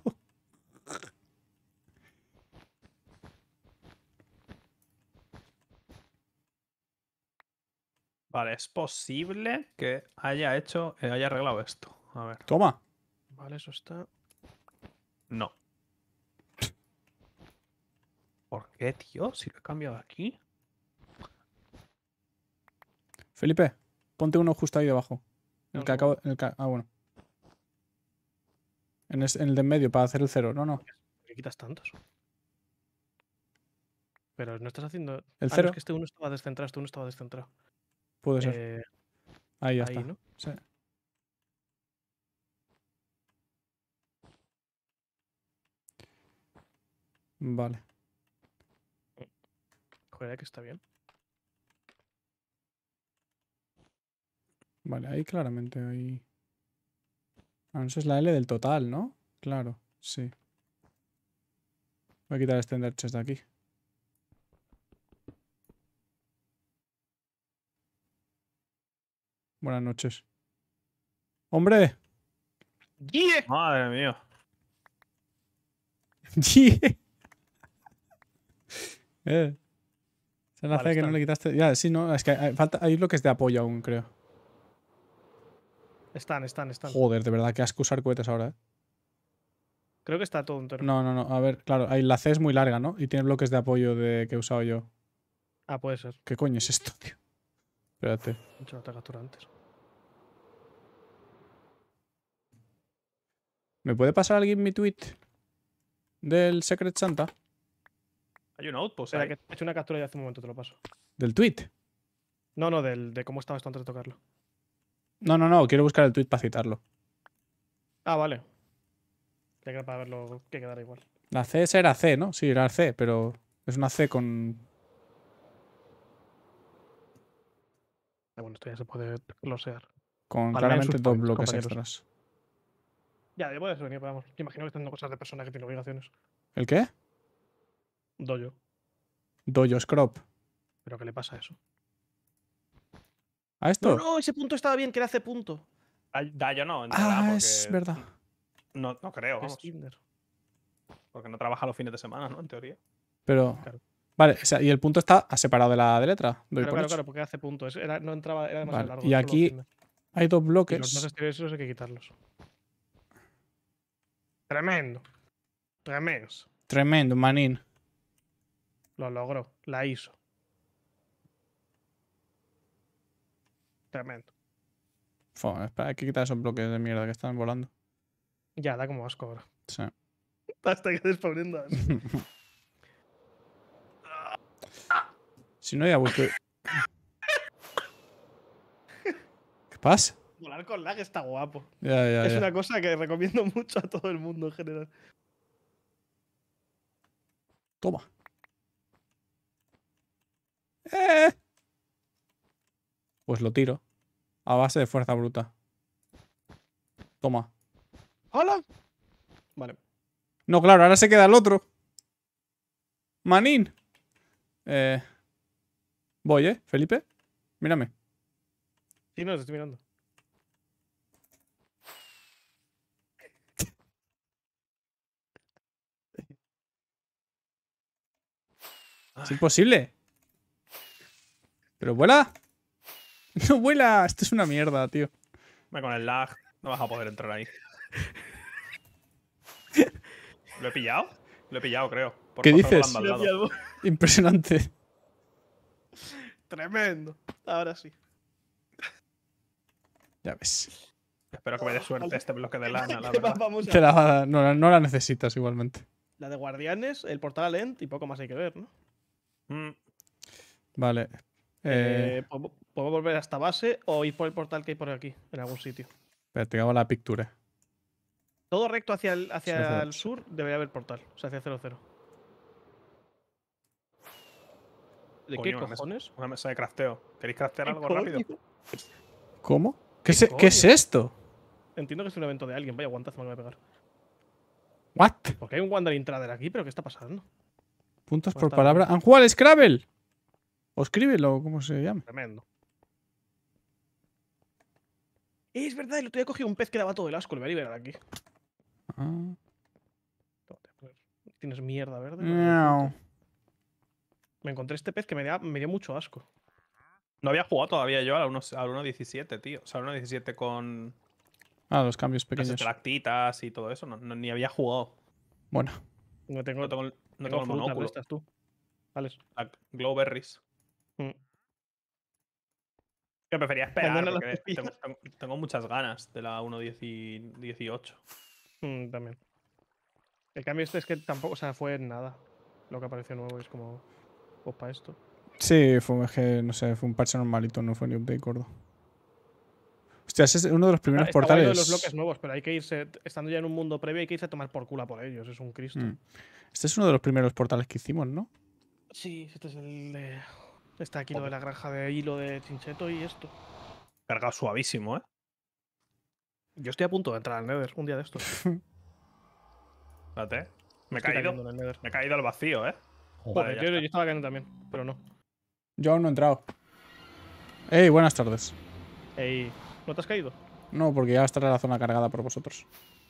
Vale, es posible que haya hecho, eh, haya arreglado esto. A ver. Toma. Vale, eso está. No. ¿Por qué, tío? Si lo he cambiado aquí. Felipe, ponte uno justo ahí debajo. El No, que no. acabo. El que- ah, bueno. En, es- en el de en medio para hacer el cero. No, no. ¿Por qué quitas tantos? Pero no estás haciendo. El Ah, no, cero. es que este uno estaba descentrado, este uno estaba descentrado. Puede ser. Eh, Ahí ya ahí, está. ¿no? Sí. Vale. Joder, que está bien. Vale, ahí claramente hay. Ah, no, esa es la L del total, ¿no? Claro, sí. Voy a quitar este Ender Chest de aquí. Buenas noches. ¡Hombre! ¡Yeah! Madre mía. ¡Yeah! eh. Se la Vale, hace que no están. le quitaste. Ya, sí, no. Es que hay, falta, hay bloques de apoyo aún, creo. Están, están, están. Joder, de verdad, qué asco usar cohetes ahora, ¿eh? Creo que está todo entero. No, no, no. A ver, claro, ahí la C es muy larga, ¿no? Y tiene bloques de apoyo de que he usado yo. Ah, puede ser. ¿Qué coño es esto, tío? Espérate. He hecho otra captura antes. ¿Me puede pasar alguien mi tweet del Secret Santa? Hay un outpost Espera, ahí. que he hecho una captura y hace un momento te lo paso. ¿Del tweet? No, no, del, de cómo estaba esto antes de tocarlo. No, no, no. Quiero buscar el tweet para citarlo. Ah, vale. Ya que era para verlo que quedara igual. La C esa era C, ¿no? Sí, era C, pero es una C con. Ah, bueno, esto ya se puede closear. Con Palmen claramente sus dos points, bloques compañeros. extras. Ya, debo de venir, pero vamos. Imagino que están haciendo cosas de persona que tiene obligaciones. ¿El qué? Doyo. Dojo Scrop. ¿Pero qué le pasa a eso? ¿A esto? No, no, ese punto estaba bien, que era C punto. Ay, Da, yo no entrará ah, porque es verdad. No, no creo, Es vamos. Tinder. Porque no trabaja los fines de semana, ¿no? En teoría. Pero. Claro. Vale, o sea, y el punto está separado de la de letra. Doy Claro, por claro, hecho. claro, porque era C punto. Es- Era, no entraba, era demasiado Vale, largo. y solo aquí Tinder. hay dos Y bloques. los dos exteriores esos hay que quitarlos. Tremendo. Tremendo. Tremendo, manín. Lo logró. La hizo. Tremendo. Fo, espera, hay que quitar esos bloques de mierda que están volando. Ya, da como asco ahora. Sí. Hasta que desponiendo así. Si no, ya busco. ¿Qué pasa? Volar con lag está guapo. Ya, ya, es ya. una cosa que recomiendo mucho a todo el mundo en general. Toma. Eh. Pues lo tiro. A base de fuerza bruta. Toma. ¡Hola! Vale. No, claro, ahora se queda el otro. Manín. Eh. Voy, ¿eh? Felipe. Mírame. Sí, no, te estoy mirando. Es imposible. Pero vuela. No vuela. Esto es una mierda, tío. Hombre, con el lag no vas a poder entrar ahí. ¿Lo he pillado? Lo he pillado, creo. Por ¿Qué pasar dices? volando al lado. Impresionante. Tremendo. Ahora sí. Ya ves. Espero que me dé suerte este bloque de lana, la ¿Qué más verdad. vamos a Te la va a dar- no, la- no la necesitas igualmente. La de Guardianes, el portal a Lent y poco más hay que ver, ¿no? Mm, Vale. Eh, Eh, ¿podemos podemos volver a esta base o ir por el portal que hay por aquí, en algún sitio? Espera, te hago la pictura. Todo recto hacia el, hacia cero cero. el sur debería haber portal. O sea, hacia cero cero. ¿De Coño, qué una mesa- cojones? Una mesa de crafteo. ¿Queréis craftear ¿Qué algo coño? rápido? ¿Cómo? ¿Qué ¿Qué, es, ¿Qué es coño? esto? Entiendo que es un evento de alguien. Vaya guantazo me voy a pegar. ¿What? Porque hay un Wandering Trader aquí, pero ¿qué está pasando? Puntos No por está palabra. bien. ¡Han jugado al Scrabble! O Scribble, o como se llama. Tremendo. Eh, Es verdad, el otro día cogí un pez que daba todo el asco. Lo voy a liberar aquí. Ah. Tómate, pues, tienes mierda verde. Vale, Miau. perfecto. Me encontré este pez que me, da- me dio mucho asco. No había jugado todavía yo al uno punto diecisiete, tío. O sea, al uno punto diecisiete con Ah, los cambios las pequeños. estalactitas y todo eso. No, no- ni había jugado. Bueno. No tengo, No tengo, el- no tengo tengo el frutas de monóculo. estas, tú. Vale. La Glowberries. Mm. Que prefería esperar Mañana las porque pillas. tengo, tengo- tengo muchas ganas de la uno punto dieciocho. Mm, también. El cambio este es que tampoco, o sea, fue nada. Lo que apareció nuevo es como. Pues para esto. Sí, fue, es que, no sé, fue un parche normalito, no fue ni update gordo. Hostia, ese es uno de los primeros Está guay lo portales. de los bloques nuevos, pero hay que irse. Estando ya en un mundo previo, hay que irse a tomar por culo por ellos. Es un Cristo. Mm. Este es uno de los primeros portales que hicimos, ¿no? Sí, este es el de. Está aquí lo Joder. de la granja de hilo de Chincheto y esto. Cargado suavísimo, ¿eh? Yo estoy a punto de entrar al Nether un día de estos. Espérate. Me he Estoy caído. cayendo en el Nether. Me he caído al vacío, ¿eh? Joder, Vale, ya yo, está. yo estaba cayendo también, pero no. Yo aún no he entrado. Ey, buenas tardes. Ey, ¿no te has caído? No, porque ya estará la zona cargada por vosotros.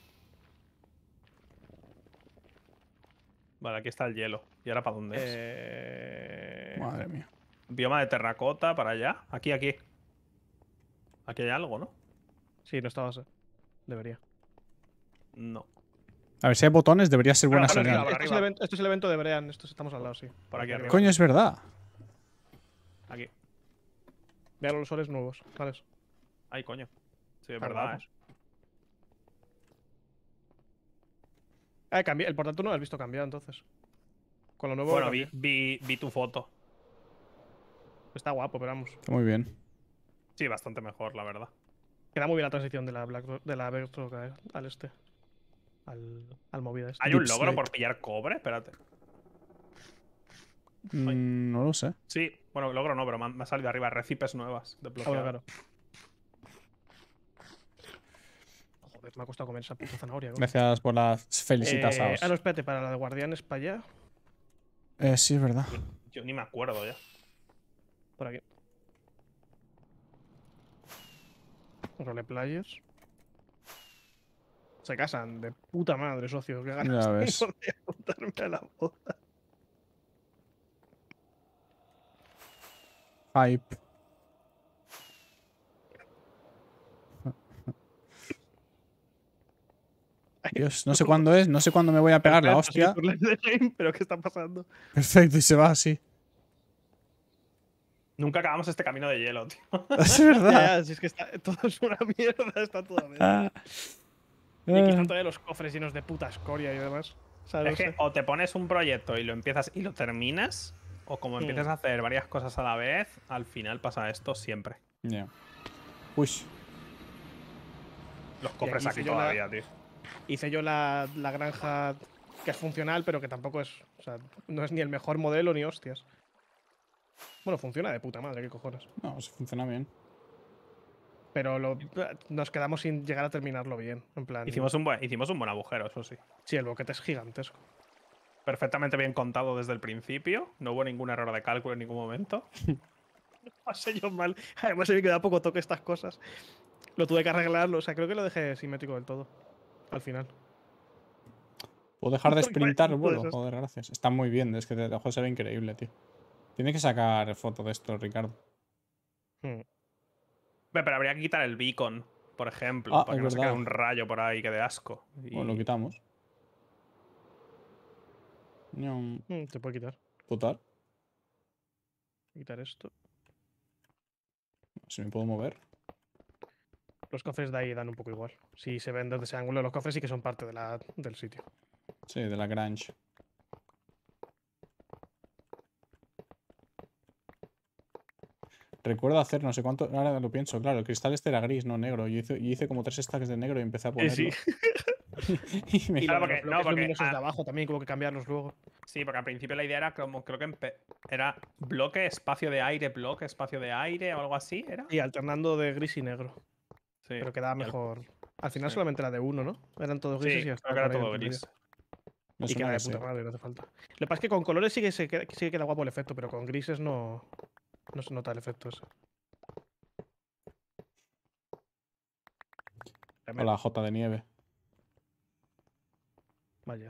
Vale, aquí está el hielo. ¿Y ahora para dónde es? Eh... Madre mía. Bioma de terracota para allá. Aquí, aquí. Aquí hay algo, ¿no? Sí, no estabas. Debería. No. A ver, si hay botones, debería ser buena Bueno, señal. por Esto es, el arriba. evento, esto es el evento de Brean. Esto estamos al lado, sí. Por aquí arriba. Coño, es verdad. Aquí. Vean los soles nuevos, ¿vale? Ay, coño. Sí, es Ah, verdad, vamos. ¿eh? Ah, cambié. El portal tú no lo has visto cambiado entonces. Con lo nuevo. Bueno, cambié. vi, vi, vi tu foto. Está guapo, pero vamos. Está muy bien. Sí, bastante mejor, la verdad. Queda muy bien la transición de la Black Ro- de la Black Rock a- al este. Al, al movida este. ¿Hay un Deep logro Slate. por pillar cobre? Espérate. Mm, no lo sé. Sí, bueno, logro no, pero me ha- me ha salido arriba. Recipes nuevas de Ah, bueno, bloqueado. claro. Joder, me ha costado comer esa puta zanahoria. ¿no? Gracias por las felicitas, Eh, Aos. ah, no, espérate, para la de guardianes para allá. Eh, sí, es verdad. Yo ni me acuerdo ya. Por aquí. Role players. Se casan de puta madre, socio. Qué ganas Ya ves. tengo de apuntarme a la boda. Hype. Dios, no sé cuándo es, no sé cuándo me voy a pegar la hostia. Por la de game, pero ¿qué está pasando? Perfecto, y se va así. Nunca acabamos este camino de hielo, tío. Es Ya, verdad. ya, si es que está, todo es una mierda, está todo a ver. Ah. Y aquí están Ah. todavía los cofres llenos de puta escoria y demás. O sea, no Es que sé. o te pones un proyecto y lo empiezas y lo terminas, o como Mm. empiezas a hacer varias cosas a la vez, al final pasa esto siempre. Ya. Uy. Los cofres aquí aquí hice yo la- todavía, tío. Hice yo la, la granja que es funcional, pero que tampoco es. O sea, no es ni el mejor modelo ni hostias. Bueno, funciona de puta madre, qué cojones. No, se funciona bien. Pero lo- nos quedamos sin llegar a terminarlo bien. En plan. Hicimos un, buen, hicimos un buen agujero, eso sí. Sí, el boquete es gigantesco. Perfectamente bien contado desde el principio. No hubo ningún error de cálculo en ningún momento. Pasé yo mal. Además, se me queda poco toque estas cosas. Lo tuve que arreglarlo. O sea, creo que lo dejé simétrico del todo. Al final. ¿Puedo dejar de Porque sprintar el vaya vuelo? cosas. Joder, gracias. Está muy bien, es que el juego se ve increíble, tío. Tienes que sacar foto de esto, Ricardo. Hmm. Ve, Pero habría que quitar el beacon, por ejemplo. Ah, para es que no se quede verdad. un rayo por ahí que de asco. Y- Bueno, lo quitamos. Ñam. Hmm, te puede quitar. Total. Quitar esto. Si me puedo mover. Los cofres de ahí dan un poco igual. Si se ven desde ese ángulo, los cofres sí que son parte de la, del sitio. Sí, de la Grange. Recuerdo hacer no sé cuánto. Ahora lo pienso, claro. El cristal este era gris, no negro. Yo hice, yo hice como tres stacks de negro y empecé a ponerlo. sí. y me- Y Claro, lo de porque- los no, bloques porque, luminosos ah, de abajo también hubo que cambiarlos luego. Sí, porque al principio la idea era como, creo que empe- era bloque, espacio de aire, bloque, espacio de aire o algo así, ¿era? Y alternando de gris y negro. Sí. Pero quedaba y al- mejor. Al final sí. solamente era de uno, ¿no? Eran todos Sí, grises y creo ya estaba que era por ahí todo entre medio. gris. me Y suena queda de que sí. puta madre, no hace falta. Lo que pasa es que con colores sí que, se queda, sí que queda guapo el efecto, pero con grises no, no se nota el efecto ese. Hola, J de nieve. Vaya.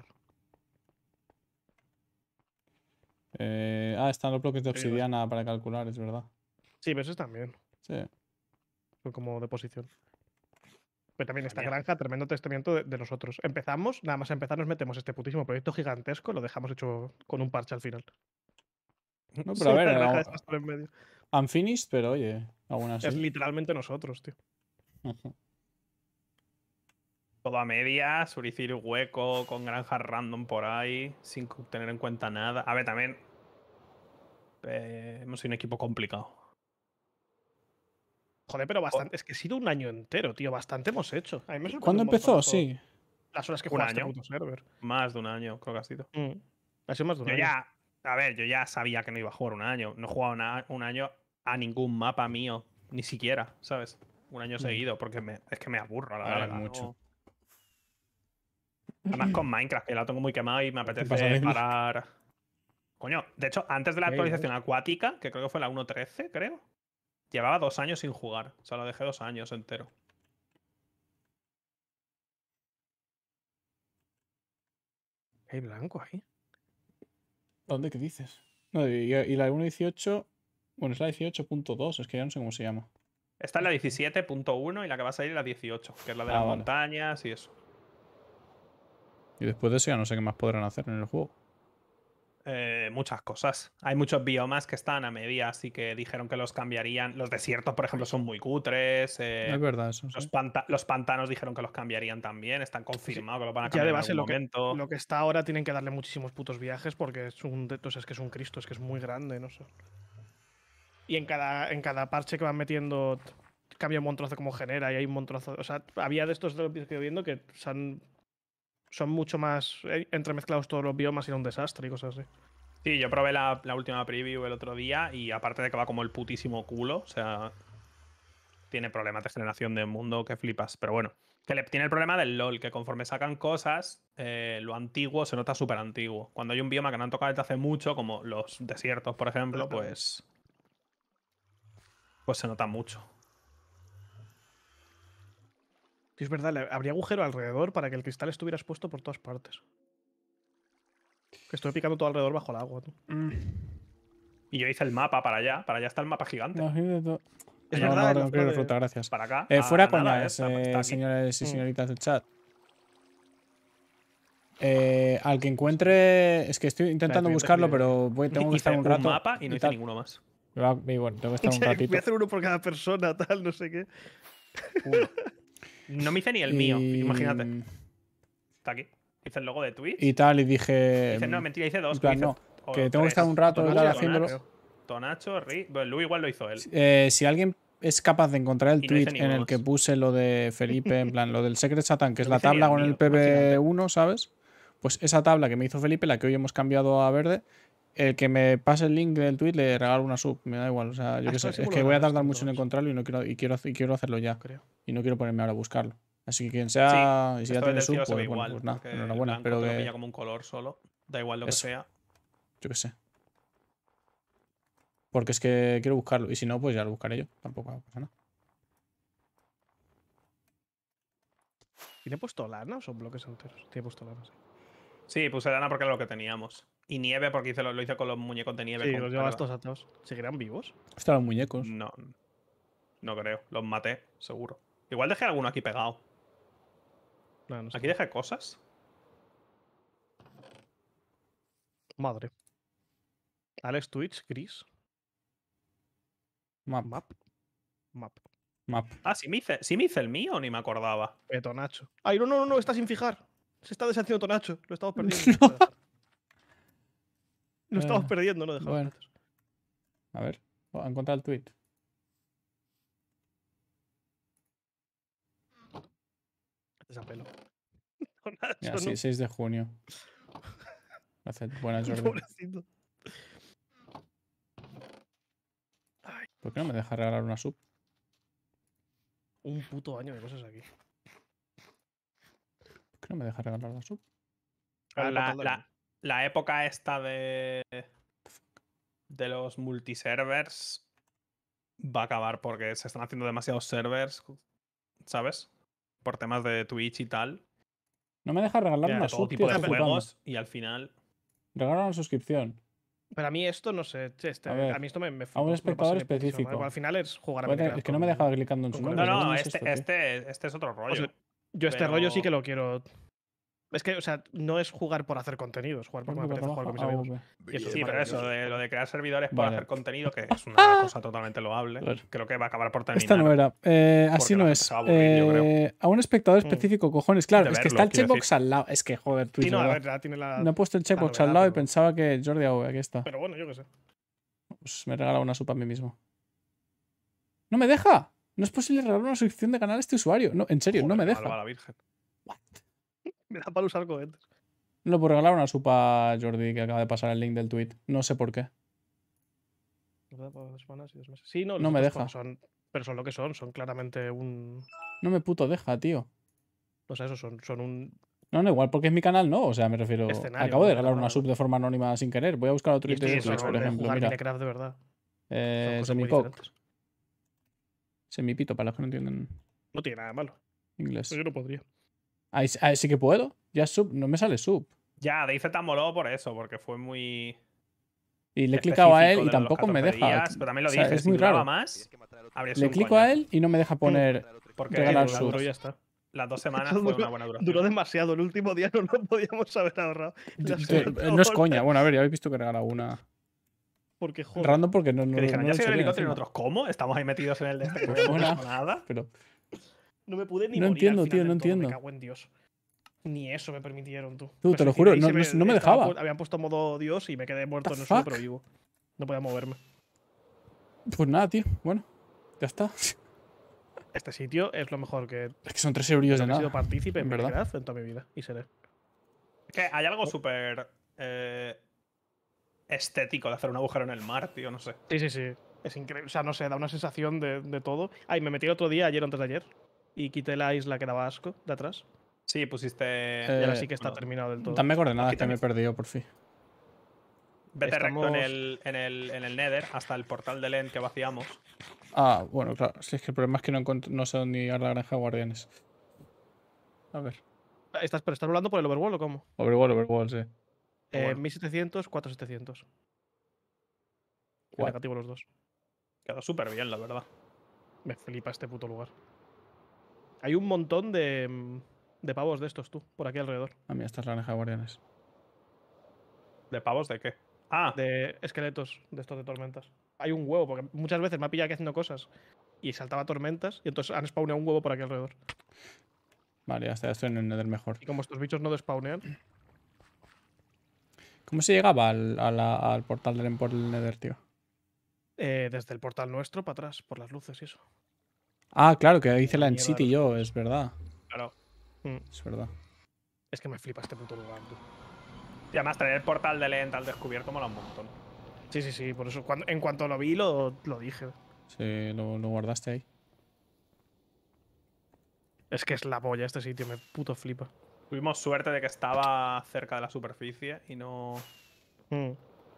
Eh, ah, están los bloques de Sí, vas- obsidiana para calcular, es verdad. Sí, pero esos también. Sí. Son como de posición. Pero también esta Genial. granja, tremendo testamento de, de nosotros. Empezamos, nada más empezar, nos metemos este putísimo proyecto gigantesco, lo dejamos hecho con un parche al final. No, pero a Solo ver, la granja a- esta está en medio. unfinished, pero oye, aún Es así. literalmente nosotros, tío. Ujú. Todo a medias, Uricir hueco, con granjas random por ahí, sin tener en cuenta nada. A ver, también eh, hemos sido un equipo complicado. Joder, pero bastante. Es que ha sido un año entero, tío. Bastante hemos hecho. A mí me sorprende ¿Cuándo un montón empezó? eso- Sí. Las horas que Un jugaste año. puto server. Más de un año, creo que ha sido. Mm. Ha sido más de un Yo año. ya, a ver, yo ya sabía que no iba a jugar un año. No he jugado una- un año a ningún mapa mío, ni siquiera, ¿sabes? Un año Mm. seguido, porque me- es que me aburro, la A ver, verdad. mucho. no. Además con Minecraft, que la tengo muy quemada y me pasa apetece mismo? parar. Coño, de hecho, antes de la Ok, actualización acuática, que creo que fue la uno punto trece, creo, llevaba dos años sin jugar. O sea, lo dejé dos años entero. Hay blanco ahí. ¿Dónde? ¿Qué dices? No, y, y la uno punto dieciocho. Bueno, es la dieciocho punto dos, es que ya no sé cómo se llama. Esta es la diecisiete punto uno y la que va a salir es la dieciocho, que es la de Ah, las vale. montañas y eso. Y después de eso ya no sé qué más podrán hacer en el juego. Eh, muchas cosas. Hay muchos biomas que están a medias y que dijeron que los cambiarían. Los desiertos, por ejemplo, son muy cutres. eh, Es verdad, eso. los, Sí. panta- los pantanos dijeron que los cambiarían también. Están confirmados que los van a Ya cambiar de en base, algún lo que, momento. lo que está ahora tienen que darle muchísimos putos viajes porque es un, de- o sea, es que es un Cristo, es que es muy grande, no sé. Y en cada, en cada parche que van metiendo cambia un montrozo como genera y hay un montrozo. O sea, había de estos de los vídeos que he ido viendo que son, son mucho más eh, entremezclados todos los biomas y era un desastre y cosas así. Sí, yo probé la, la última preview el otro día y aparte de que va como el putísimo culo, o sea, tiene problemas de generación de mundo que flipas. Pero bueno, que le, tiene el problema del LOL, que conforme sacan cosas, eh, lo antiguo se nota súper antiguo. Cuando hay un bioma que no han tocado desde hace mucho, como los desiertos, por ejemplo, pues. Pues se nota mucho. Sí, es verdad, le- habría agujero alrededor para que el cristal estuviera expuesto por todas partes. Que estoy picando todo alrededor bajo el agua, tú. Y yo hice el mapa para allá, para allá está el mapa gigante. No, no, Es no, verdad, no, en la no quiero zona de- fruta, gracias. Para acá. Eh, a- fuera a nada, coñas, está- eh, está aquí. señores y Mm. señoritas del chat. Eh, al que encuentre. Es que estoy intentando estoy buscarlo, viendo- pero voy, tengo que Hice estar un rato. mapa y no hice tal. ninguno más. Me va- y bueno, tengo que estar un Voy a ratito. hacer uno por cada persona, tal, no sé qué. Uno. No me hice ni el mío, Y- imagínate. Está aquí. Hice el logo de Twitch. Y tal, y dije. Hice, no, mentira, hice dos. en plan, hice- no, o que tengo que tres. estar un rato y Tonacho, tal Tonacho, haciéndolo. creo. Tonacho, Ri. Bueno, Lu igual lo hizo él. Eh, si alguien es capaz de encontrar el Y no hice tweet en ninguno el que más. puse lo de Felipe, en plan, lo del Secret Satan, que es No la hice ni tabla el con el mío, P B imagínate. uno, ¿sabes? Pues esa tabla que me hizo Felipe, la que hoy hemos cambiado a verde, el que me pase el link del tweet le regalo una sub, me da igual. O sea, yo Ah, qué esto sé. sí Es me que lo voy a ganaste tardar mucho en entonces. encontrarlo y no quiero, y quiero, y quiero hacerlo ya. Creo. Y no quiero ponerme ahora a buscarlo. Así que quien sea, y si ya Esto tiene del sub, cielo pues se ve bueno, igual. pues nada, porque el enhorabuena. blanco Pero te lo que, pilla como un color solo. Da igual lo que Eso. sea. yo qué sé. Porque es que quiero buscarlo. Y si no, pues ya lo buscaré yo. Tampoco pasa nada. ¿Tiene puesto lana o son bloques enteros? Tiene puesto lana, sí. Sí, puse lana porque era lo que teníamos. Y nieve porque hice lo, lo hice con los muñecos de nieve. Sí, con los llevas cuerda. todos atados. ¿Seguirán vivos? Están los muñecos. No. No creo. Los maté, seguro. Igual dejé alguno aquí pegado. No, no sé. Aquí dejé cosas. Madre. Alex Twitch, gris. Map. Map. Map. Map. Ah, sí me hice, sí me hice el mío, ni me acordaba. Eh, Tonacho. Ay, no, no, no, no, está sin fijar. Se está deshaciendo Tonacho. Lo estamos perdiendo. Lo estamos Eh, perdiendo, no dejamos. bueno. A ver. Oh, ¿ha encontrado el tweet? Este es a pelo. Nacho, Mira, ¿no? sí, seis de junio. Gracias, buenas, Jordi. Pobrecito. ¿Por qué no me deja regalar una sub? Un puto año de cosas aquí. ¿Por qué no me deja regalar una sub? Pero Ah, la, total, la- la época esta de. de los multiservers va a acabar porque se están haciendo demasiados servers, ¿sabes? Por temas de Twitch y tal. No me deja regalar De una todo sub, tipo tío. de Estoy flipando. juegos y al final. Regala una suscripción. Pero a mí esto, no sé, che, este- A a, ver, mí esto me, me a flipa, un me espectador pasa de putísima específico. madre, porque al final es jugar a Voy a tener- Minecraft es que no me con- deja clicando en su con nombre. No, ¿qué no, coño es este, esto, tío? este, este es otro rollo. O sea, yo este rollo sí que pero- lo quiero. Es que, o sea, no es jugar por hacer contenido, es jugar porque me Barra apetece jugar con mis baja, amigos. A V. Y eso es Sí, pero eso, maravilloso. de, lo de crear servidores por Vale. hacer contenido, que es una cosa totalmente loable, Claro. creo que va a acabar por terminar. Esta no era. Eh, así porque no la es. gente se va a aburrir, yo creo. Eh, a un espectador Mm. específico, cojones. Claro, De es que verlo, está el quiero checkbox decir. al lado. Es que, joder, Twitch, Sí, no, a ¿verdad? ver, ya tiene la. No he puesto el checkbox novedad, al lado y pero- pensaba que Jordi A V, aquí está. Pero bueno, yo qué sé. Pues me regala una supa a mí mismo. ¡No me deja! No es posible regalar una suscripción de canal a este usuario. No, en serio, no Joder, me qué deja. malvada la Virgen. Me da para usar cohetes. No le puedo regalar una supa a Jordi que acaba de pasar el link del tweet. No sé por qué. ¿Verdad? Para dos semanas y dos meses. Sí, no, No los me otros deja. Son, pero son lo que son, son claramente un. No me puto deja, tío. O sea, eso son, son un. No, no, igual porque es mi canal, no. O sea, me refiero. Escenario, Acabo de ¿no? regalar Para una nada, sub ¿no? de forma anónima sin querer. Voy a buscar otro Y tweet de eso Twitch, son por de ejemplo. jugar Mira. Minecraft de verdad. Eh, Son cosas muy Semicoke. diferentes. Semipito, para los que no entienden No tiene nada de malo. inglés. Yo no podría. Ahí, ahí sí que puedo. Ya es sub. No me sale sub. Ya, DayZ moló por eso, porque fue muy. Y le he clicado a él específico y de lo de los tampoco me catorce deja. días, pero también lo O sea, dije, es si muy duraba raro. más, habría sido Le un clico a coñazo. él y no me deja poner. Porque regalar las subs. Duró y dos- ya está. las dos semanas Eso fue duró- una buena duración. Duró demasiado. El último día no lo podíamos haber ahorrado. Ya Te- suelto No es coña. golpes, Bueno, a ver, ya habéis visto que regala una. Porque joder. Random porque no, no, Que dijeron, no ya lo se ve el sabía helicóptero y encima. nosotros, ¿cómo? Estamos ahí metidos en el de este que no Pues hemos buena. visto nada. Pero No me pude ni No morir entiendo, al final tío, del no todo, entiendo. Me cago en Dios. Ni eso me permitieron, tú. Tú, Me te lo suicidé juro, y no- se no- no me estaba dejaba. pu- habían puesto modo Dios y me quedé muerto What en the el suelo, fuck? pero vivo. No podía moverme. pues nada, tío. Bueno, ya está. Este sitio es lo mejor que, Es que son tres eurillos lo de que he sido nada. partícipe en en verdad. Minecraft en toda mi vida. Y seré. Es que hay algo súper eh, estético de hacer un agujero en el mar, tío, no sé. Sí, sí, sí. Es increíble. O sea, no sé, da una sensación de, de todo. Ay, me metí el otro día, ayer o antes de ayer, y quité la isla que daba asco de atrás. Sí, pusiste. Eh, Y ahora sí que está bueno, terminado del todo. Dame coordenadas Aquí que me he también. perdido, por fin. Vete recto en estamos- el, en, el, en el Nether hasta el portal de End que vaciamos. Ah, bueno, claro. Si es que el problema es que no, encuentro, no sé dónde ir a la granja de guardianes. A ver. ¿Estás, ¿Pero estás hablando por el overworld o cómo? Overwall, Overwall, sí. Eh, Bueno. mil setecientos, cuatro mil setecientos. En Guau. negativo los dos. Quedó súper bien, la verdad. Me flipa este puto lugar. Hay un montón de, mm, de pavos de estos, tú, por aquí alrededor. A mí esta es la granja de guardianes. ¿De pavos de qué? Ah, De esqueletos de estos de tormentas. Hay un huevo, porque muchas veces me ha pillado aquí haciendo cosas y saltaba tormentas y entonces han spawnado un huevo por aquí alrededor. Vale, ya está, ya estoy en el Nether mejor. Y como estos bichos no despawnean, ¿Cómo se llegaba al, a la- al portal del por el Nether, tío? eh, desde el portal nuestro para atrás, por las luces y eso. Ah, claro, que hice la La en mierda City de los yo, juegos. es verdad. claro. Mm. Es verdad. Es que me flipa este puto lugar, tú. Y además traer el portal de End al descubierto mola un montón. Sí, sí, sí, por eso cuando, en cuanto lo vi lo, lo dije. Sí, lo, lo guardaste ahí. Es que es la polla este sitio, me puto flipa. Tuvimos suerte de que estaba cerca de la superficie y no. Mm.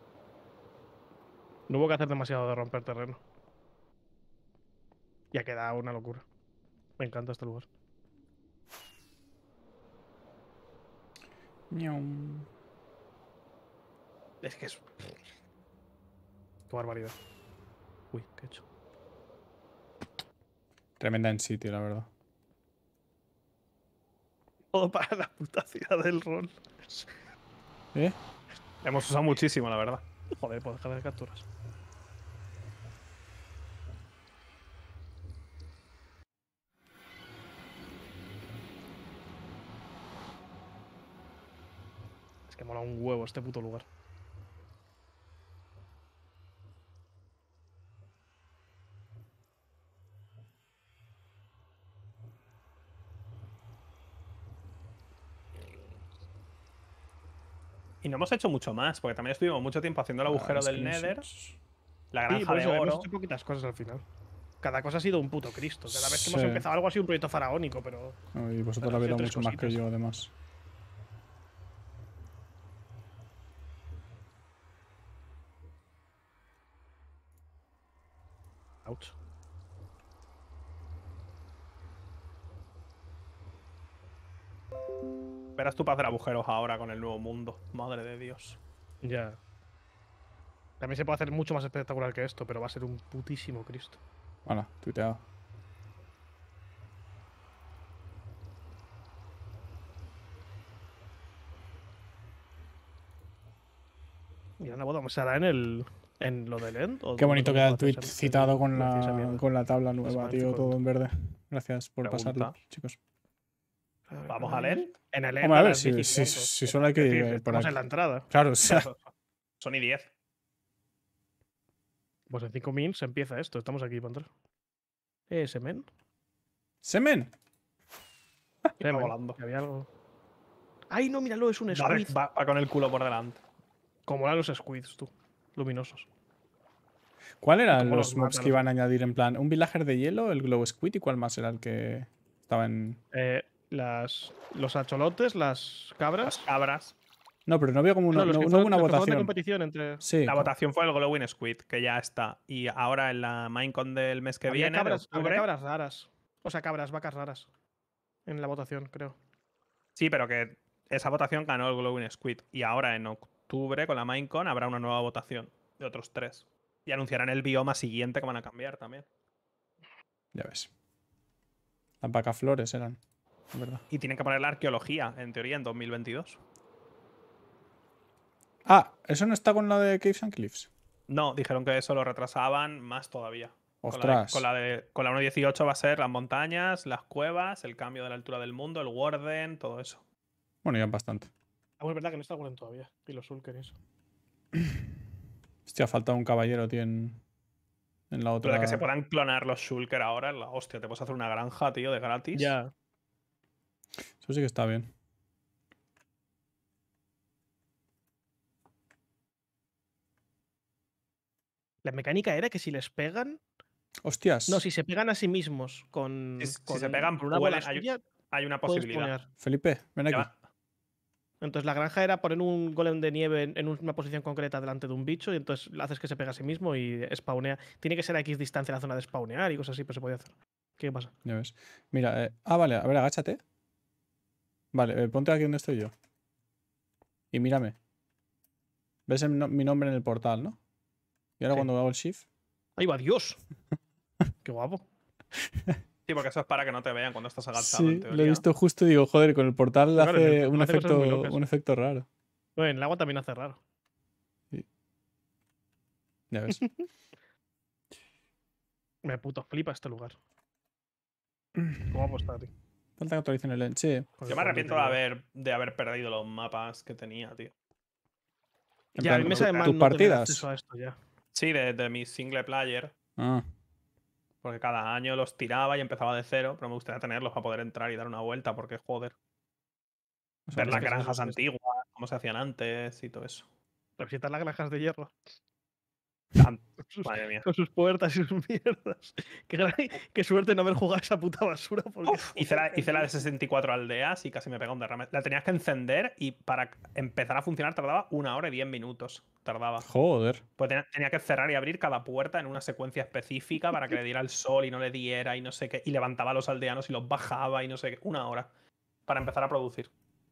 No hubo que hacer demasiado de romper terreno. Y ha quedado una locura. Me encanta este lugar. Ñaum. Es que es. Qué barbaridad. Uy, qué he hecho. Tremenda en City, la verdad. Todo para la puta ciudad del rol. ¿Eh? Hemos usado muchísimo, la verdad. Joder, puedo dejar de capturas. Es que mola un huevo este puto lugar. Y no hemos hecho mucho más, porque también estuvimos mucho tiempo haciendo el agujero Ah, del Nether, screenshots. la Sí, granja por de eso, hemos oro. hecho poquitas cosas al final. Cada cosa ha sido un puto Cristo. Cada vez que hemos Sí. empezado algo ha sido un proyecto faraónico, pero. No, y vosotros Pero lo habéis dado sí, tres mucho más que cositas. yo, además. Ouch. Verás tú para hacer agujeros ahora con el nuevo mundo. Madre de Dios. Ya. También se puede hacer mucho más espectacular que esto, pero va a ser un putísimo Cristo. Bueno, tuiteado. Mira, la boda, ¿se hará en el. en lo del End? ¿O Qué bonito dónde queda lo el puedo tweet hacer? citado con Decir esa la, mierda. con la tabla nueva, magnífico. tío, todo en verde. Gracias por Pregunta. pasarlo, chicos. ¿Vamos al End? En el End. Hombre, a a ver, las si, diez y si, cuarto. si solo hay que Es decir, ir por estamos aquí. en la entrada. Claro, o sea, Son y diez. Pues en cinco min se empieza esto. Estamos aquí para entrar. ¿Eh, semen? semen. Y va volando. Que había algo. ¡Ay, no, míralo! Es un Va, squid. va- va con el culo por delante. Como eran los squids, tú. Luminosos. ¿Cuál eran cómo los los mobs matan que los- iban a añadir en plan? ¿Un villager de hielo, el glow squid y cuál más era el que estaba en...? Eh, las, los acholotes, las cabras. Las cabras. No, pero no había como una, No, los no, que no fueron- hubo una los que fueron de votación. competición entre. Sí. La votación fue el Glowing Squid, que ya está. Y ahora en la Minecon del mes que Había viene, cabras, de había octubre. cabras raras. O sea, cabras, vacas raras. En la votación, creo. Sí, pero que esa votación ganó el Glowing Squid. Y ahora en octubre, con la Minecon, habrá una nueva votación de otros tres. Y anunciarán el bioma siguiente que van a cambiar también. Ya ves. Las vacas flores eran, es verdad. Y tienen que poner la arqueología, en teoría, en dos mil veintidós. Ah, ¿eso no está con la de Caves and Cliffs? No, dijeron que eso lo retrasaban más todavía. Con la, de, Ostras. con la de con la uno punto dieciocho va a ser las montañas, las cuevas, el cambio de la altura del mundo, el Warden, todo eso. Bueno, ya bastante. Ah, bueno, es verdad que no está Golem todavía. Y los Sulker y eso. Hostia, falta un caballero, tío, en, en la Lo otra. de que se puedan clonar los Shulker ahora, la hostia, te puedes hacer una granja, tío, de gratis. Ya. Eso sí que está bien. La mecánica era que si les pegan. Hostias. No, si se pegan a sí mismos con. Si- si con- se pegan, con una bola pueden- hay- suya, Hay una puedes posibilidad. spawnear. Felipe, ven Ya aquí. va. Entonces la granja era poner un golem de nieve en, en una posición concreta delante de un bicho y entonces haces que se pegue a sí mismo y spawnea. Tiene que ser a X distancia la zona de spawnear y cosas así, pero se puede hacer. ¿Qué pasa? Ya ves. Mira, eh, ah, vale, a ver, agáchate. Vale, eh, ponte aquí donde estoy yo. Y mírame. ¿Ves el no- mi nombre en el portal, no? Y ahora Sí. cuando hago el shift. ¡Ahí va Dios! ¡Qué guapo! Sí, porque eso es para que no te vean cuando estás agachado, en Sí, teoría. lo he visto justo y digo, joder, con el portal Claro, en el hace portal un hace cosas muy efecto, locas. un efecto raro. Bueno, en el agua también hace raro. Ya ves. Me puto flipa este lugar. Qué guapo está, tío. Falta que actualicen el lens. Sí. Con Yo el me arrepiento de cuadrito, haber, de haber perdido los mapas que tenía, tío. En Ya, a mí plan, me sabe mal tus no tener partidas. acceso a esto ya. Sí, de, de mi single player. Ah, Porque cada año los tiraba y empezaba de cero, pero me gustaría tenerlos para poder entrar y dar una vuelta, porque joder. o sea, Ver es las que- granjas sí, sí. antiguas, cómo se hacían antes y todo eso. Revisitar las granjas de hierro. Tan- Con sus, Madre mía. con sus puertas y sus mierdas. Qué, gran- qué suerte no haber jugado esa puta basura. Porque, Uf, hice, la, joder, hice la de sesenta y cuatro aldeas y casi me pega un derrame. La tenías que encender y para empezar a funcionar tardaba una hora y diez minutos. Tardaba. Joder. Pues tenía, tenía que cerrar y abrir cada puerta en una secuencia específica para que le diera el sol y no le diera y no sé qué. Y levantaba a los aldeanos y los bajaba y no sé qué. Una hora para empezar a producir.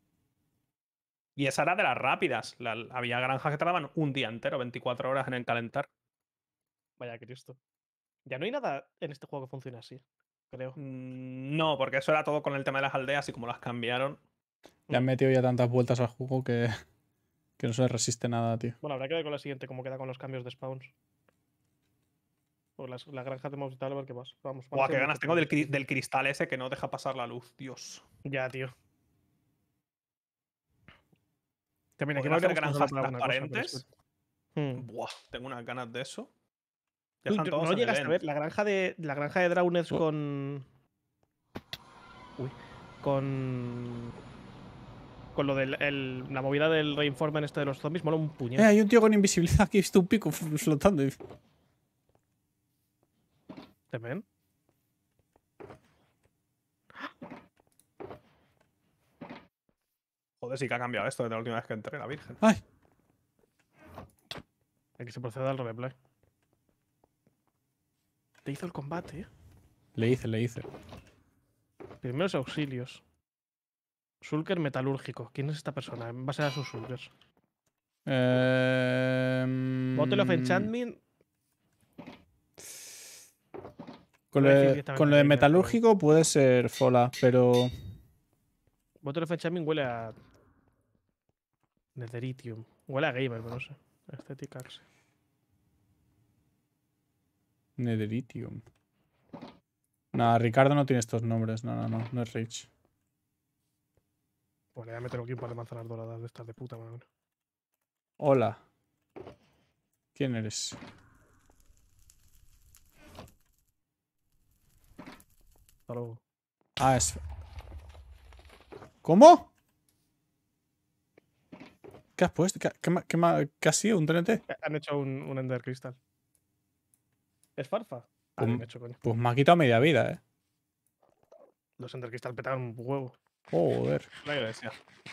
Y esa era de las rápidas. La- había granjas que tardaban un día entero, veinticuatro horas en el calentar. Vaya Cristo. Ya no hay nada en este juego que funcione así, creo. Mm, No, porque eso era todo con el tema de las aldeas y como las cambiaron. Le han metido ya tantas vueltas al juego que, que no se le resiste nada, tío. Bueno, habrá que ver con la siguiente cómo queda con los cambios de spawns. O las, la granja de mobs y tal, a ver qué pasa. Vamos, van a Buah, ser qué ganas muchos tengo del, cambios. cri- del cristal ese que no deja pasar la luz. Dios. Ya, tío. También aquí Poder hacer habríamos granjas pasado por alguna cosa, pero transparentes. es que- Hmm. Buah, tengo unas ganas de eso. Tú, Ya están yo- todos no en el llegaste a end. ver la granja de la granja de Draunets Oh. con. Uy. Con. con lo de la movida del reinforcement este de los zombies, mola un Eh, puñado. hay un tío con invisibilidad aquí, he visto un pico flotando. y- ¿Te ven? Joder, sí que ha cambiado esto desde la última vez que entré, la virgen. ¡Ay! Aquí se procede al replay. Te hizo el combate, ¿eh? Le hice, le hice. Primeros auxilios. Shulker metalúrgico. ¿Quién es esta persona? En base a sus Shulkers. Eh, Bottle of mm, Enchantment. Con Voy lo a decir de, directamente con lo de gamer, metalúrgico puede ser Fola, pero. Bottle of Enchantment huele a. Netheritium. Huele a gamer, pero no sé. Aesthetic Axe. Netheritium. Nada, Ricardo no tiene estos nombres. No, no, no. No es Rich. Bueno, ya meter aquí un par de manzanas doradas de estas de puta madre. Hola. ¿Quién eres? Hasta luego. Ah, es. ¿Cómo? ¿Qué has puesto? ¿Qué, qué, ma- qué, ma- qué ha sido? ¿Un T N T? Eh, Han hecho un, un Ender Crystal. ¿Es Farfa? Ah, Pum. bien hecho, coño. Pues me ha quitado media vida, eh. Los Ender Crystal petaron un huevo. Joder. La iglesia.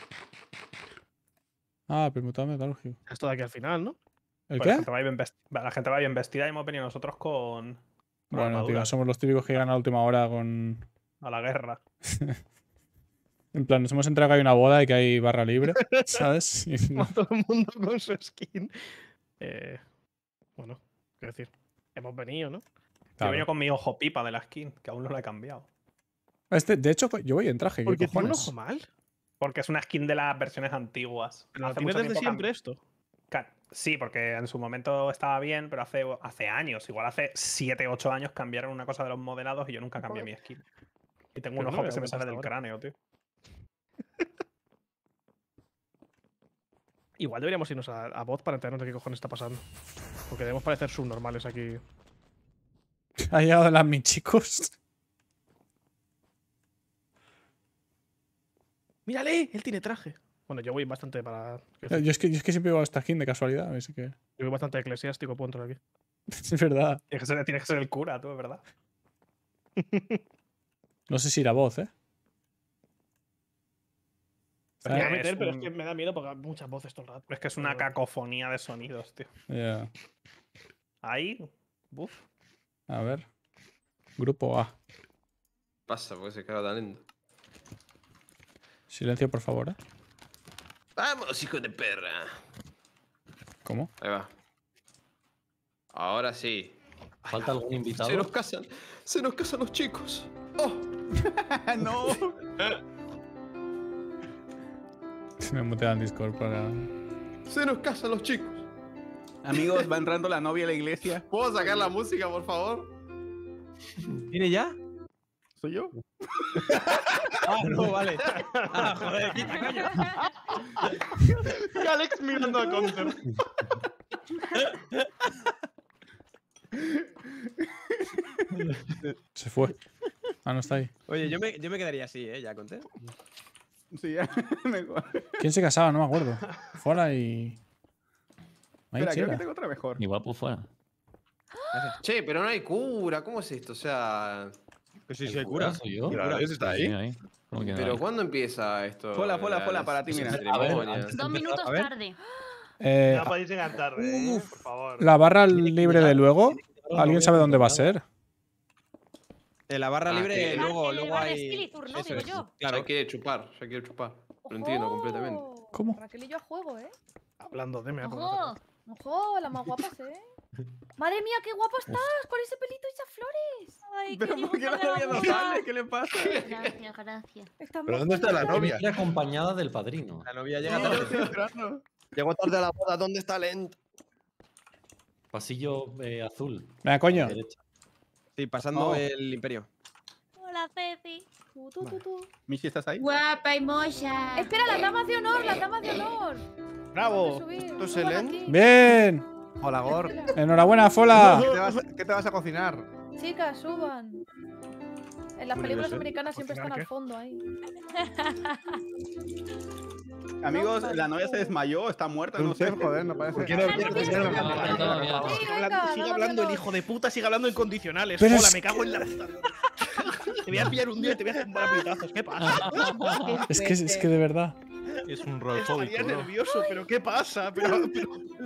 Ah, permutado metalúrgico. Esto de aquí al final, ¿no? ¿El Pues La qué? gente, va bien vest- la gente va bien vestida y hemos venido nosotros con, con Bueno, tío, armaduras somos los típicos que llegan a la última hora con. a la guerra. En plan, nos hemos enterado que hay una boda y que hay barra libre, ¿sabes? Y no- Todo el mundo con su skin. Eh, bueno, quiero decir, hemos venido, ¿no? Yo he Claro. venido con mi ojo pipa de la skin, que aún no la he cambiado. Este, de hecho, yo voy en traje. ¿Qué Porque tiene un cojones? ojo mal. Porque es una skin de las versiones antiguas. Pero Hace tiene mucho desde tiempo siempre cambió. esto. Ca- Sí, porque en su momento estaba bien, pero hace, hace años, igual hace siete ocho años cambiaron una cosa de los modelados y yo nunca cambié mi skin. Y tengo un Pero no ojo me que se me había sale puesto del ahora. cráneo, tío. Igual deberíamos irnos a, a bot para enterarnos de qué cojones está pasando. Porque debemos parecer subnormales aquí. Ha llegado las mis chicos. ¡Mírale! Él tiene traje. Bueno, yo voy bastante para. Yo Yo es que, yo es que siempre llevo esta skin de casualidad, así que. voy bastante eclesiástico, puedo entrar aquí. Es verdad. Tienes que ser, tienes que ser el cura, tú, es verdad. No sé si irá voz, ¿eh? Me voy a Es meter, pero un- es que me da miedo porque hay muchas voces todo el rato. Es que es una Pero- cacofonía de sonidos, tío. Ya. Ahí. Buf. A ver. Grupo A. Pasa, porque se queda tan lento. Silencio, por favor, ¿eh? ¡Vamos, hijo de perra! ¿Cómo? Ahí va. Ahora sí. ¿Falta algún invitado? Se nos casan. Se nos casan los chicos. ¡Oh! ¡No! Me he muteado en Discord para. Se nos casan los chicos. Amigos, va entrando la novia a la iglesia. ¿Puedo sacar la música, por favor? ¿Viene ya? ¿Soy yo? Ah, no, vale. Ah, joder, quita, coño. Y Alex mirando a Counter. Se fue. Ah, no está ahí. Oye, yo me, yo me quedaría así, ¿eh? Ya conté. Sí, ya. Mejor. ¿Quién se casaba? No me acuerdo. Fuera y. Ahí, Espera, creo chela. que tengo otra mejor. Mi guapo fuera. Che, pero no hay cura. ¿Cómo es esto? O sea. Que sí, ¿El sí, hay cura cura. soy yo? Claro, ese está ahí. Sí, ahí. ¿Cómo que no ¿Pero hay? cuándo empieza esto? Fola, fola, La- fola, las- para ti, mira. las A ver, ceremonias? antes- Dos minutos A ver. tarde. Eh, No podéis llegar tarde, ¿eh? por favor. la barra libre de luego. ¿Alguien sabe dónde va a ser? En la barra Ah, libre, que- luego, Ah, el luego bar de hay. Skeletor, ¿no? Eso Digo es. yo. Ya Claro. quiere chupar, ya quiere chupar. Lo entiendo completamente. Ojo. ¿Cómo? Raquel y yo a juego, ¿eh? Hablando de me Ojo. Ojo, las más guapas, ¿eh? Madre mía, qué guapa estás con ese pelito y esas flores. Ay, ¿Pero por qué la novia no sale? ¿Qué le pasa? Gracias, gracias. Estás ¿Pero más dónde está la bonita. novia? Ir acompañada del padrino. La novia llega No, yo tarde. estoy entrando. Llegó tarde a la boda, ¿dónde está Lent? Pasillo eh, azul. Venga, coño. Derecha. Sí, pasando Oh. el imperio. Hola, Ceci. Tú, tú, tú, tú. Michi, ¿estás ahí? Guapa y mocha. Espera, las damas de honor, las damas de honor. ¡Bravo! Subir, ¿Esto es suban Helen? aquí. Bien. Hola, Gor. Espera. Enhorabuena, Fola. ¿Qué te vas a, qué te vas a cocinar? Chicas, suban. En las Bueno, películas yo sé. americanas siempre ¿Cocinar están qué? al fondo ahí. Amigos, la novia se desmayó, está muerta, no sé. Joder, no parece. ¿Por qué no- Sigue hablando, sigue hablando el hijo de puta, sigue hablando en condicionales. Pero Hola, es- me cago en la puta. Te voy a pillar un día y te voy a hacer puñetazos. ¿Qué pasa? Es que, es que de verdad. Es un rol Estaría nervioso, pero ¿qué pasa? Pero, pero...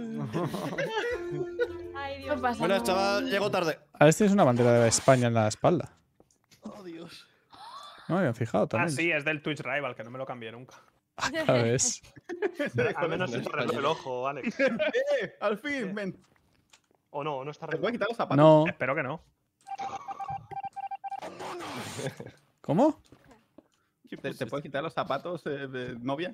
Ay, Dios. Bueno, chaval, llego tarde. A ver, tienes una bandera de España en la espalda. Oh, Dios. No me había fijado Ah, también. sí, es del Twitch Rival, que no me lo cambié nunca. Ya ves. Al menos está arreglado el ojo, Alex. ¡Eh! ¡Al fin! ¡Ven! O no, no está ¿Te puedes arreglado. quitar los zapatos? No. Espero que no. ¿Cómo? ¿Te, te puedes quitar los zapatos, eh, de novia?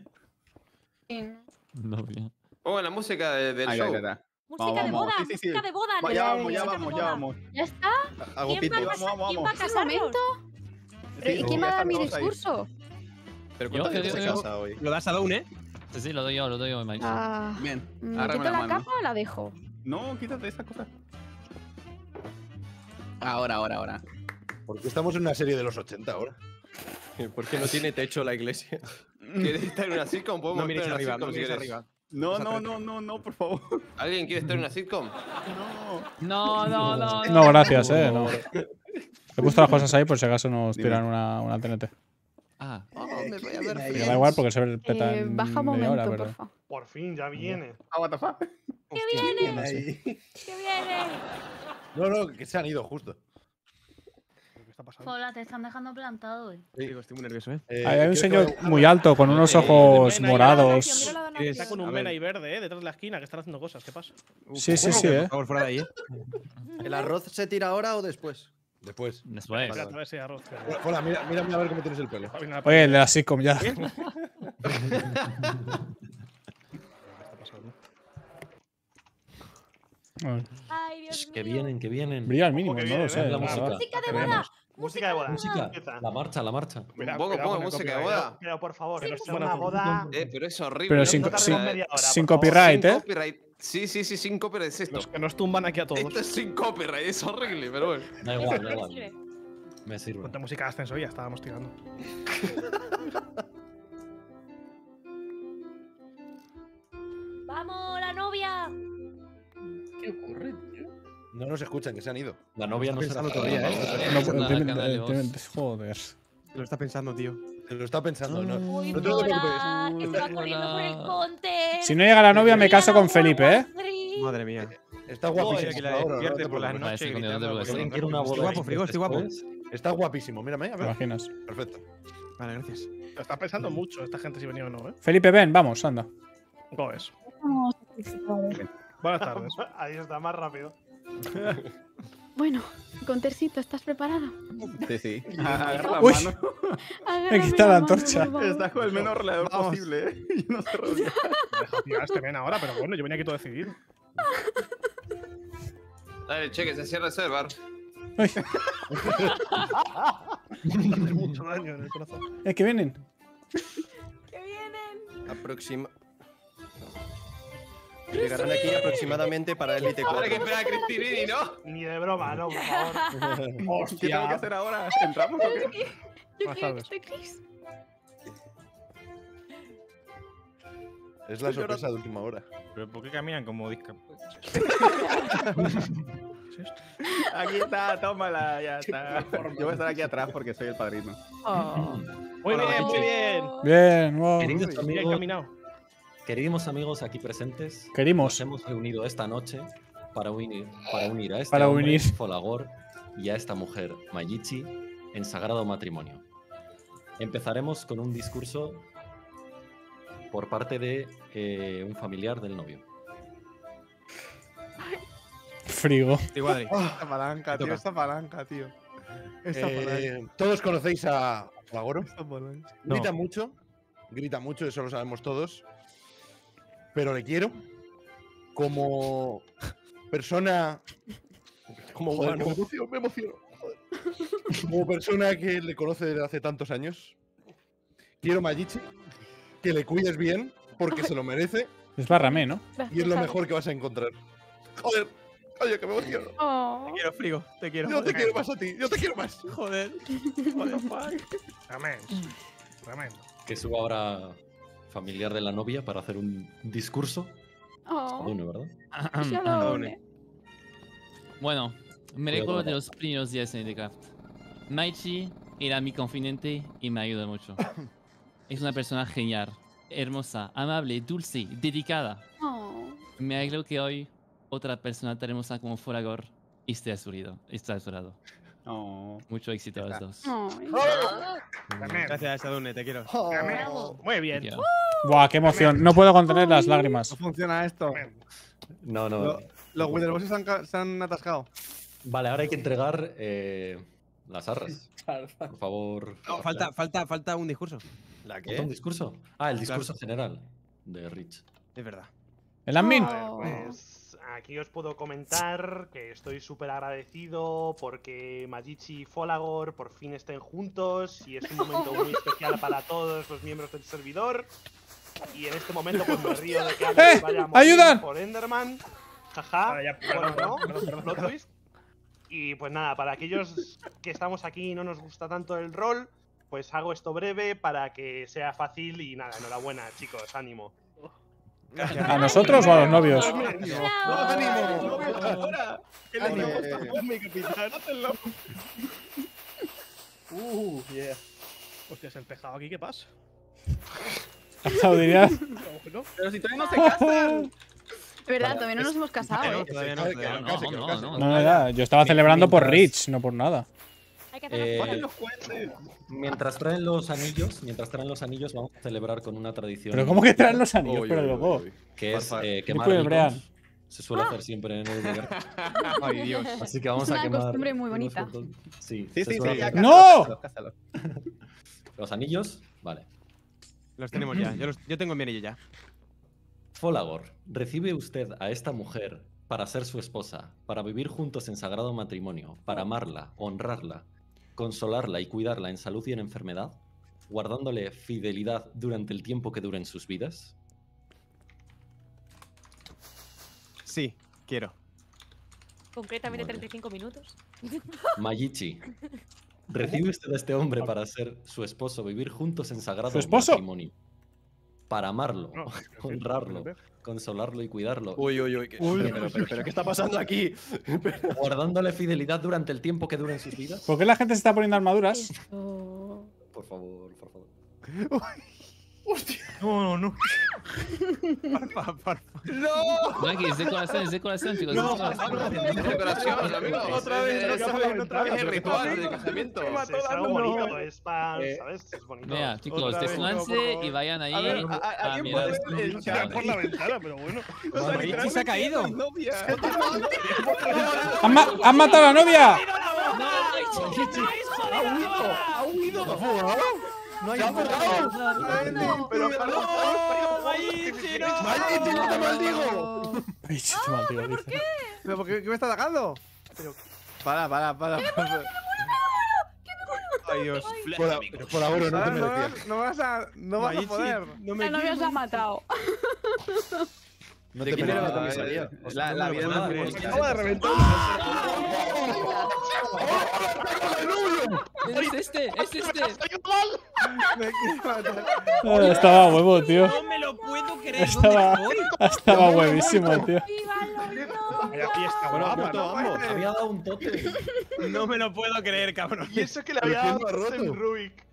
No, bien. Pongan la música de- del Ahí, ahí, show. ahí, ahí. Música Vamos, de vamos. boda, Sí, sí, sí. música de boda. Va, no, ya no, vamos, ya música de vamos, boda. ya vamos. ¿Ya está? Hago ¿Quién va pito. a Vamos, casar- vamos, ¿Quién va a vamos. casarlos? ¿Un momento? ¿Pero, Sí, ¿Y quién ya va a dar están mi todos ahí. discurso? Yo, Pero ¿cuánta gente yo, se yo. casa hoy? Lo das a Dawn, ¿eh? Sí, sí, lo doy yo, lo doy yo, Mike. Ah, Bien, ¿me agárrame quito la la mano. capa o la dejo? No, quítate esa cosa. Ahora, ahora, ahora. Porque estamos en una serie de los ochenta ahora. ¿Por qué no tiene techo la iglesia? ¿Quieres estar en una sitcom? Podemos No miréis estar en una arriba, no sitcom si miréis quieres. arriba. No, no, no, no, no, por favor. ¿Alguien quiere estar en una sitcom? No, no, no. No, gracias, eh. No. He puesto las cosas ahí por si acaso nos tiran una, una T N T. Ah. Oh, me voy a ver Me da Friends. igual porque se peta Eh, en baja un media hora, momento, pero... porfa. Por fin, ya viene. Ah, what the fuck. ¡Que viene! Ahí. ¡Que viene! No, no, que se han ido justo. ¿Qué está pasando? Hola, te están dejando plantado, eh. Digo, estoy muy nervioso, ¿eh? Eh, Ahí hay un ¿quieres señor que- muy alto con unos ojos Mira la morados. donación, mira la donación. Está con A un ver. men ahí verde, ¿eh? Detrás de la esquina, que están haciendo cosas. ¿Qué pasa? Sí, sí, sí, eh. Por favor, fuera de ahí, ¿eh? ¿El arroz se tira ahora o después? Después. Después. Espera, a ver si arroz. Hola, mira, mírame a ver cómo tienes el pelo. Oye, el de la sitcom ya. ¿Qué está pasando? Ay, Dios Que mío. vienen, que vienen. Brilla al mínimo, que no viene, lo sé. ¿eh? la Música. verdad. ¡Música de boda! Música de boda. Música. Empieza. La marcha, la marcha. Mira, Un poco, cuidado pongo con el música de copyright, boda. Pero por favor, Pero que es sea buena una boda. Eh, pero es horrible. Pero no sin, me tardemos sin, tardes media hora, sin por favor. copyright, Sin ¿eh? copyright. Sí, sí, sí, sin copyright es esto. Los que nos tumban aquí a todos. Esto es sin copyright, es horrible, pero bueno. Da igual, da igual. Me sirve. Ponte música de ascenso y ya estábamos tirando. ¡Vamos, la novia! ¿Qué ocurre, tío? No nos escuchan, que se han ido. La novia no será pensando todavía, ¿eh? No, Es una tienen- cadena de tienen- voz. Joder. Se lo está pensando, tío. Se lo está pensando. No, Uy, no te lo preocupes. hola, que se va corriendo por el conte. Si no llega la novia, me caso con Felipe, ¿eh? Madre mía. Está Joder, guapísimo. que la ahora, no despierte te por las preocupes. Vale, noches sí, coño, no te gritando. preocupes. porque ¿Alguien no- quiere una Estoy boda guapo, Frigo, estoy guapo. después? Está guapísimo, mírame, a ¿Te ver. imaginas? Perfecto. Vale, gracias. Lo está pensando mucho esta gente si venía o no, ¿eh? Felipe, ven, vamos, anda. ¿Cómo es? Buenas tardes. Ahí está, más rápido. Bueno, Contercito, ¿estás preparado? Sí, sí. Agarra la Uy. mano. Agárrame quita la mano, antorcha. por favor. Estás con el menor alrededor Vamos. posible, ¿eh? Y no se rodea. Deja tirar este men ahora, pero bueno, yo venía aquí todo decidido. Dale, cheque, se cierra el server. Ay, Hace mucho daño en el corazón. eh, que vienen. ¡Que vienen! Aproxima... Llegarán aquí aproximadamente para Elite Ahora que cuatro. espera a Cristinini, ¿no? Ni de broma, no, por favor. ¿Qué tengo que hacer ahora? ¿Entramos o qué? Buenas tardes. Es la sorpresa de última hora. ¿Pero por qué caminan como disca? Aquí está, tómala, ya está. Yo voy a estar aquí atrás porque soy el padrino. Muy bien, muy bien. Bien, wow. Queridos Bien amigos, caminado. queridos amigos aquí presentes, Querimos. nos hemos reunido esta noche para unir, para unir a este Para hombre, unir. Folagor, y a esta mujer, Mayichi, en sagrado matrimonio. Empezaremos con un discurso por parte de eh, un familiar del novio. Frigo. Igual. Esta palanca, tío, esta palanca, tío. Esta Eh, Todos conocéis a Flagoro. palanca. Grita mucho. Grita mucho, eso lo sabemos todos. Pero le quiero. Como persona. Como Joder, humano. me emociono, me emociono. Joder. Como persona que le conoce desde hace tantos años. Quiero Mayichi. Que le cuides bien, porque se lo merece. Es Barramé, ¿no? Y es lo mejor que vas a encontrar. Joder, oye, que me emociono. Oh. Te quiero, Frigo, te quiero. Yo te quiero más a ti, yo te quiero más. Joder. Amén. Tremendo. Que suba ahora familiar de la novia, para hacer un discurso. Oh. Bueno, ¿verdad? Shadowne. Bueno, me Voy a recuerdo de tomar. los primeros días en Edecraft. Maichi era mi confidente y me ayuda mucho. Es una persona genial, hermosa, amable, dulce, dedicada. Oh. Me alegro que hoy otra persona tan hermosa como Folagor esté a su lado. Está a su lado. Mucho éxito a los dos. Gracias, Shadowne, te quiero. Muy bien. Te Buah, qué emoción. No puedo contener las lágrimas. No funciona esto. No, no. Lo- los Wither se han, ca- se han atascado. Vale, ahora hay que entregar eh, las arras. Por favor. No, falta, falta, falta un discurso. ¿La qué? ¿Un discurso? Ah, el discurso general de Rich. Es verdad. ¿El admin? A ver, pues aquí os puedo comentar que estoy súper agradecido porque Majichi y Folagor por fin estén juntos y es un momento muy especial para todos los miembros del servidor. Y en este momento pues me río de que Alex ¡Eh! vaya a morir ¡Ayudan! por Enderman. Jaja. Ah, ya, Bueno, perdón, no, perdón, perdón, plot perdón. twist. Y pues nada, para aquellos que estamos aquí y no nos gusta tanto el rol, pues hago esto breve para que sea fácil y nada, enhorabuena chicos, ánimo. ¿A nosotros o a los novios? Uh, yeah. Hostias, el tejado aquí, ¿qué pasa? Aplaudiría. Pero si todavía no se casan. Es verdad, todavía no nos hemos casado, ¿eh? Todavía no, todavía no. No, no, no. No, no, ya. Yo estaba celebrando por Rich, no por nada. Hay que hacer Eh, los mientras traen los anillos, mientras traen los anillos, vamos a celebrar con una tradición. Pero ¿cómo que traen los anillos? Uy, Pero uy, luego. uy, uy. Que es Porfa. eh, ¿Qué quemar culebrean? ricos. Se suele hacer siempre en el lugar. Ay, Dios. Así que vamos Es a una quemar. costumbre muy unos bonita. cuantos- Sí, Sí, se sí, suele sí. hacer. ya, ¡No! cásalo, cásalo. Los anillos, vale. Los tenemos ya. Yo, los- yo tengo mi anillo ya. Folagor, recibe usted a esta mujer para ser su esposa, para vivir juntos en sagrado matrimonio, para amarla, honrarla, consolarla y cuidarla en salud y en enfermedad, guardándole fidelidad durante el tiempo que duren sus vidas. Sí, quiero. Concretamente Vale. treinta y cinco minutos. Mayichi, recibe usted a este hombre para ser su esposo, vivir juntos en sagrado ¿Su esposo? matrimonio, para amarlo, No, honrarlo, consolarlo y cuidarlo, Uy, uy, uy. ¿qué- Uy. pero, pero, pero, ¿qué está pasando aquí? guardándole fidelidad durante el tiempo que duren sus vidas. ¿Por qué la gente se está poniendo armaduras? Oh. Por favor, por favor. No, no, no. Porfa, porfa. ¡No! Tranqui, es de corazón, es de corazón, chicos. No, es de corazón. es decoración, amigo. Otra vez, Es- otra vez, otra vez. Es el ritual de casamiento. Es, es algo bonito, es para, Eh, ¿sabes? Es bonito. Vea, chicos, Otra vez, desúnanse no, por favor. y vayan ahí A ver, a, a- a- ¿alguien mirar puede esto. ver el Tirar por la ventana, pero bueno. O sea, Mayichi se ha caído. novia. ¡Han, ma- han matado a la novia! ¡Ha huido! ¡No hay nada! Pero, ¡Mayichi, no te maldigo! Rich, te maldigo, dice. ¿Pero por qué, qué me está atacando? Pero... Para, para, para. para. Ay, Dios. Por, a- por ahora no te Ahora no, merecía. vas- no vas a, no vas a Mayichi, poder. no me La novia se ha matado. No ¿De te quién era la merecía. comisaría? La, la vida nada, no pues, tiene- Acaba de reventar. Es este, es este. Me quiere matar. Ah, estaba a huevo, tío. No me lo puedo creer. Estaba, ¿Dónde estaba huevísimo, tío. Vaya fiesta, Bueno, guapa, muerto ¿no? ambos. Había dado un toque. voy? No me lo puedo creer, cabrón. Y eso que le ¿Pero había quién lo ha dado roto? en Rubik.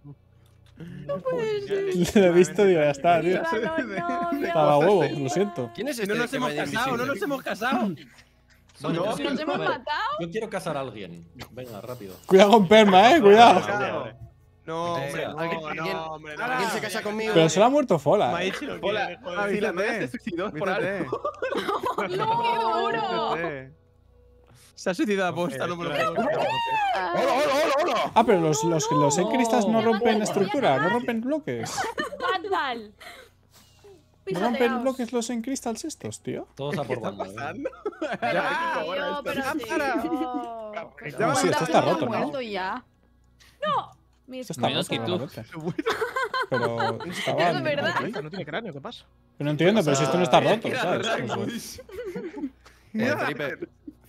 Lo he visto, digo, ya está, tío. ¡Viva los novios! Estaba a huevo, lo siento. ¿Quién es No este nos que hemos vaya casado, no invisible? nos hemos casado. Bueno, No, yo sí- ¿Nos hemos a ver, matado? yo quiero casar a alguien. Venga, rápido. Cuidado con Perma, eh, cuidado. No, Eh, hombre, ¿alguien- no, alguien- no, hombre, no. ¿Alguien se casa conmigo? Pero se lo ha muerto Fola. eh. Mayichi lo Hola, quiere, joder. Avísate. Si la novia se suicidó por algo. Vístete. ¡No, qué duro! Vístete. Se ha suicidado a posta, no me lo puedo creer. ¡Hola, hola, hola, hola! Ah, pero los, los, los encristas no rompen estructura, no rompen bloques. ¡Vandal! ¿No rompen bloques los encristals estos, tío? Todos a por banda. ¿eh? Ay, yo, pero sí. Oh. No, sí, esto está roto, ¿no? muerto ya. Mi Esto está Menos roto, que tú. realmente. Pero estaba... Es verdad. No tiene cráneo, ¿qué pasa? Pero no entiendo, pero si esto no está roto, ¿sabes? O sea, Eh, Felipe,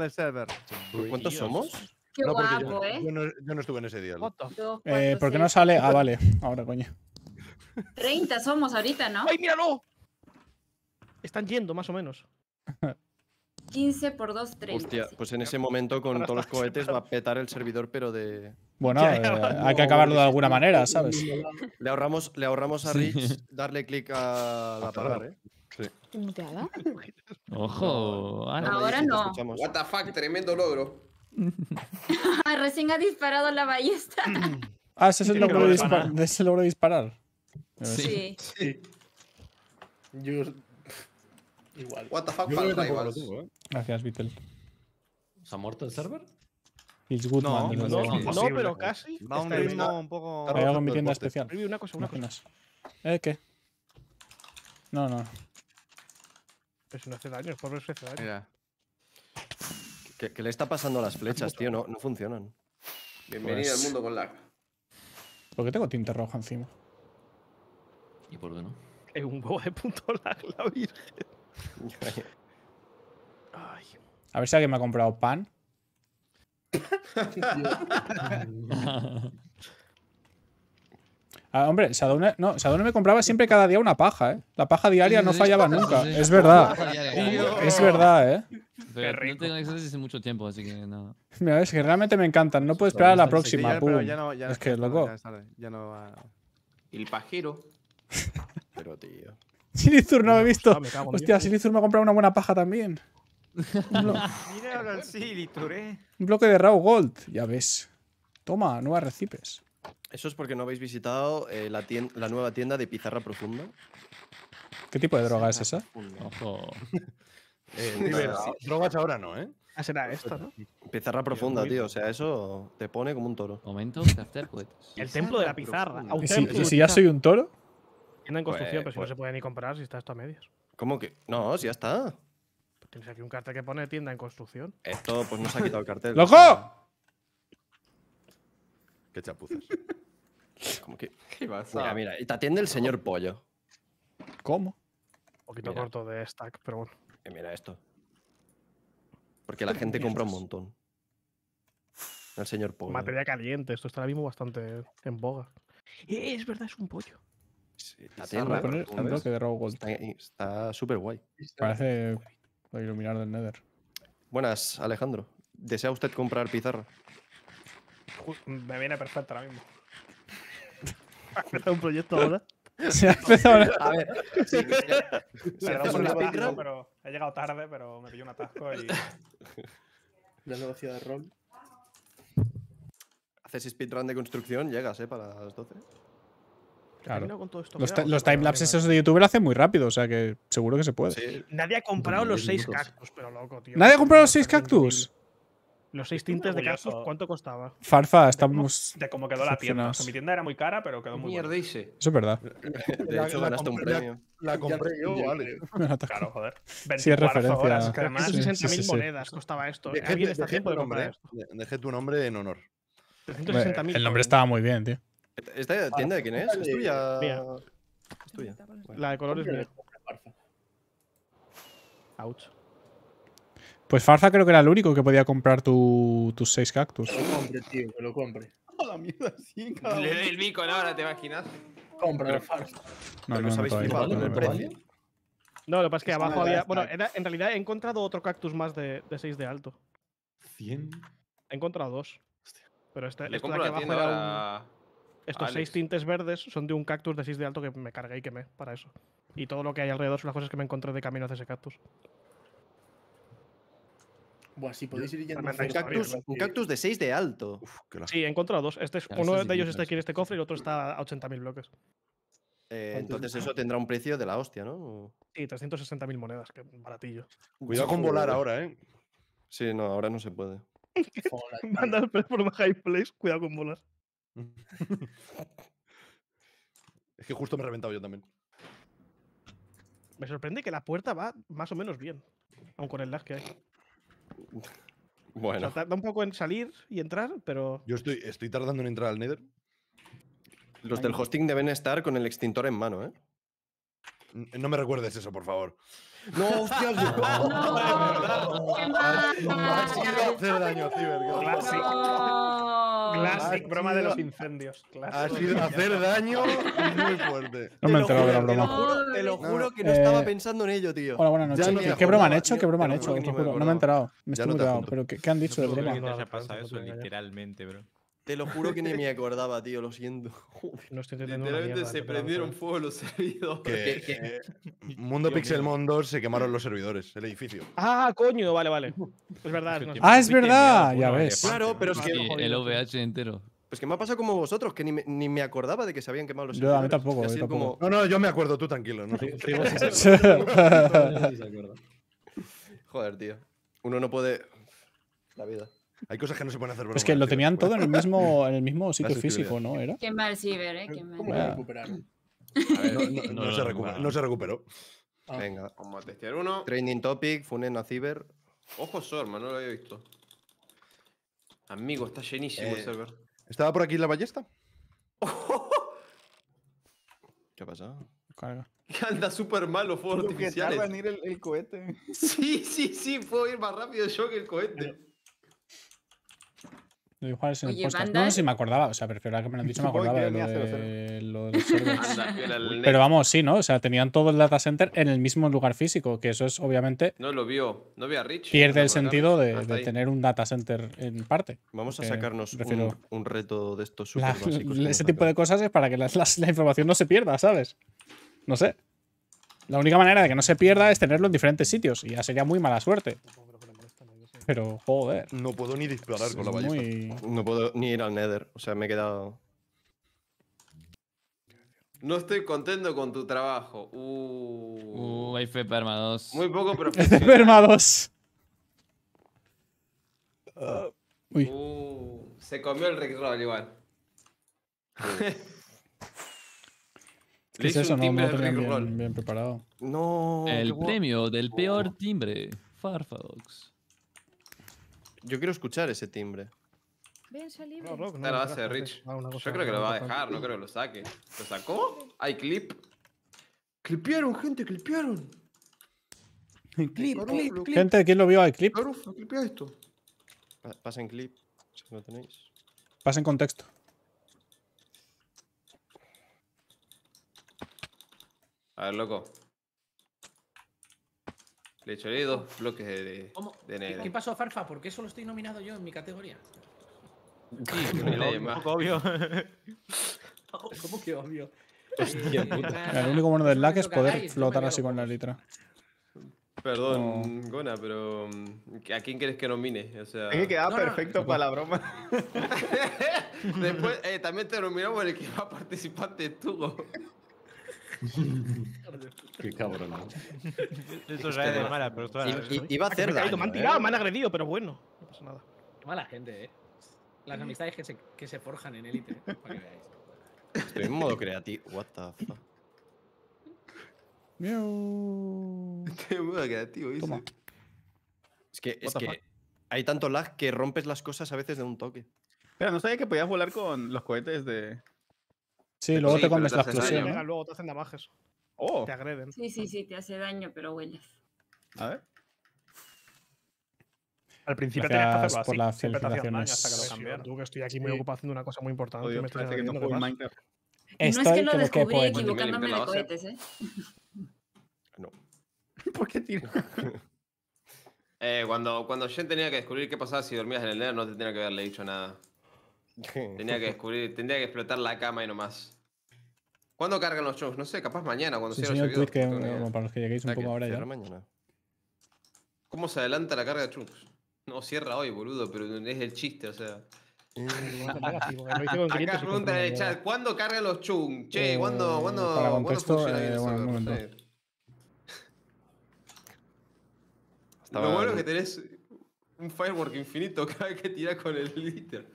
del server. ¿Cuántos somos? Qué No, porque yo, guapo, ¿eh? yo no, yo no estuve en ese día. Dos, Eh, cuatro, ¿Por qué no seis, sale? Ah, vale. Ahora, coño. treinta somos ahorita, ¿no? ¡Ay, míralo! Están yendo, más o menos. quince por dos, treinta. Hostia, pues en ese momento con todos los cohetes va a petar el servidor, pero de. Bueno, eh, hay que acabarlo de alguna manera, ¿sabes? Le ahorramos, le ahorramos a Rich darle clic a la parar, ¿eh? Sí. ¿Estoy muteada? Ojo. Ana. Ahora Te no. escuchamos. What the fuck, tremendo logro. Recién ha disparado la ballesta. Ah, ese es el Tiene que logro de, volver a dispar- ganar. de ese logro de disparar. Sí. Sí. Yo. Igual. What the fuck, Yo creo que para tampoco lo rivals. tengo, ¿eh? Gracias, Vittel. ¿Se ha muerto el server? It's good, No, man, desde No, luego. no, Imposible. pero casi. Va a un Está bien. ritmo un poco. ¿Hay algo en mi tienda Poste. especial? Rivi, una cosa, una cosa. Imaginas. ¿Eh, qué? No, no. Pero si no hace daño, el pobre se hace daño. Mira. ¿Qué, qué le está pasando a las flechas, tío? No, no funcionan. Bienvenido Pues- al mundo con lag. ¿Por qué tengo tinta roja encima? ¿Y por qué no? Es un huevo de punto lag, la virgen. Ay. A ver si alguien me ha comprado pan. Ah, hombre, Sadone, no, Sadone me compraba siempre cada día una paja, ¿eh? La paja diaria Sí, no sí, fallaba sí, nunca. sí. Es verdad. Paja diaria. Es verdad, ¿eh? Pero rico. no tengo Exodus desde mucho tiempo, así que no. Mira, es que realmente me encantan. No puedo esperar a la próxima. Ya, pero pum. ya no, ya Es no- que, ya no- loco. Ya, es tarde, ya no va. El pajero. Pero, tío. Silithur no me he visto. Ah, me cago en Hostia, Dios. Silithur me ha comprado una buena paja también. Un, blo- Mira al Silitur, eh. un bloque de Raw Gold. Ya ves. Toma, nuevas recipes. Eso es porque no habéis visitado eh, la, tien- la nueva tienda de Pizarra Profunda. ¿Qué tipo de droga es esa? Ojo. Eh, Sí, pero sí. drogas ahora no, ¿eh? Ah, será esta, ¿no? Pizarra Profunda, tío. O sea, eso te pone como un toro. Momento de hacer cohetes. El templo de la pizarra. A un ¿Y si, templo y de si ya pizarra. soy un toro? Tienda en construcción, Pues- pero si no pues- se puede ni comprar si está esto a medias. ¿Cómo que? No, si ya está. Pues tienes aquí un cartel que pone tienda en construcción. Esto, pues no se ha quitado el cartel. ¡Loco! Qué chapuzas. ¿Cómo que? ¿Qué pasa? Mira, mira. Y te atiende el señor Pollo. ¿Cómo? Un poquito Mira. corto de stack, pero bueno. Eh, mira esto. Porque la gente compra un montón. El señor Pollo. Materia caliente, esto está ahora mismo bastante en boga. Eh, es verdad, es un pollo. Sí, te Voy atiende, a poner un ¿sabes? bloque de Raw Gold. Está- Está súper guay. Parece lo iluminar del Nether. Buenas, Alejandro. ¿Desea usted comprar pizarra? Ju- Me viene perfecto ahora mismo. ¿Has empezado un proyecto ahora? Se ha empezado a- A ver, sí, ya- si Perdón hacemos por la el atasco, speedrun, pero he llegado tarde, pero me pilló un atasco y. La nueva ciudad de rol. haces speedrun de construcción, llegas, ¿eh? Para las doce. Claro. Termino con todo esto. Los, Mira, ti- los vamos a timelapses poner- esos de YouTube lo hacen muy rápido, o sea que seguro que se puede. Sí. Nadie ha comprado Como los diez seis minutos. cactus, pero loco, tío. ¿Nadie ha comprado los seis Está increíble. cactus? Los seis tintes de cactus, orgulloso. ¿cuánto costaba? Farfa, estamos. De cómo quedó la tienda. O decepcionados. sea, mi tienda era muy cara, pero quedó muy Mierda buena. dice. Eso es verdad. De La- hecho, la ganaste un compré- premio. La compré yo, vale. Me lo ataco. Claro, joder. Sí, es veinticuatro referencia. horas, que además. Sí, ciento sesenta sí, mil sí. monedas costaba esto. Dejé, ¿Alguien está a dejé tiempo tu de comprar nombre, esto? de- dejé tu nombre en honor. trescientos sesenta mil. El nombre estaba muy bien, tío. ¿Esta tienda de quién es? ¿Es tuya? Mía. Es tuya. La de colores Hombre, mía. Ouch. Pues Farfa creo que era el único que podía comprar tu- tus seis cactus. Que lo compre, tío, que lo compre. A la mierda, sí, cada Le uno. doy el bico ahora, ¿te imaginas? Compra la farsa. No, Pero no, os no, habéis todavía flipado no, con el no, no, no. precio. No, lo que pasa es que Está abajo mal, había. está Bueno, mal. era- en realidad he encontrado otro cactus más de, de seis de alto. cien. He encontrado dos. Pero este, Le esto de compro aquí la abajo tienda era un. ahora. Estos Alex. seis tintes verdes son de un cactus de seis de alto que me cargué y quemé para eso. Y todo lo que hay alrededor son las cosas que me encontré de camino hacia ese cactus. Buah, si podéis ir yendo Me a han Un Está cactus, bien, un cactus de seis de alto. Que la- Sí, he encontrado dos. Este es, Claro, uno eso sí de ellos que está es. aquí en este cofre y el otro está a ochenta mil bloques. Eh, entonces eso tendrá un precio de la hostia, ¿no? Sí, trescientos sesenta mil monedas, que baratillo. Cuidado con volar ahora, ¿eh? Sí, no, ahora no se puede. Hola, Manda el pez por high place, cuidado con bolas. Es que justo me he reventado yo también. Me sorprende que la puerta va más o menos bien, aun con el lag que hay. O Bueno, sea, tarda un poco en salir y entrar, pero Yo estoy, estoy tardando en entrar al Nether. los del hosting deben estar con el extintor en mano, ¿eh? N- No me recuerdes eso, por favor. No, hostias. Ha sido hacer daño, Ciber. Classic. Classic, broma de los incendios. Ha Classic. sido hacer daño muy fuerte. No me he enterado de la Te lo broma. juro, te lo juro que no Eh, estaba pensando en ello, tío. Hola, buenas noches. Ya no ¿Qué, me qué broma han acordaba, hecho? tío, ¿Qué broma te han lo hecho? juro Os que lo ni me juro. No me he acordaba. enterado. Me Ya estoy no muy te liado. apunto. ¿Pero qué, qué han dicho de ¿Qué broma? te haya pasado eso, literalmente, bro? Te lo juro que ni me acordaba, tío, lo siento. No estoy entendiendo una Literalmente mierda, se pero prendieron vamos fuego los servidores. Que, eh, Mundo Pixelmon dos se quemaron los servidores, el edificio. Ah, coño, vale, vale. Es verdad. no sé. Ah, es verdad. Ya ves. Claro, pero es que. Sí, el O V H entero. Pues que me ha pasado como vosotros, que ni me, ni me acordaba de que se habían quemado los Yo, a mí servidores. tampoco, Y ha yo sido tampoco. como- No, no, yo me acuerdo, tú tranquilo. No. Frigo sí se acuerda. Sí se acuerda. Joder, tío. Uno no puede. La vida. Hay cosas que no se pueden hacer. Es que lo tenían todo en el mismo, en el mismo sitio sensibilidad. físico, ¿no? ¿Era? Qué mal Ciber, eh. Qué mal. ¿Cómo lo recuperaron? A ver, no, no- No, no no, se no, recupera- no. no se recuperó. Venga. Vamos a testear uno. Training topic, funen a Ciber. Ojo Sorma, no lo había visto. Amigo, está llenísimo Eh, el server. ¿Estaba por aquí la ballesta? ¿Qué ha pasado? Carga. Anda súper mal los fuegos Lo que artificiales. tarda en ir el, el cohete. Sí, sí, sí, puedo ir más rápido yo que el cohete. Lo dijo Alex en el Oye, podcast. No, Vandal- no sé si me acordaba. O sea, prefiero ahora que me lo han dicho, me Supongo acordaba que de lo, venía cero de, lo de los servers. Anda, piola el Pero net. vamos, sí, ¿no? O sea, tenían todo el data center en el mismo lugar físico, que eso es obviamente No lo vio, no vio a Rich. pierde Anda el por acá, sentido Rich. de, Hasta de ahí. tener un data center en parte. Vamos a Porque sacarnos prefiero- un, un reto de estos La- súper básicos. que ese nos tipo de cosas es para que la, la- la información no se pierda, ¿sabes? No sé. La única manera de que no se pierda es tenerlo en diferentes sitios. Y ya sería muy mala suerte. Pero, joder. No puedo ni disparar Es con la ballesta. muy... No puedo ni ir al Nether. O sea, me he quedado. No estoy contento con tu trabajo. Uh. Uh, hay fe perma dos. Muy poco F profesional. Perma dos. Uy. Uh, se comió el Rickroll igual. ¿Qué Le es hice eso? un No, no timbre lo de tenían Rickroll. bien, bien preparado. No. qué El guapo. premio del peor timbre. Firefox. Yo quiero escuchar ese timbre. Ven, salí. No, Rock, no, Esta la va a no, hacer no, Rich. no, una Yo cosa creo que lo va a importante. dejar, no creo que lo saque. ¿Lo sacó? Hay clip. Clipearon, gente, clipearon. Clip, clip, clip. Gente, ¿quién lo vio? ¿Hay clip? Garuf, clipea esto. Pa- Pasa en clip. Si lo tenéis. Pasa en contexto. A ver, loco. Le he hecho ahí dos bloques de, de, ¿Cómo? de ¿Qué, negro. qué pasó, Farfa? ¿Por qué solo estoy nominado yo en mi categoría? Que no hay nadie Un más. poco obvio. ¿Cómo que obvio? Hostia puta. El único bueno del lag es Eso que poder hagáis, yo flotar me así veo con la pocos. litra. Perdón, Gona, pero mm, ¿a quién quieres que nomine? O sea, Es que quedaba No, no, perfecto para la broma. después eh, también te nominamos el que va a participar de Tugo. Qué cabrón. ¿no? Eso ya es de mala persona. I- i- Iba a Ah, que me hacer he caído, me daño. han ¿eh? tirado, me han agredido, pero bueno. No pasa nada. Qué mala gente, eh. Las amistades que se, que se forjan en élite, eh, para que veáis. Estoy en modo creativo. What the fuck. Miau. Estoy muy creativo, dice. Toma. Es que, es What the que hay tanto lag que rompes las cosas a veces de un toque. Pero no sabía que podías volar con los cohetes de. Sí, luego Sí, te pero comes te la haces explosión. daño. ¿no? Llega, luego te hacen damajes. Oh, Te agreden. Sí, sí, sí, te hace daño, pero hueles. a ver. Al principio tenías que Gracias hacerlo por así. las Siempre te hacían daño felicitaciones. hasta que lo Sí, cambiaron. Tú que estoy aquí muy Sí. ocupado haciendo una cosa muy importante. Odio, me estás parece que no agrediendo, juego en ¿qué pasa? Minecraft. Y no es Estoy que lo que me descubrí quepo en- equivocándome de Bueno, que cohetes, eh. No. ¿Por qué tiro? Eh, cuando, cuando Jen tenía que descubrir qué pasaba si dormías en el Nether, no te tenía que haberle dicho nada. Tenía que descubrir, tendría que explotar la cama y nomás. ¿Cuándo cargan los shows? No sé, capaz mañana, cuando Sí, cierre señor el tweet servidor. que no tengo ni idea. bueno, para los que lleguéis un Ah, que poco ahora ya. cierra mañana. ¿Cómo se adelanta la carga de chunks? No, cierra hoy, boludo, pero es el chiste, o sea. Negativo, que lo hice con quinientos Acá y preguntan en el con- chat, ¿cuándo cargan los chunks? Che, Eh, ¿cuándo, ¿cuándo, para ¿cuándo contexto, funciona eh, bien el bueno, un server? No momento. sé. Lo Estaba- bueno es que tenés un firework infinito cada vez que tirás con el liter.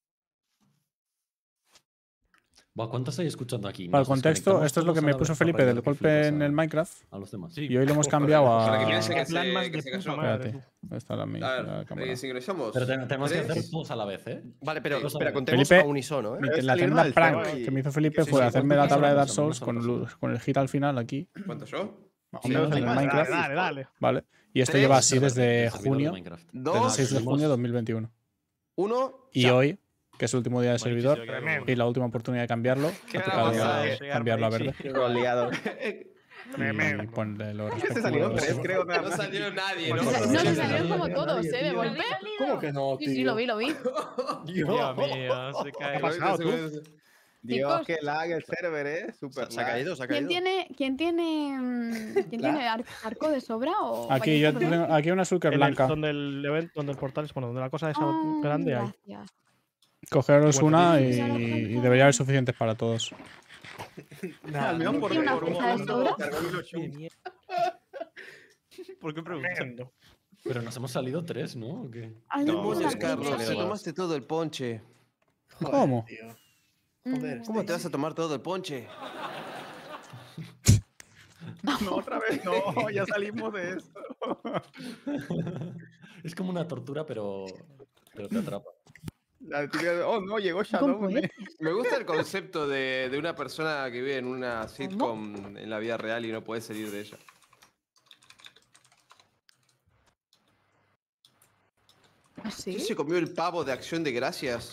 Buah, ¿cuántos hay escuchando aquí? Para el Nos contexto, desconectamos esto es lo que todos a me la puso vez Felipe para del aprender que golpe flipas en a- el Minecraft. A los demás. Y hoy lo hemos cambiado Para que a. piense que plan se, más que de se puta cayó. madre. Espérate. ¿Dónde está la, mi- A la ver, cámara? eh, sincronizamos. Pero te- tenemos que Tres. hacer todos a la vez, ¿eh? Vale, pero Todos a la espera, vez. contemos Felipe, a unísono, ¿eh? Mi- Es la salir tremenda mal, prank pero- que me hizo Felipe sí, fue sí, hacerme la ¿cuántos tabla de son? Dark Más o Souls menos, con, más o lu- con el hit al final aquí. ¿Cuánto yo? Más o Sí, menos, dale, en el dale, Minecraft. dale, dale. Vale. Y esto Tres. lleva así desde Servidor de junio. Minecraft. Desde el Dos. seis de junio de dos mil veintiuno. Uno. Y ya. hoy, que es el último día del servidor Tremendo. y la última oportunidad de cambiarlo, ¿Qué ha van a tocado pasar? eh, Soy cambiarlo a Armeichi. verde. Qué goleado. Y Tremendo. ponle los Se respectivos. salieron tres, creo. nada No más. salió nadie, ¿no? No, se salieron como todos, ¿eh? De ¿Lo golpe. habéis salido? ¿Cómo que no, Sí, tío? sí, lo vi, lo vi. Dios mío, se ¿Qué cae. ha pasado, tú? Dios, Chicos. qué lag el server, ¿eh? Super Se ha lag. caído, se ha ¿Quién caído. tiene, quién tiene, mm, ¿quién tiene ar- arco de sobra o Aquí, yo ballesta de- tengo, aquí una Shulker En el- blanca. donde el evento, donde el portal es, bueno, donde la cosa esa Ah, grande hay. gracias. Cogeros Bueno, una pues y, ahora, y Juanjo. debería haber suficientes para todos. Al menos por ¿Tiene una por un pieza de segundo sobra? cargó mi Lochun. ¿Por qué preguntas? Tremendo. Pero nos hemos salido tres, ¿no? ¿O qué? Ay, No, no, Demonios, no, Carlos, no, te no. tomaste todo el ponche. ¿Cómo? Tío. Mm, Joder, ¿Cómo te vas a tomar todo el ponche? No, otra vez no, ya salimos de esto. Es como una tortura, pero, pero te atrapa. La típica- oh, no, llegó Shadow. ¿Cómo es? Me gusta el concepto de, de una persona que vive en una sitcom en la vida real y no puede salir de ella. ¿Ah, sí? ¿Quién se comió el pavo de Acción de Gracias?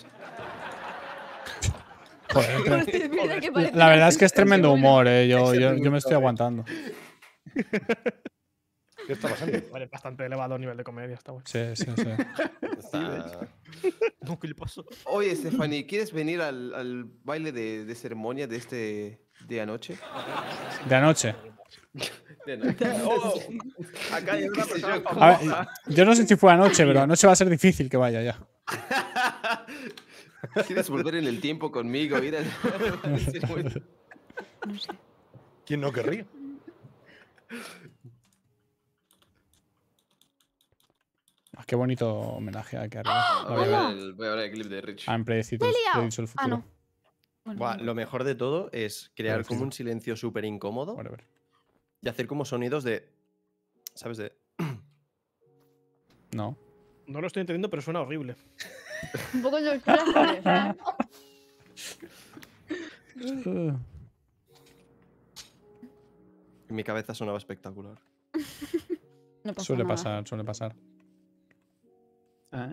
Joder, tre- Es verdad que parece la verdad es que es una- tremendo humor, eh. Yo, Ese yo, te yo me gustó, estoy eh. aguantando. ¿Qué está pasando? Vale, bastante elevado nivel de comedia, está bueno. Sí, sí, sí. Está- No, ¿qué le pasó? Oye, Stephanie, ¿quieres venir al, al baile de, de ceremonia de este de anoche? De anoche. De anoche. Oh, acá hay una ¿Qué sé persona yo? A ver, famosa. yo no sé si fue anoche, pero anoche va a ser difícil que vaya ya. ¿Quieres volver en el tiempo conmigo? Ir al- al ceremonia? No sé. ¿Quién no querría? Ah, qué bonito homenaje aquí arriba. Ah, La voy, a verdad. ver el, voy a ver el clip de Rich. Han predecido, ¡Me he liado! predicho el Ah, futuro. no. Bueno, Buah, lo mejor de todo es crear Pero como sí. un silencio súper incómodo Whatever. y hacer como sonidos de. ¿Sabes? De. No. No lo estoy entendiendo, pero suena horrible. un poco de clases, ¿eh? En mi cabeza sonaba espectacular. No pasa Suele nada. pasar, suele pasar. Ah.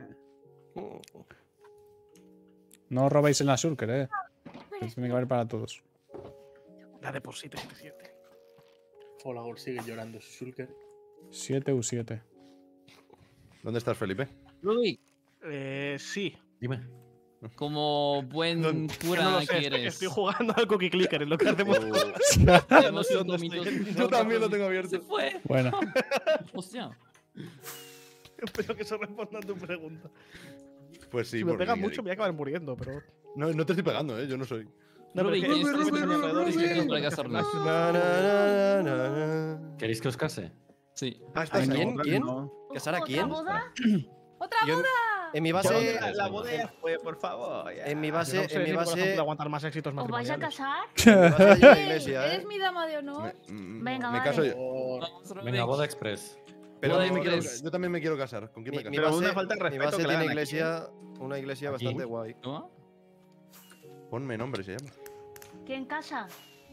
No os robéis en la Shulker, eh. Que tiene que haber para todos. La de por sí treinta y siete. Folagor sigue llorando su Shulker. siete u siete. ¿Dónde estás, Felipe? Luis, Eh, sí. Dime. como buen No, no cura lo sé, que estoy, eres. estoy jugando al Cookie Clicker, es lo que hacemos. Llevamos cinco minutos. Yo también lo tengo abierto. Se fue. Bueno. Hostia. Espero que eso responda a tu pregunta. Pues sí, si me porque- pega mucho, me voy a acabar muriendo, pero. No, no te estoy pegando, ¿eh? Yo no soy. No, pero Ruby, es que- ¿quién es Ruby, este Ruby, alrededor y Ruby, que nos traiga Ruby. sarnas? Na, na, na, na, na. ¿Queréis que os case? Sí. Ah, ¿A estás quién? otra, ¿Quién? no. ¿Casar a ¿Otra quién? boda? ¡Otra Yo en- boda! En mi base. La, la boda ya fue, por favor. ya. En mi Yo base. no sé En mi si mi corazón base. puede aguantar más éxitos ¿Os vais a matrimoniales. casar? En mi base hay una Ey, iglesia, ¿Eres ¿eh? mi dama de honor? Mm, Venga, me vale. caso yo. Vamos, Ruby. Venga, boda express. Pero Boda yo, me quiero, express. Yo también me quiero casar. ¿Con quién mi, me mi caso? Pero base, una falta de mi respeto base que le tiene hagan aquí, iglesia. Una iglesia ¿Aquí? bastante guay. ¿Cómo? Ponme nombre, se llama. ¿Quién casa?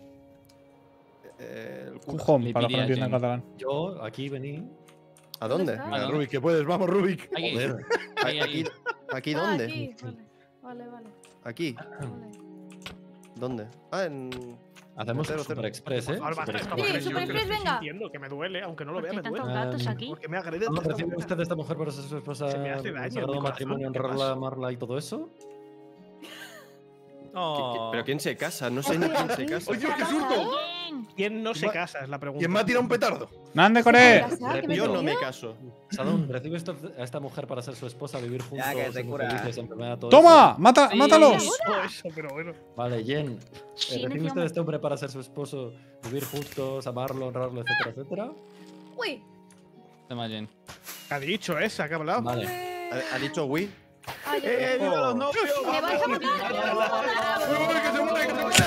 Eh, el cura. Cujón, Le para los que no pide a entiendan Jen. catalán. Yo aquí vení. ¿A dónde? está? Venga, Ah, ¿no? Rubik, que puedes. Vamos, Rubik. Aquí. Joder. Ahí, ahí. ¿Aquí, aquí Ah, dónde? aquí. Vale, vale, vale. Aquí. vale. ¿Dónde? Ah, en. Hacemos Cero, un cero. super express, ¿eh? Por favor, basta Super de esta Sí, mujer, express. yo Super que lo Express, estoy venga. sintiendo, que me tanto, aunque no lo ¿Por vea, qué me tantos duele. gatos Um, aquí? Porque me agrede ¿Cómo esta recibe mujer. usted a esta mujer para ser su esposa? Se me hace daño en en mi sagrado corazón, matrimonio, ¿qué honrarla, pasa? amarla y todo eso? ¿Qui- qui- ¿Pero quién se casa? No sé ni quién se casa. ¡Oye, qué susto! ¿Quién no se ma- casa? Es la pregunta. ¿Quién me ha tirado un petardo? ¡Nande Core! ¿Casar? ¿Que me Yo no tenía? me caso. Sadun, ¿recibe usted a esta mujer para ser su esposa, vivir juntos, que te ser muy cura. felices, enfermedad, todo ¡Toma! eso? ¡Mata, Sí. ¡Mátalos! Todo eso, pero bueno. Vale, Jen, Sí, eh, me ¿recibe quiero usted a este hombre para ser su esposo, vivir juntos, amarlo, honrarlo, etcétera, etcétera? Uy. Toma, Jen. ¿Qué ha dicho esa? ¿Qué ha hablado? Vale. ¿Ha, ha dicho Wii? Ay, yo- ¡Eh, viva los novios! ¡Me vais a matar! ¡Me vais a matar! ¡Que se muere, que se muere!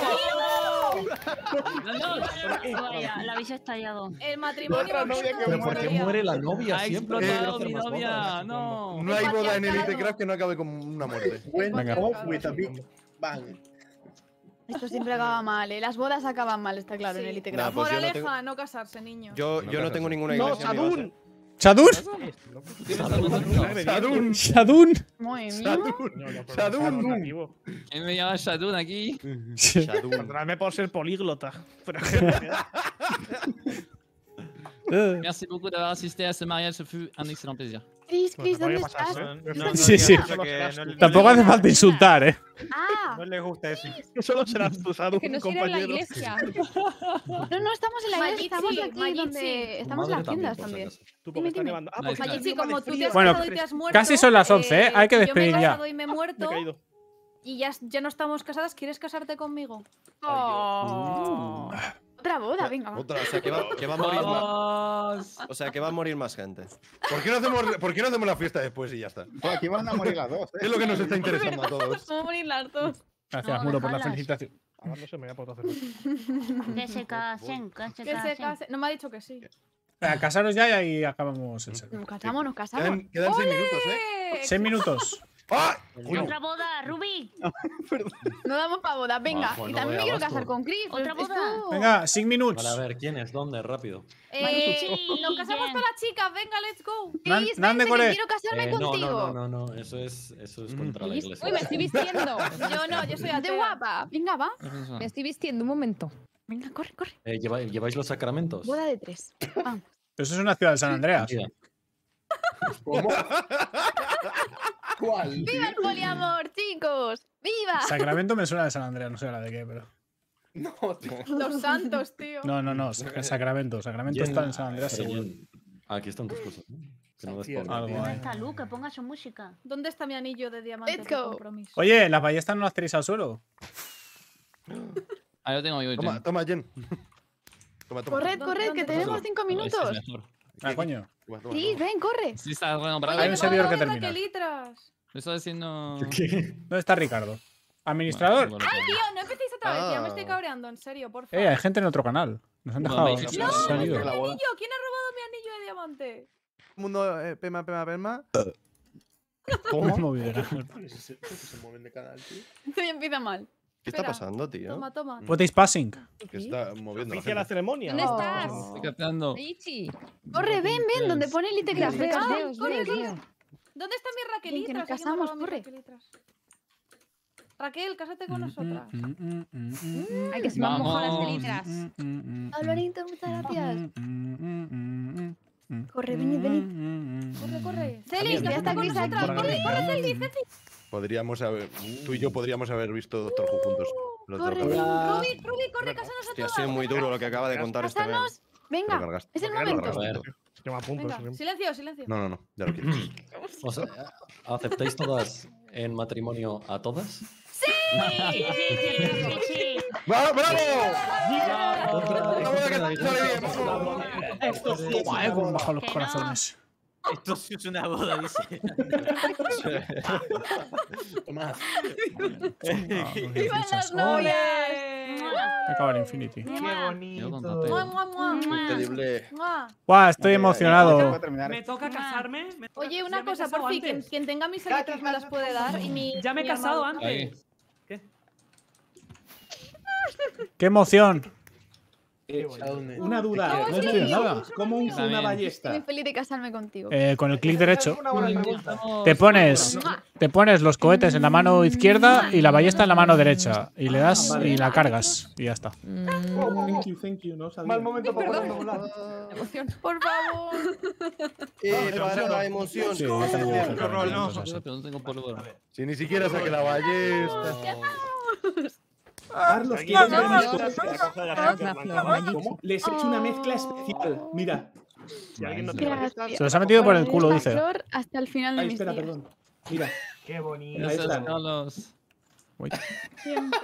Vaya, la habéis estallado. El matrimonio. Otra novia que ¿Pero por qué moría. muere la novia Ha siempre? explotado Quiero hacer mi más novia. bodas. No. No hay El boda en patriarcado. Elite Craft que no acabe con una muerte. Went Venga. off with a big bang. Esto siempre acaba mal, ¿eh? Las bodas acaban mal, está claro, en Elite Nah, Craft. pues yo no Moraleja, tengo- no casarse, niños. Yo, No yo no casas. tengo ninguna ¡No, iglesia. en mi base. Sadun! ¿Shadun? Sadun. ¿Shadun? Muy bien. No, no, pero Sadun. no es nativo. ¿Quién me llama Shadun aquí? Sadun. Perdonadme por ser políglota. Pero Eh. Merci beaucoup d'avoir assisté à ce mariage, ce fut un excellent plaisir. Chris, Chris, Bueno, ¿dónde no estás? pasa, ¿Dónde No, estás? Sí, sí. no, que no le- Tampoco hace falta insultar, ¿eh? Ah, No le gusta eso. que solo serás tú, Sadun, Que no quiere en la compañero. iglesia. no, no, estamos en la iglesia, Mayichi, estamos aquí Mayichi. donde... Estamos en las tiendas también. Tú porque Dime, está dime. nevando. Ah, Nice, porque nice. Mayichi, como tú te has Bueno, casado y te has muerto. casi son las once, ¿eh? Hay que yo despedir me he ya. casado y me he me he muerto. caído. Y ya, ya no estamos casadas. ¿Quieres casarte conmigo? Oh. Otra boda, venga, va. Otra, o sea, que va, que va a morir más. Vamos. O sea, que va a morir más gente. ¿Por qué no hacemos, ¿por qué no hacemos la fiesta después y ya está? Pues aquí van a morir las dos. Es lo que nos está interesando a todos. Vamos a morir las dos. Gracias, No, Muro, por la dejarlas. felicitación. Ahora no se me voy a poder hacer. Que se casen, que se Que se casen. case. No me ha dicho que sí. Venga, casaros ya y ahí acabamos el server. Nos casamos, nos casamos. Quedan, quedan seis minutos, ¿eh? Seis minutos. ¡Ah! Otra boda, Rubí. No damos pa' boda, venga. Bajo, y no también me doy quiero abasto. casar con Chris. Otra esto- boda. Venga, cinco Vale, a minutos. ver, ¿quién es? ¿Dónde? Rápido. Eh, Mayichi, nos casamos Jen. para las chicas. Venga, let's go. Nan- Chris, Nan de vente, Core. que quiero casarme Eh, no, contigo. no, no, no, no, eso es, eso es contra la iglesia. Uy, me estoy vistiendo. Yo no, yo soy De atea. guapa. Venga, va. Me estoy vistiendo, un momento. Venga, corre, corre. Eh, ¿lleva- ¿Lleváis los sacramentos? Boda de tres. Vamos. Pero eso es una ciudad de San Andreas. Mira, ¿Cuál? ¡Viva el poliamor, chicos! ¡Viva! Sacramento me suena de San Andreas, no sé ahora de qué, pero. No, tío. Los santos, tío. No, no, no. Sac- Sacramento. Sacramento Jen- está en San Andreas, pero seguro. Jen, aquí están tus cosas. ¿no? Que no des Tierra. por- Algo ¿Dónde hay. está Lu? Que ponga su música. ¿Dónde está mi anillo de diamante Let's de go. compromiso? Oye, las ballestas no las tenéis al suelo. Ahí lo tengo yo, Toma, Jen. toma, Jen. Toma, toma. Corred, corred, que ¿Dónde- tenemos cinco Ese es minutos. mejor. Ah, coño. Toma, toma, Sí, toma. ven, corre. Sí, está renombrado. Hay un Oye, servidor que ¿cómo termina. Raquelitras? Lo estoy haciendo. ¿Dónde está Ricardo? ¿Administrador? Bueno, Ay, tío, no empecéis otra vez. Ya me estoy Ah. cabreando, en serio, por favor. Eh, hay gente en otro canal. Nos han No, dejado. me dice- ¡No! se han ¡Mi ido. anillo! ¿Quién ha robado mi anillo de diamante? Mundo, eh, pema, pema, pema. ¿Cómo? Movidera. ¿Qué se, qué se mueven de canal, tío? Esto ya empieza mal. ¿Qué está Espera. pasando, tío? Toma, toma. What is passing? Que está moviendo la Oficia la gente. ceremonia. ¿Dónde Oh. estás? Estoy captando. Mayichi. Corre, ven, ven, donde pone Elite Craft. Veo, Venga. veo, corre, veo, corre. veo. ¿Dónde están mis Ven, que Raquelitras? nos ¿Alguien me ha casamos, robado mis corre. Raquelitras? Raquel, cásate con nosotras. Ay, que se me han mojado las Vamos. pelitras. Alvarito, muchas gracias. Corre, venid, venid. Corre, corre. Celi, Celi, que ya está cásate con Chris aquí. nosotras. Corre, corre, Celi, Celi. Podríamos haber. Tú y yo podríamos haber visto Doctor Who juntos. Los Corre, Doctor Who. Rubí, Rubí, corre, cásanos a Hostia, ha todas. sido muy duro lo que acaba de contar este Ben. Casanos. Lo Venga, cargaste. es el Lo momento. cargaste. Yo me apunto. Venga, sí. silencio, silencio. No, no, no. Ya lo quiero. O sea, ¿aceptáis todas en matrimonio a todas? Sí, sí, sí, sí, sí. ¡Bravo! ¡Bravo! Esto sí es Guay, una cómo boda. bajan los Que no. corazones. Esto sí es una boda, dice. Tomás. ¡Vivan las novias! Me acaba el Infinity. Qué Yo con bonito. papel. ¡Mua, mua, mua! Increíble. ¡Mua! Guau, estoy emocionado. Me toca casarme. me toca- Oye, ya una me he cosa, casado por fin, quien, antes. quien tenga mis letras me las puede dar. Y mi, Ya me he mi casado armadura. Ahí. antes. ¿Qué? ¡Qué emoción! Una duda. No No estoy es nada. nada. ¿Cómo uso una También. ballesta? Estoy feliz de casarme contigo. Eh, con el clic derecho Una buena pregunta. te pones, te pones los cohetes en la mano izquierda y la ballesta en la mano derecha. Y le das y la cargas. Y ya está. Thank you, thank you. No sabía. Mal momento para ponerlo a volar. Por favor. Eh, para la emoción. Sí, yo también voy a hacer Rol, no. cosas así. Pero no tengo pólvora. Si ni siquiera saqué la ballesta. Carlos, Aquí ¿quieres no, ver no, mis no, cosas? no, no, no, no, no, no, no, ¿Cómo? Les he hecho una mezcla especial. Mira. Si alguien no tiene Gracias. ballesta, Se los ha metido por el culo, Esta dice. flor hasta el final de Ay, mis espera, días. perdón. Mira. Qué bonito. Ahí Gracias, están. Carlos. Uy. Siempre.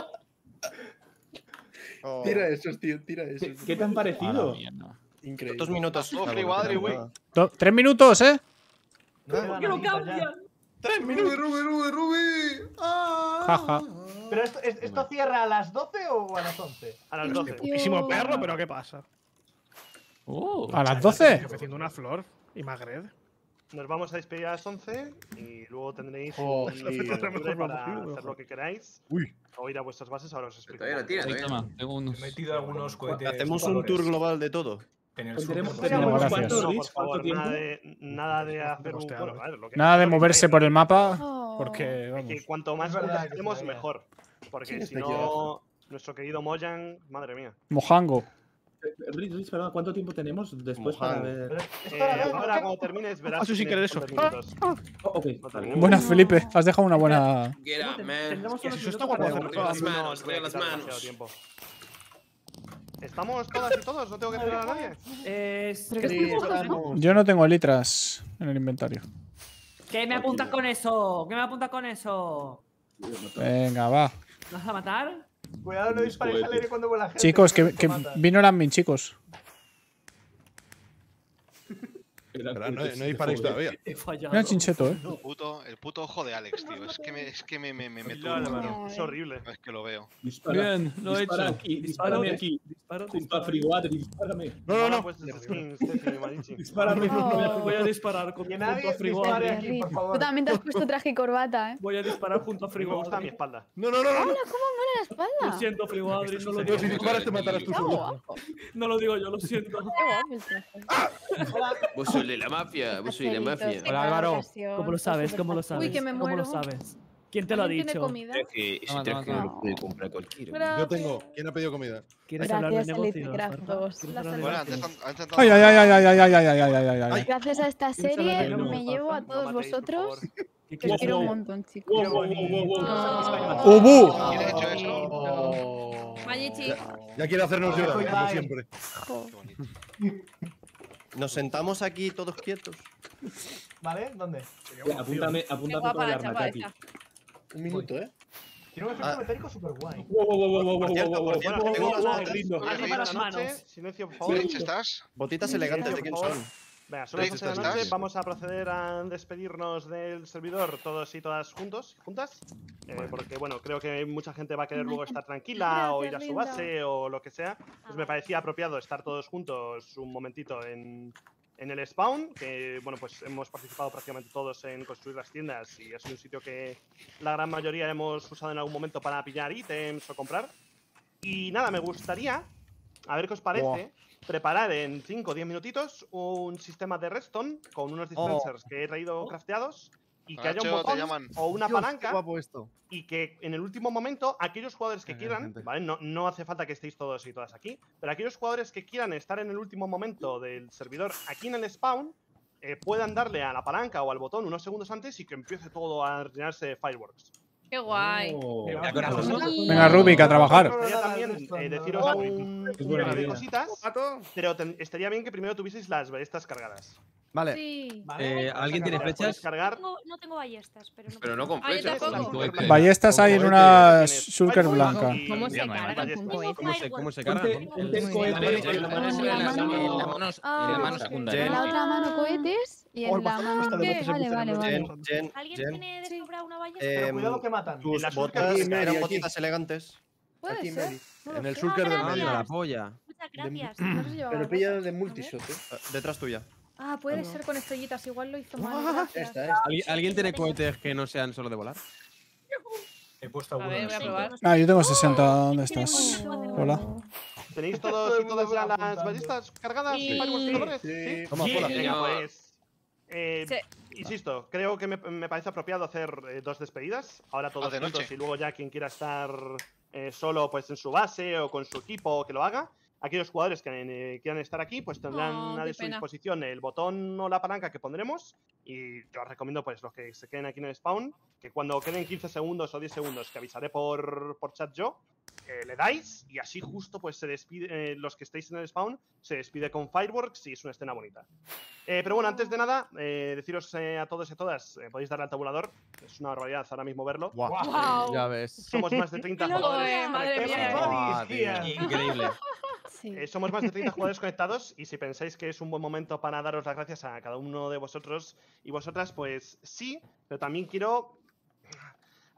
Oh. Tira esos, tío, tira ¿Qué, esos. qué te han parecido? Maravilla, no. Increíble. Dos minutos. Sofri, Ah, Wadri, bueno, güey. nada. To- Tres minutos, ¿eh? ¿Por qué lo cambian? ¡Tres minutos! ¡Rubi, Rubi, Rubi! Jaja. ¿Pero esto, es- esto cierra a las doce o a las once? a las doce. Putísimo perro, pero ¿qué pasa? Uh, ¿A las Estoy doce? ofreciendo una flor y Magred. Nos vamos a despedir a las once y luego tendréis Oh, un sí. minuto libre para Uy. hacer lo que queráis. Uy. O ir a vuestras bases, ahora os explico. Todavía no tiene, Ahí todavía. toma, tengo unos. He metido algunos cohetes. Hacemos un voladores tour global de todo. En el Pues sur. tenemos- de tenemos No, Portugal. gracias. ¿Cuánto, No, por Rich? ¿Cuánto favor, tiempo? nada de, nada de hacer un... Bueno, a ver, lo que- Nada de lo que moverse queráis, por el ¿no? mapa, Oh. porque, Es vamos. que cuanto más Es verdad juntos que estemos, se vaya. mejor. Porque ¿Quién si está aquí no, nuestro querido Mojang, madre mía. Mojango. Rich, Rich, perdón, ¿cuánto tiempo tenemos después para Mojang. ver? Eh, ahora cuando termines verás Paso sin que querer tienes eso. cuántos minutos. Oh, ok. No te preocupes. Buena, Felipe. Has dejado una buena. Get up, man. Tendremos Y unos eso está minutos guapo para hacerlo ver. todo Las así, no manos, os voy a las quitar manos. demasiado tiempo. ¿Estamos todas y todos? ¿No tengo que esperar a nadie? Eh, Pero que Sí, estamos todos, ¿no? estamos. Yo no tengo litras en el inventario. ¿Qué me apuntas con eso? ¿Qué me apuntas con eso? Venga, va. ¿Me vas a matar? Cuidado, no disparéis al aire cuando vuela gente. Chicos, que, te que mata. vino el admin, chicos. Espera, no, no disparéis todavía. He fallado. Mira el chincheto, eh. El puto, el puto ojo de Alex, tío. Es que me, es que me, me, me, me No, no, turba, no, tío. es horrible. Es que lo veo. Dispara. Bien, lo he Dispara hecho. aquí, dispárame aquí. Disparo, Junto a Friguadri, dispárame. No, no, no. Pues skins, Steffi, Marichi. Dispárame, no, no voy a- Voy a disparar con, Que junto nadie a Friguadri. dispare aquí, por favor. Tú también te has puesto traje y corbata, ¿eh? Voy a disparar junto a Me gusta mi Friguadri. espalda. No, no, no, no. Hola, ¿cómo mola la espalda? Lo siento, Friguadri, no lo No, digo. si disparas te matarás tú Qué solo. guapo. No lo digo yo, lo siento. Qué guapo el traje. Vos sois de la mafia, vos sois de la mafia. Hola, Álvaro. ¿Cómo lo sabes? ¿Cómo lo sabes? Uy, que me ¿Cómo lo muero. sabes? ¿Quién te lo ha ¿Alguien tiene dicho? comida? Que ese Toma, traje toma, no toma. lo puede comprar cualquiera. Gracias. Yo tengo. ¿Quién ha pedido comida? ¿Quieres hablar de Gracias, Elite negocios? Craft Farfán? dos. ¿Quieres Las hablar de Bueno, negocios? antes, antes de Ay, ay, ay, ay, ay, ay, ay, ay, ay, ay, ay, ay. Gracias a esta ¿Quieres hablar serie de me negocios, llevo a Farfán? todos No matéis, por vosotros. favor. ¿Qué Que os quieres quiero un hacer? montón, chicos. Qué bonito. Ah. ¡Ubu! ¿Quién ha hecho eso? Oh. Mayichi. Ya, ya quiere hacernos llorar, como Bye. siempre. Jo. Qué bonito. Nos sentamos aquí todos quietos. ¿Vale? ¿Dónde? Ya, Apúntame, Qué apúntame guapa con el la chapa armataki. esta. Un minuto, ¿eh? Tiene un efecto Ah. metálico súper guay. Wow, wow, wow, wow, wow, Por wow, cierto, wow, por wow. cierto, Bueno, tengo unas tengo botas, lindo. Arriba Arriba las la noche, manos. silencio, por favor. Rich, ¿estás? botitas elegantes de Silencio, quién por son. favor. Venga, son las Rich, once de la ¿estás? noche. Vamos a proceder a despedirnos del servidor todos y todas juntos, juntas. Eh, porque, bueno, creo que mucha gente va a querer luego estar tranquila o ir a Gracias, su linda. base o lo que sea. Pues me parecía apropiado estar todos juntos un momentito en, en el spawn. Que, bueno, pues hemos participado prácticamente todos en construir las tiendas y es un sitio que la gran mayoría hemos usado en algún momento para pillar ítems o comprar. Y nada, me gustaría, a ver qué os parece, Buah. preparar en cinco o diez minutitos un sistema de redstone con unos dispensers que he traído crafteados y que haya un Nacho, te botón llaman. o una Dios, qué palanca guapo esto. y que en el último momento aquellos jugadores que Venga, quieran, gente. ¿vale? No, no hace falta que estéis todos y todas aquí, pero aquellos jugadores que quieran estar en el último momento del servidor aquí en el spawn eh, puedan darle a la palanca o al botón unos segundos antes y que empiece todo a llenarse de fireworks. Qué guay. Oh. Mira, corazón. Venga, Rubik, a trabajar. Estaría también eh, deciros Ah, un, es un buena par de idea. cositas, pero ten- estaría bien que primero tuvieseis las ballestas cargadas. Vale. Sí. Eh, ¿Alguien tiene Las podéis flechas? cargar. Tengo- no tengo ballestas, pero no. Pero no con Ah, yo flechas. tampoco. Cohete. Ballestas hay en Con una cohete, shulker tienes blanca. fireworks y- ¿Cómo se y carga ballestas. con ¿Cómo se, cómo se Fireworks. carga? Ponte- ponte el cohete Vale, en la en la mano. mano- en la en la mano- mano- en la mano- Ah, en la mano ok. secundaria. En la otra mano cohetes y en Oh, la pasa- mano. hasta de ¿Qué? botes se Vale, pusieron vale, los vale. Jen, Jen, ¿Alguien Jen. tiene de sobra una ballesta? Pero Em, cuidado que matan. En Tus la shulker botas aquí, Mary, eran aquí. botitas elegantes. Puede Aquí, ser. Mary. No lo En el sé. shulker del Ah, medio. Anda, la polla. Muchas gracias. No sé si llevaba Pero la pilla cosa. de A ver. multishot, ¿eh? Eh, Detrás tuya. Ah, puede ser con estrellitas. Igual lo hizo mal. Ya Gracias. está, esta. ¿Alguien, ¿Alguien tiene cohetes que no sean solo de volar? He puesto A ver, algunos. voy a probar. Ah, yo tengo sesenta. ¿Dónde estás? Hola. ¿Tenéis todos y todas ya las ballestas cargadas? Sí. ¿Y fireworks cargadores? Sí. Toma, Sí, Venga, señor. pues. eh, Sí. Insisto, creo que me, me parece apropiado hacer eh, dos despedidas. Ahora todos Haz de juntos noche. y luego ya quien quiera estar eh, solo pues en su base o con su equipo que lo haga. Aquellos jugadores que eh, quieran estar aquí pues tendrán Oh, a qué su pena. disposición el botón o la palanca que pondremos. Y yo os recomiendo pues los que se queden aquí en el spawn, que cuando queden quince segundos o diez segundos que avisaré por, por chat yo, eh, le dais y así justo pues se despide, eh, los que estéis en el spawn, se despide con fireworks y es una escena bonita. Eh, pero bueno, antes de nada, eh, deciros eh, a todos y a todas, eh, podéis darle al tabulador, es una barbaridad ahora mismo verlo. Guau. Wow. Ya ves. Somos más de treinta Qué loco, jugadores eh, madre conectados. mía. Buah, tío, Increíble. Sí. Eh, somos más de treinta jugadores conectados y si pensáis que es un buen momento para daros las gracias a cada uno de vosotros y vosotras, pues sí, pero también quiero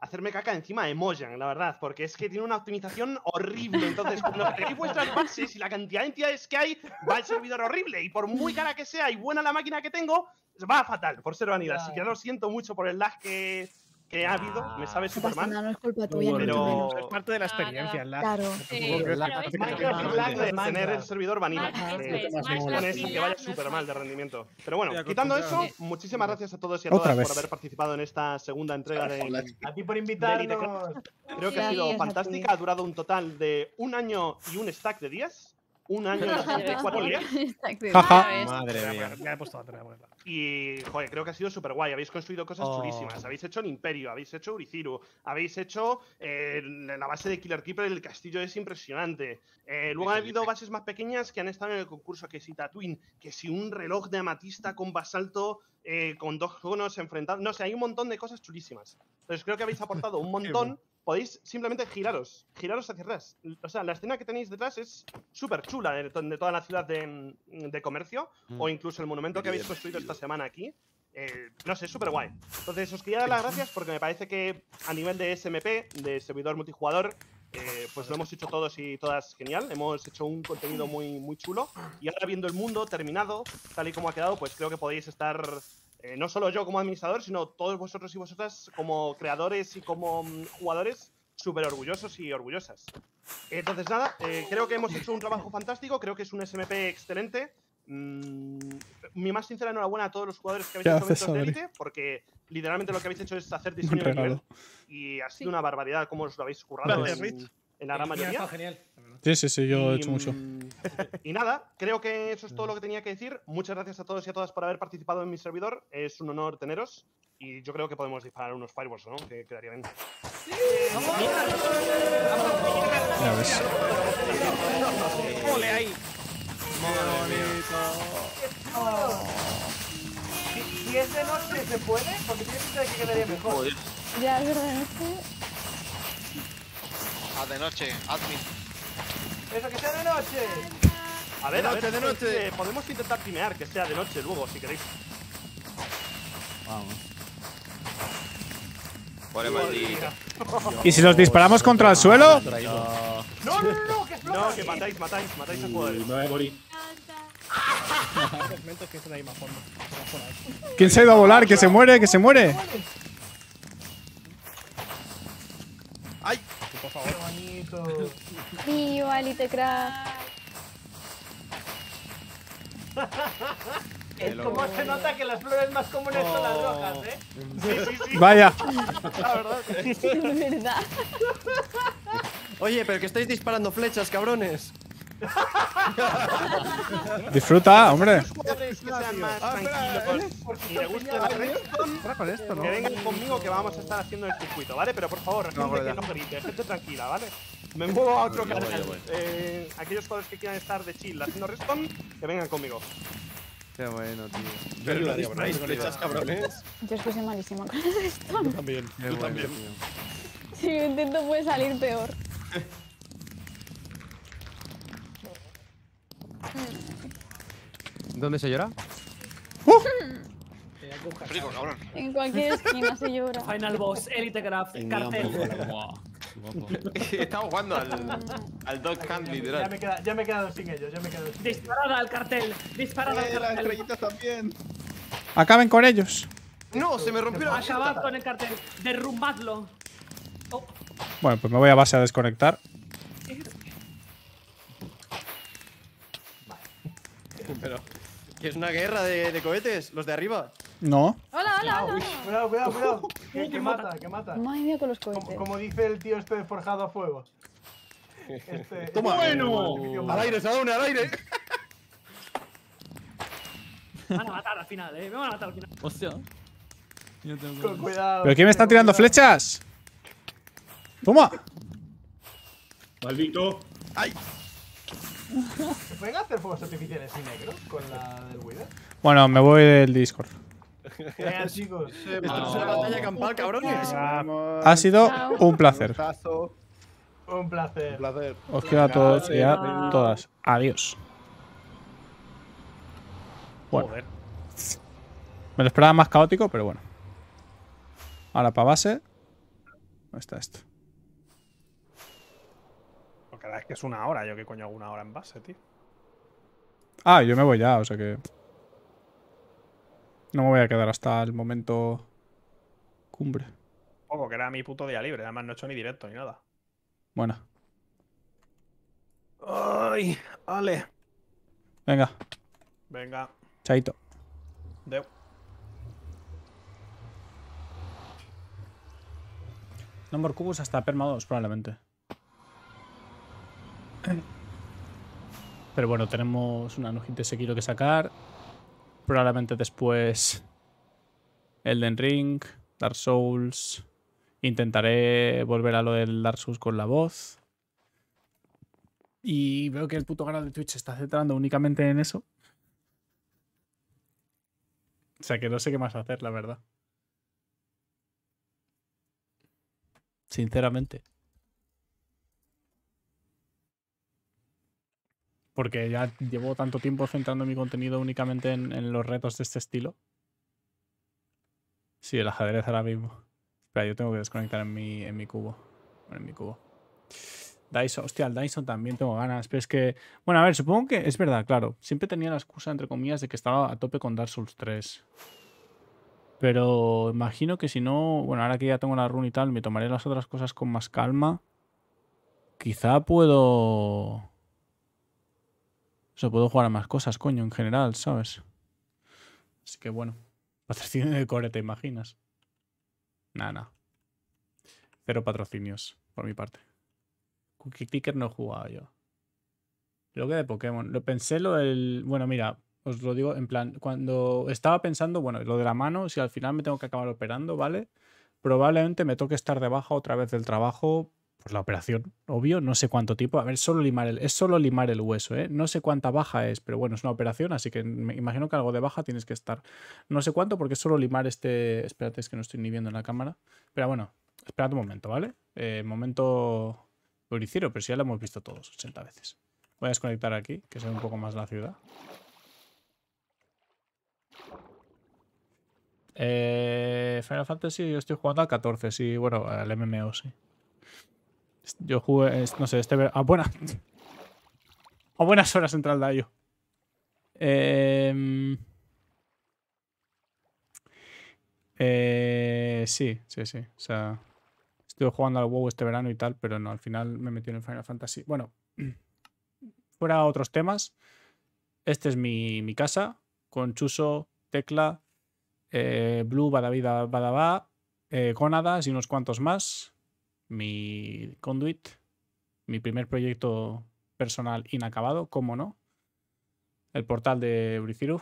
hacerme caca encima de Mojang, la verdad, porque es que tiene una optimización horrible. Entonces, cuando tenéis vuestras bases y la cantidad de entidades que hay, va el servidor horrible. Y por muy cara que sea y buena la máquina que tengo, va fatal, por ser vanidad. Así que lo siento mucho por el lag que, que ha habido, me sabe súper mal. No es culpa tuya, Bueno, pero es parte de la experiencia, el lag. Claro. el lag de tener el servidor vanilla, eh, con eso que vaya súper mal de rendimiento. Pero bueno, quitando eso, muchísimas gracias a todos y a Otra todas vez. por haber participado en esta segunda entrega de A ti por de invitarnos. Elite. Creo que ha Gracias sido a ti. fantástica, ha durado un total de un año y un stack de días. Un año y sesenta y cuatro días. Jaja. Madre mía. Ya he puesto otra vez. Y, joder, creo que ha sido súper guay. Habéis construido cosas Oh. chulísimas. Habéis hecho el Imperio, habéis hecho Uriciru, habéis hecho eh, la base de Killer Keeper, el castillo es impresionante. Eh, luego ha habido bases más pequeñas que han estado en el concurso, que si Tatooine, que si un reloj de amatista con basalto, eh, con dos conos enfrentados. No sé, hay un montón de cosas chulísimas. Entonces creo que habéis aportado un montón. Podéis simplemente giraros, giraros hacia atrás. O sea, la escena que tenéis detrás es súper chula de, de toda la ciudad de, de comercio, Mm. o incluso el monumento que habéis construido esta semana aquí. Eh, no sé, súper guay. Entonces, os quería dar las gracias porque me parece que a nivel de S M P, de servidor multijugador, eh, pues lo hemos hecho todos y todas genial. Hemos hecho un contenido muy, muy chulo. Y ahora viendo el mundo terminado, tal y como ha quedado, pues creo que podéis estar, eh, no solo yo como administrador, sino todos vosotros y vosotras como creadores y como mm, jugadores, súper orgullosos y orgullosas. Entonces, nada, eh, creo que hemos hecho un trabajo fantástico, creo que es un S M P excelente. Mm, mi más sincera enhorabuena a todos los jugadores que ¿Qué habéis hecho haces, eventos de Adri? élite, porque literalmente lo que habéis hecho es hacer Un diseño de nivel. regalo. Y ha sido una barbaridad cómo os lo habéis currado Gracias, en, Rich. en la gran El mío ha mayoría. estado genial. Sí, sí, sí, yo he Y, hecho mucho. mm, Y nada, creo que eso es todo lo que tenía que decir. Muchas gracias a todos y a todas por haber participado en mi servidor. Es un honor teneros. Y yo creo que podemos disparar unos fireballs, ¿no? Que quedaría bien. Ya ves. ¡Ole ahí! Si, si es de noche, ¿se puede? Porque tiene pinta de que quedaría mejor. Ya, es verdad, no sé. Ah, de noche, admin. Eso, que sea de noche. A ver, De a noche, ver, de pues, noche. eh, podemos intentar timear que sea de noche luego, si queréis. Vamos. Pobre maldito. ¿Y si los disparamos contra el suelo? No, no, no, no, que explota. No, que matáis, matáis, matáis a jugadores. Me voy a morir. Segmentos que están ahí más fondo. Más por ahí. ¿Quién se ha ido a volar? ¡Que se muere, que se muere! ¡Ay! Por favor. Qué bonito. Viva Elite Craft. Es como se nota que las flores más comunes son las rojas, ¿eh? Sí, sí, sí. Vaya. La verdad. Es verdad. Oye, pero que estáis disparando flechas, cabrones. Disfruta, hombre. Los jugadores que sean más tranquilos y le guste la redstone, con esto, ¿no? que vengan conmigo que vamos a estar haciendo el circuito, ¿vale? Pero por favor, gente bueno, que ya. no grite, gente tranquila, ¿vale? Me muevo a otro Yo voy, yo canal. voy. Eh, aquellos jugadores que quieran estar de chill haciendo redstone, que vengan conmigo. Qué bueno, tío. Pero no disparáis flechas, cabrones. Yo es que soy malísima con esto. Yo también. Qué Yo bueno, también. tío. Si lo intento puede salir peor. ¿Dónde se llora? Frico, cabrón. En cualquier esquina se llora. Final Boss, Elite Craft, cartel. Guau, guapo. Estamos jugando al, al Dog Hunt, Ya literal. me, queda, ya me he quedado sin ellos, ya me he quedado sin ellos. Disparada al cartel, disparada al Eh, las cartel. estrellitas también. Acaben con ellos. No, se me rompió la Acabad con el cartel, derrumbadlo. Bueno, pues me voy a base a desconectar. Pero, ¿qué es una guerra de, de cohetes? ¿Los de arriba? No. Hola, hola, hola. Cuidado, cuidado, cuidado. Que, que mata, que mata. Madre mía con los Como, cohetes. como dice el tío este de forjado a fuego. Este, Toma. Bueno. Al aire, Saúl, al aire. Me van a matar al final, eh. Me van a matar al final. Hostia. Yo tengo Con cuidado. ¿Pero quién me está tirando flechas? ¡Toma! Maldito. ¿Se pueden hacer fuegos artificiales y negros con la del Wither? Bueno, me voy del Discord. Vean, chicos. Esto no es una batalla campal, cabrones. Vamos. Ha sido un placer. Gustazo. Un placer. Un placer. Os quiero a todos y a todas. Adiós. Bueno. Joder. Me lo esperaba más caótico, pero bueno. Ahora para base. ¿Dónde está esto? Porque la verdad es que es una hora. Yo qué coño hago una hora en base, tío. Ah, yo me voy ya, o sea que... No me voy a quedar hasta el momento cumbre. Poco, que era mi puto día libre. Además no he hecho ni directo ni nada. Bueno. Ay, vale. Venga, Venga. chaito. Deu. Number cubos hasta perma dos, probablemente. Pero bueno, tenemos una hojita de Sekiro que sacar. Probablemente después Elden Ring, Dark Souls. Intentaré volver a lo del Dark Souls con la voz. Y veo que el puto canal de Twitch se está centrando únicamente en eso. O sea que no sé qué más hacer, la verdad. Sinceramente. Porque ya llevo tanto tiempo centrando mi contenido únicamente en, en los retos de este estilo. Sí, el ajedrez ahora mismo. Espera, yo tengo que desconectar en mi, en mi cubo. Bueno, en mi cubo. Dyson, hostia, el Dyson también tengo ganas. Pero es que, bueno, a ver, supongo que es verdad, claro. Siempre tenía la excusa, entre comillas, de que estaba a tope con Dark Souls tres. Pero imagino que si no, bueno, ahora que ya tengo la run y tal, me tomaré las otras cosas con más calma. Quizá puedo... O sea, puedo jugar a más cosas, coño, en general, ¿sabes? Así que bueno. Patrocinio de Core, ¿te imaginas? Nada, nada. Cero patrocinios, por mi parte. Cookie Clicker no he jugado yo. Lo que de Pokémon. Lo pensé lo del... Bueno, mira, os lo digo en plan... Cuando estaba pensando, bueno, lo de la mano, si al final me tengo que acabar operando, ¿vale? Probablemente me toque estar de baja otra vez del trabajo por la operación, obvio. No sé cuánto tiempo. A ver, solo limar el, es solo limar el hueso, ¿eh? No sé cuánta baja es, pero bueno, es una operación, así que me imagino que algo de baja tienes que estar. No sé cuánto porque es solo limar este... Espérate, es que no estoy ni viendo en la cámara. Pero bueno, esperad un momento, ¿vale? Eh, momento... Euriciro, pero si ya lo hemos visto todos ochenta veces. Voy a desconectar aquí, que se ve un poco más la ciudad. Eh, Final Fantasy, yo estoy jugando al catorce, sí, bueno, al M M O, sí. Yo jugué, no sé, este... A, buena, a buenas horas entra el Dayo. Eh, eh, sí, sí, sí. O sea, estuve jugando al WoW este verano y tal, pero no, al final me metí en el Final Fantasy. Bueno, fuera otros temas. Este es mi, mi casa, con Chuso, Tecla, eh, Blue, Badavida, Badabá, eh, Gónadas y unos cuantos más. Mi Conduit, mi primer proyecto personal inacabado, cómo no. El portal de Euriciru.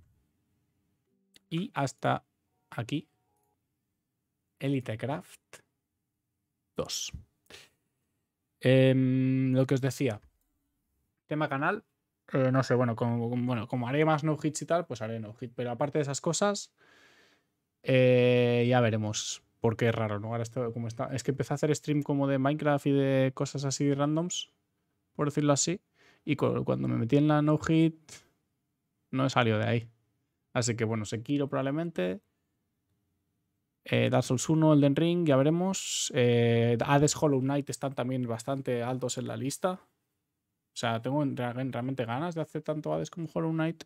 Y hasta aquí, EliteCraft dos. Eh, lo que os decía. Tema canal. Eh, no sé, bueno como, bueno, como haré más no hits y tal, pues haré no hit. Pero aparte de esas cosas, eh, ya veremos. Porque es raro, ¿no? Ahora esto, como está. Es que empecé a hacer stream como de Minecraft y de cosas así randoms, por decirlo así. Y cuando me metí en la no hit, no he salido de ahí. Así que bueno, Sekiro probablemente. Eh, Dark Souls uno, Elden Ring, ya veremos. Eh, Hades, Hollow Knight están también bastante altos en la lista. O sea, tengo realmente ganas de hacer tanto Hades como Hollow Knight.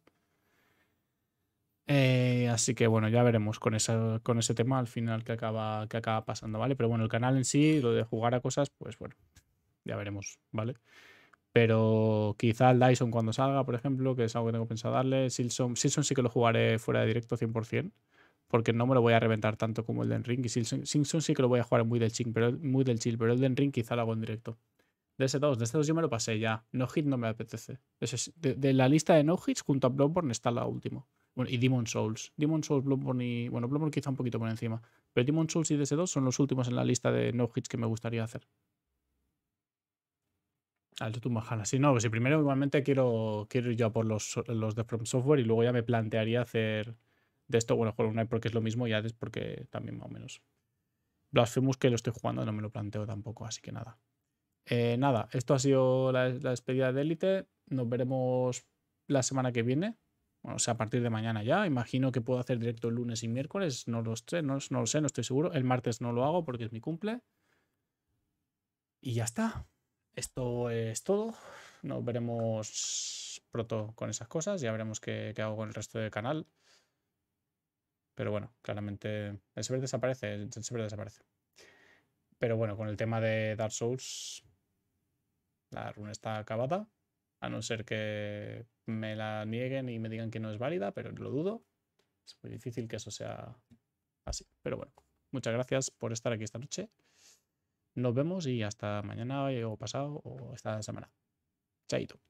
Eh, así que bueno, ya veremos con, esa, con ese tema al final que acaba, que acaba pasando, ¿vale? Pero bueno, el canal en sí, lo de jugar a cosas, pues bueno, ya veremos, ¿vale? Pero quizá el Dyson cuando salga, por ejemplo, que es algo que tengo pensado darle. Silson, Silson sí que lo jugaré fuera de directo cien por cien, porque no me lo voy a reventar tanto como el Elden Ring. Y Silson, Silson sí que lo voy a jugar muy del chill, pero, muy del chill, pero el Elden Ring quizá lo hago en directo. D S dos, D S dos yo me lo pasé ya. No Hit no me apetece. Es, de, de la lista de No Hits, junto a Bloodborne está la última. Bueno, y Demon Souls. Demon Souls, Bloodborne y... Bueno, Bloodborne quizá un poquito por encima. Pero Demon Souls y D S dos son los últimos en la lista de No Hits que me gustaría hacer. Alto tu majana. Sí, no, pues si primero igualmente quiero, quiero ir yo a por los, los de From Software y luego ya me plantearía hacer de esto, bueno, Hollow Knight porque es lo mismo y Hades porque también más o menos. Blasphemous que lo estoy jugando no me lo planteo tampoco, así que nada. Eh, nada, esto ha sido la, la despedida de Elite. Nos veremos la semana que viene. Bueno, o sea, a partir de mañana ya. Imagino que puedo hacer directo el lunes y miércoles. No lo sé, no, no lo sé, no estoy seguro. El martes no lo hago porque es mi cumple. Y ya está. Esto es todo. Nos veremos pronto con esas cosas. Ya veremos qué, qué hago con el resto del canal. Pero bueno, claramente el server desaparece. El server desaparece. Pero bueno, con el tema de Dark Souls, la runa está acabada. A no ser que me la nieguen y me digan que no es válida, pero lo dudo. Es muy difícil que eso sea así. Pero bueno, muchas gracias por estar aquí esta noche. Nos vemos y hasta mañana o pasado o esta semana. Chaito.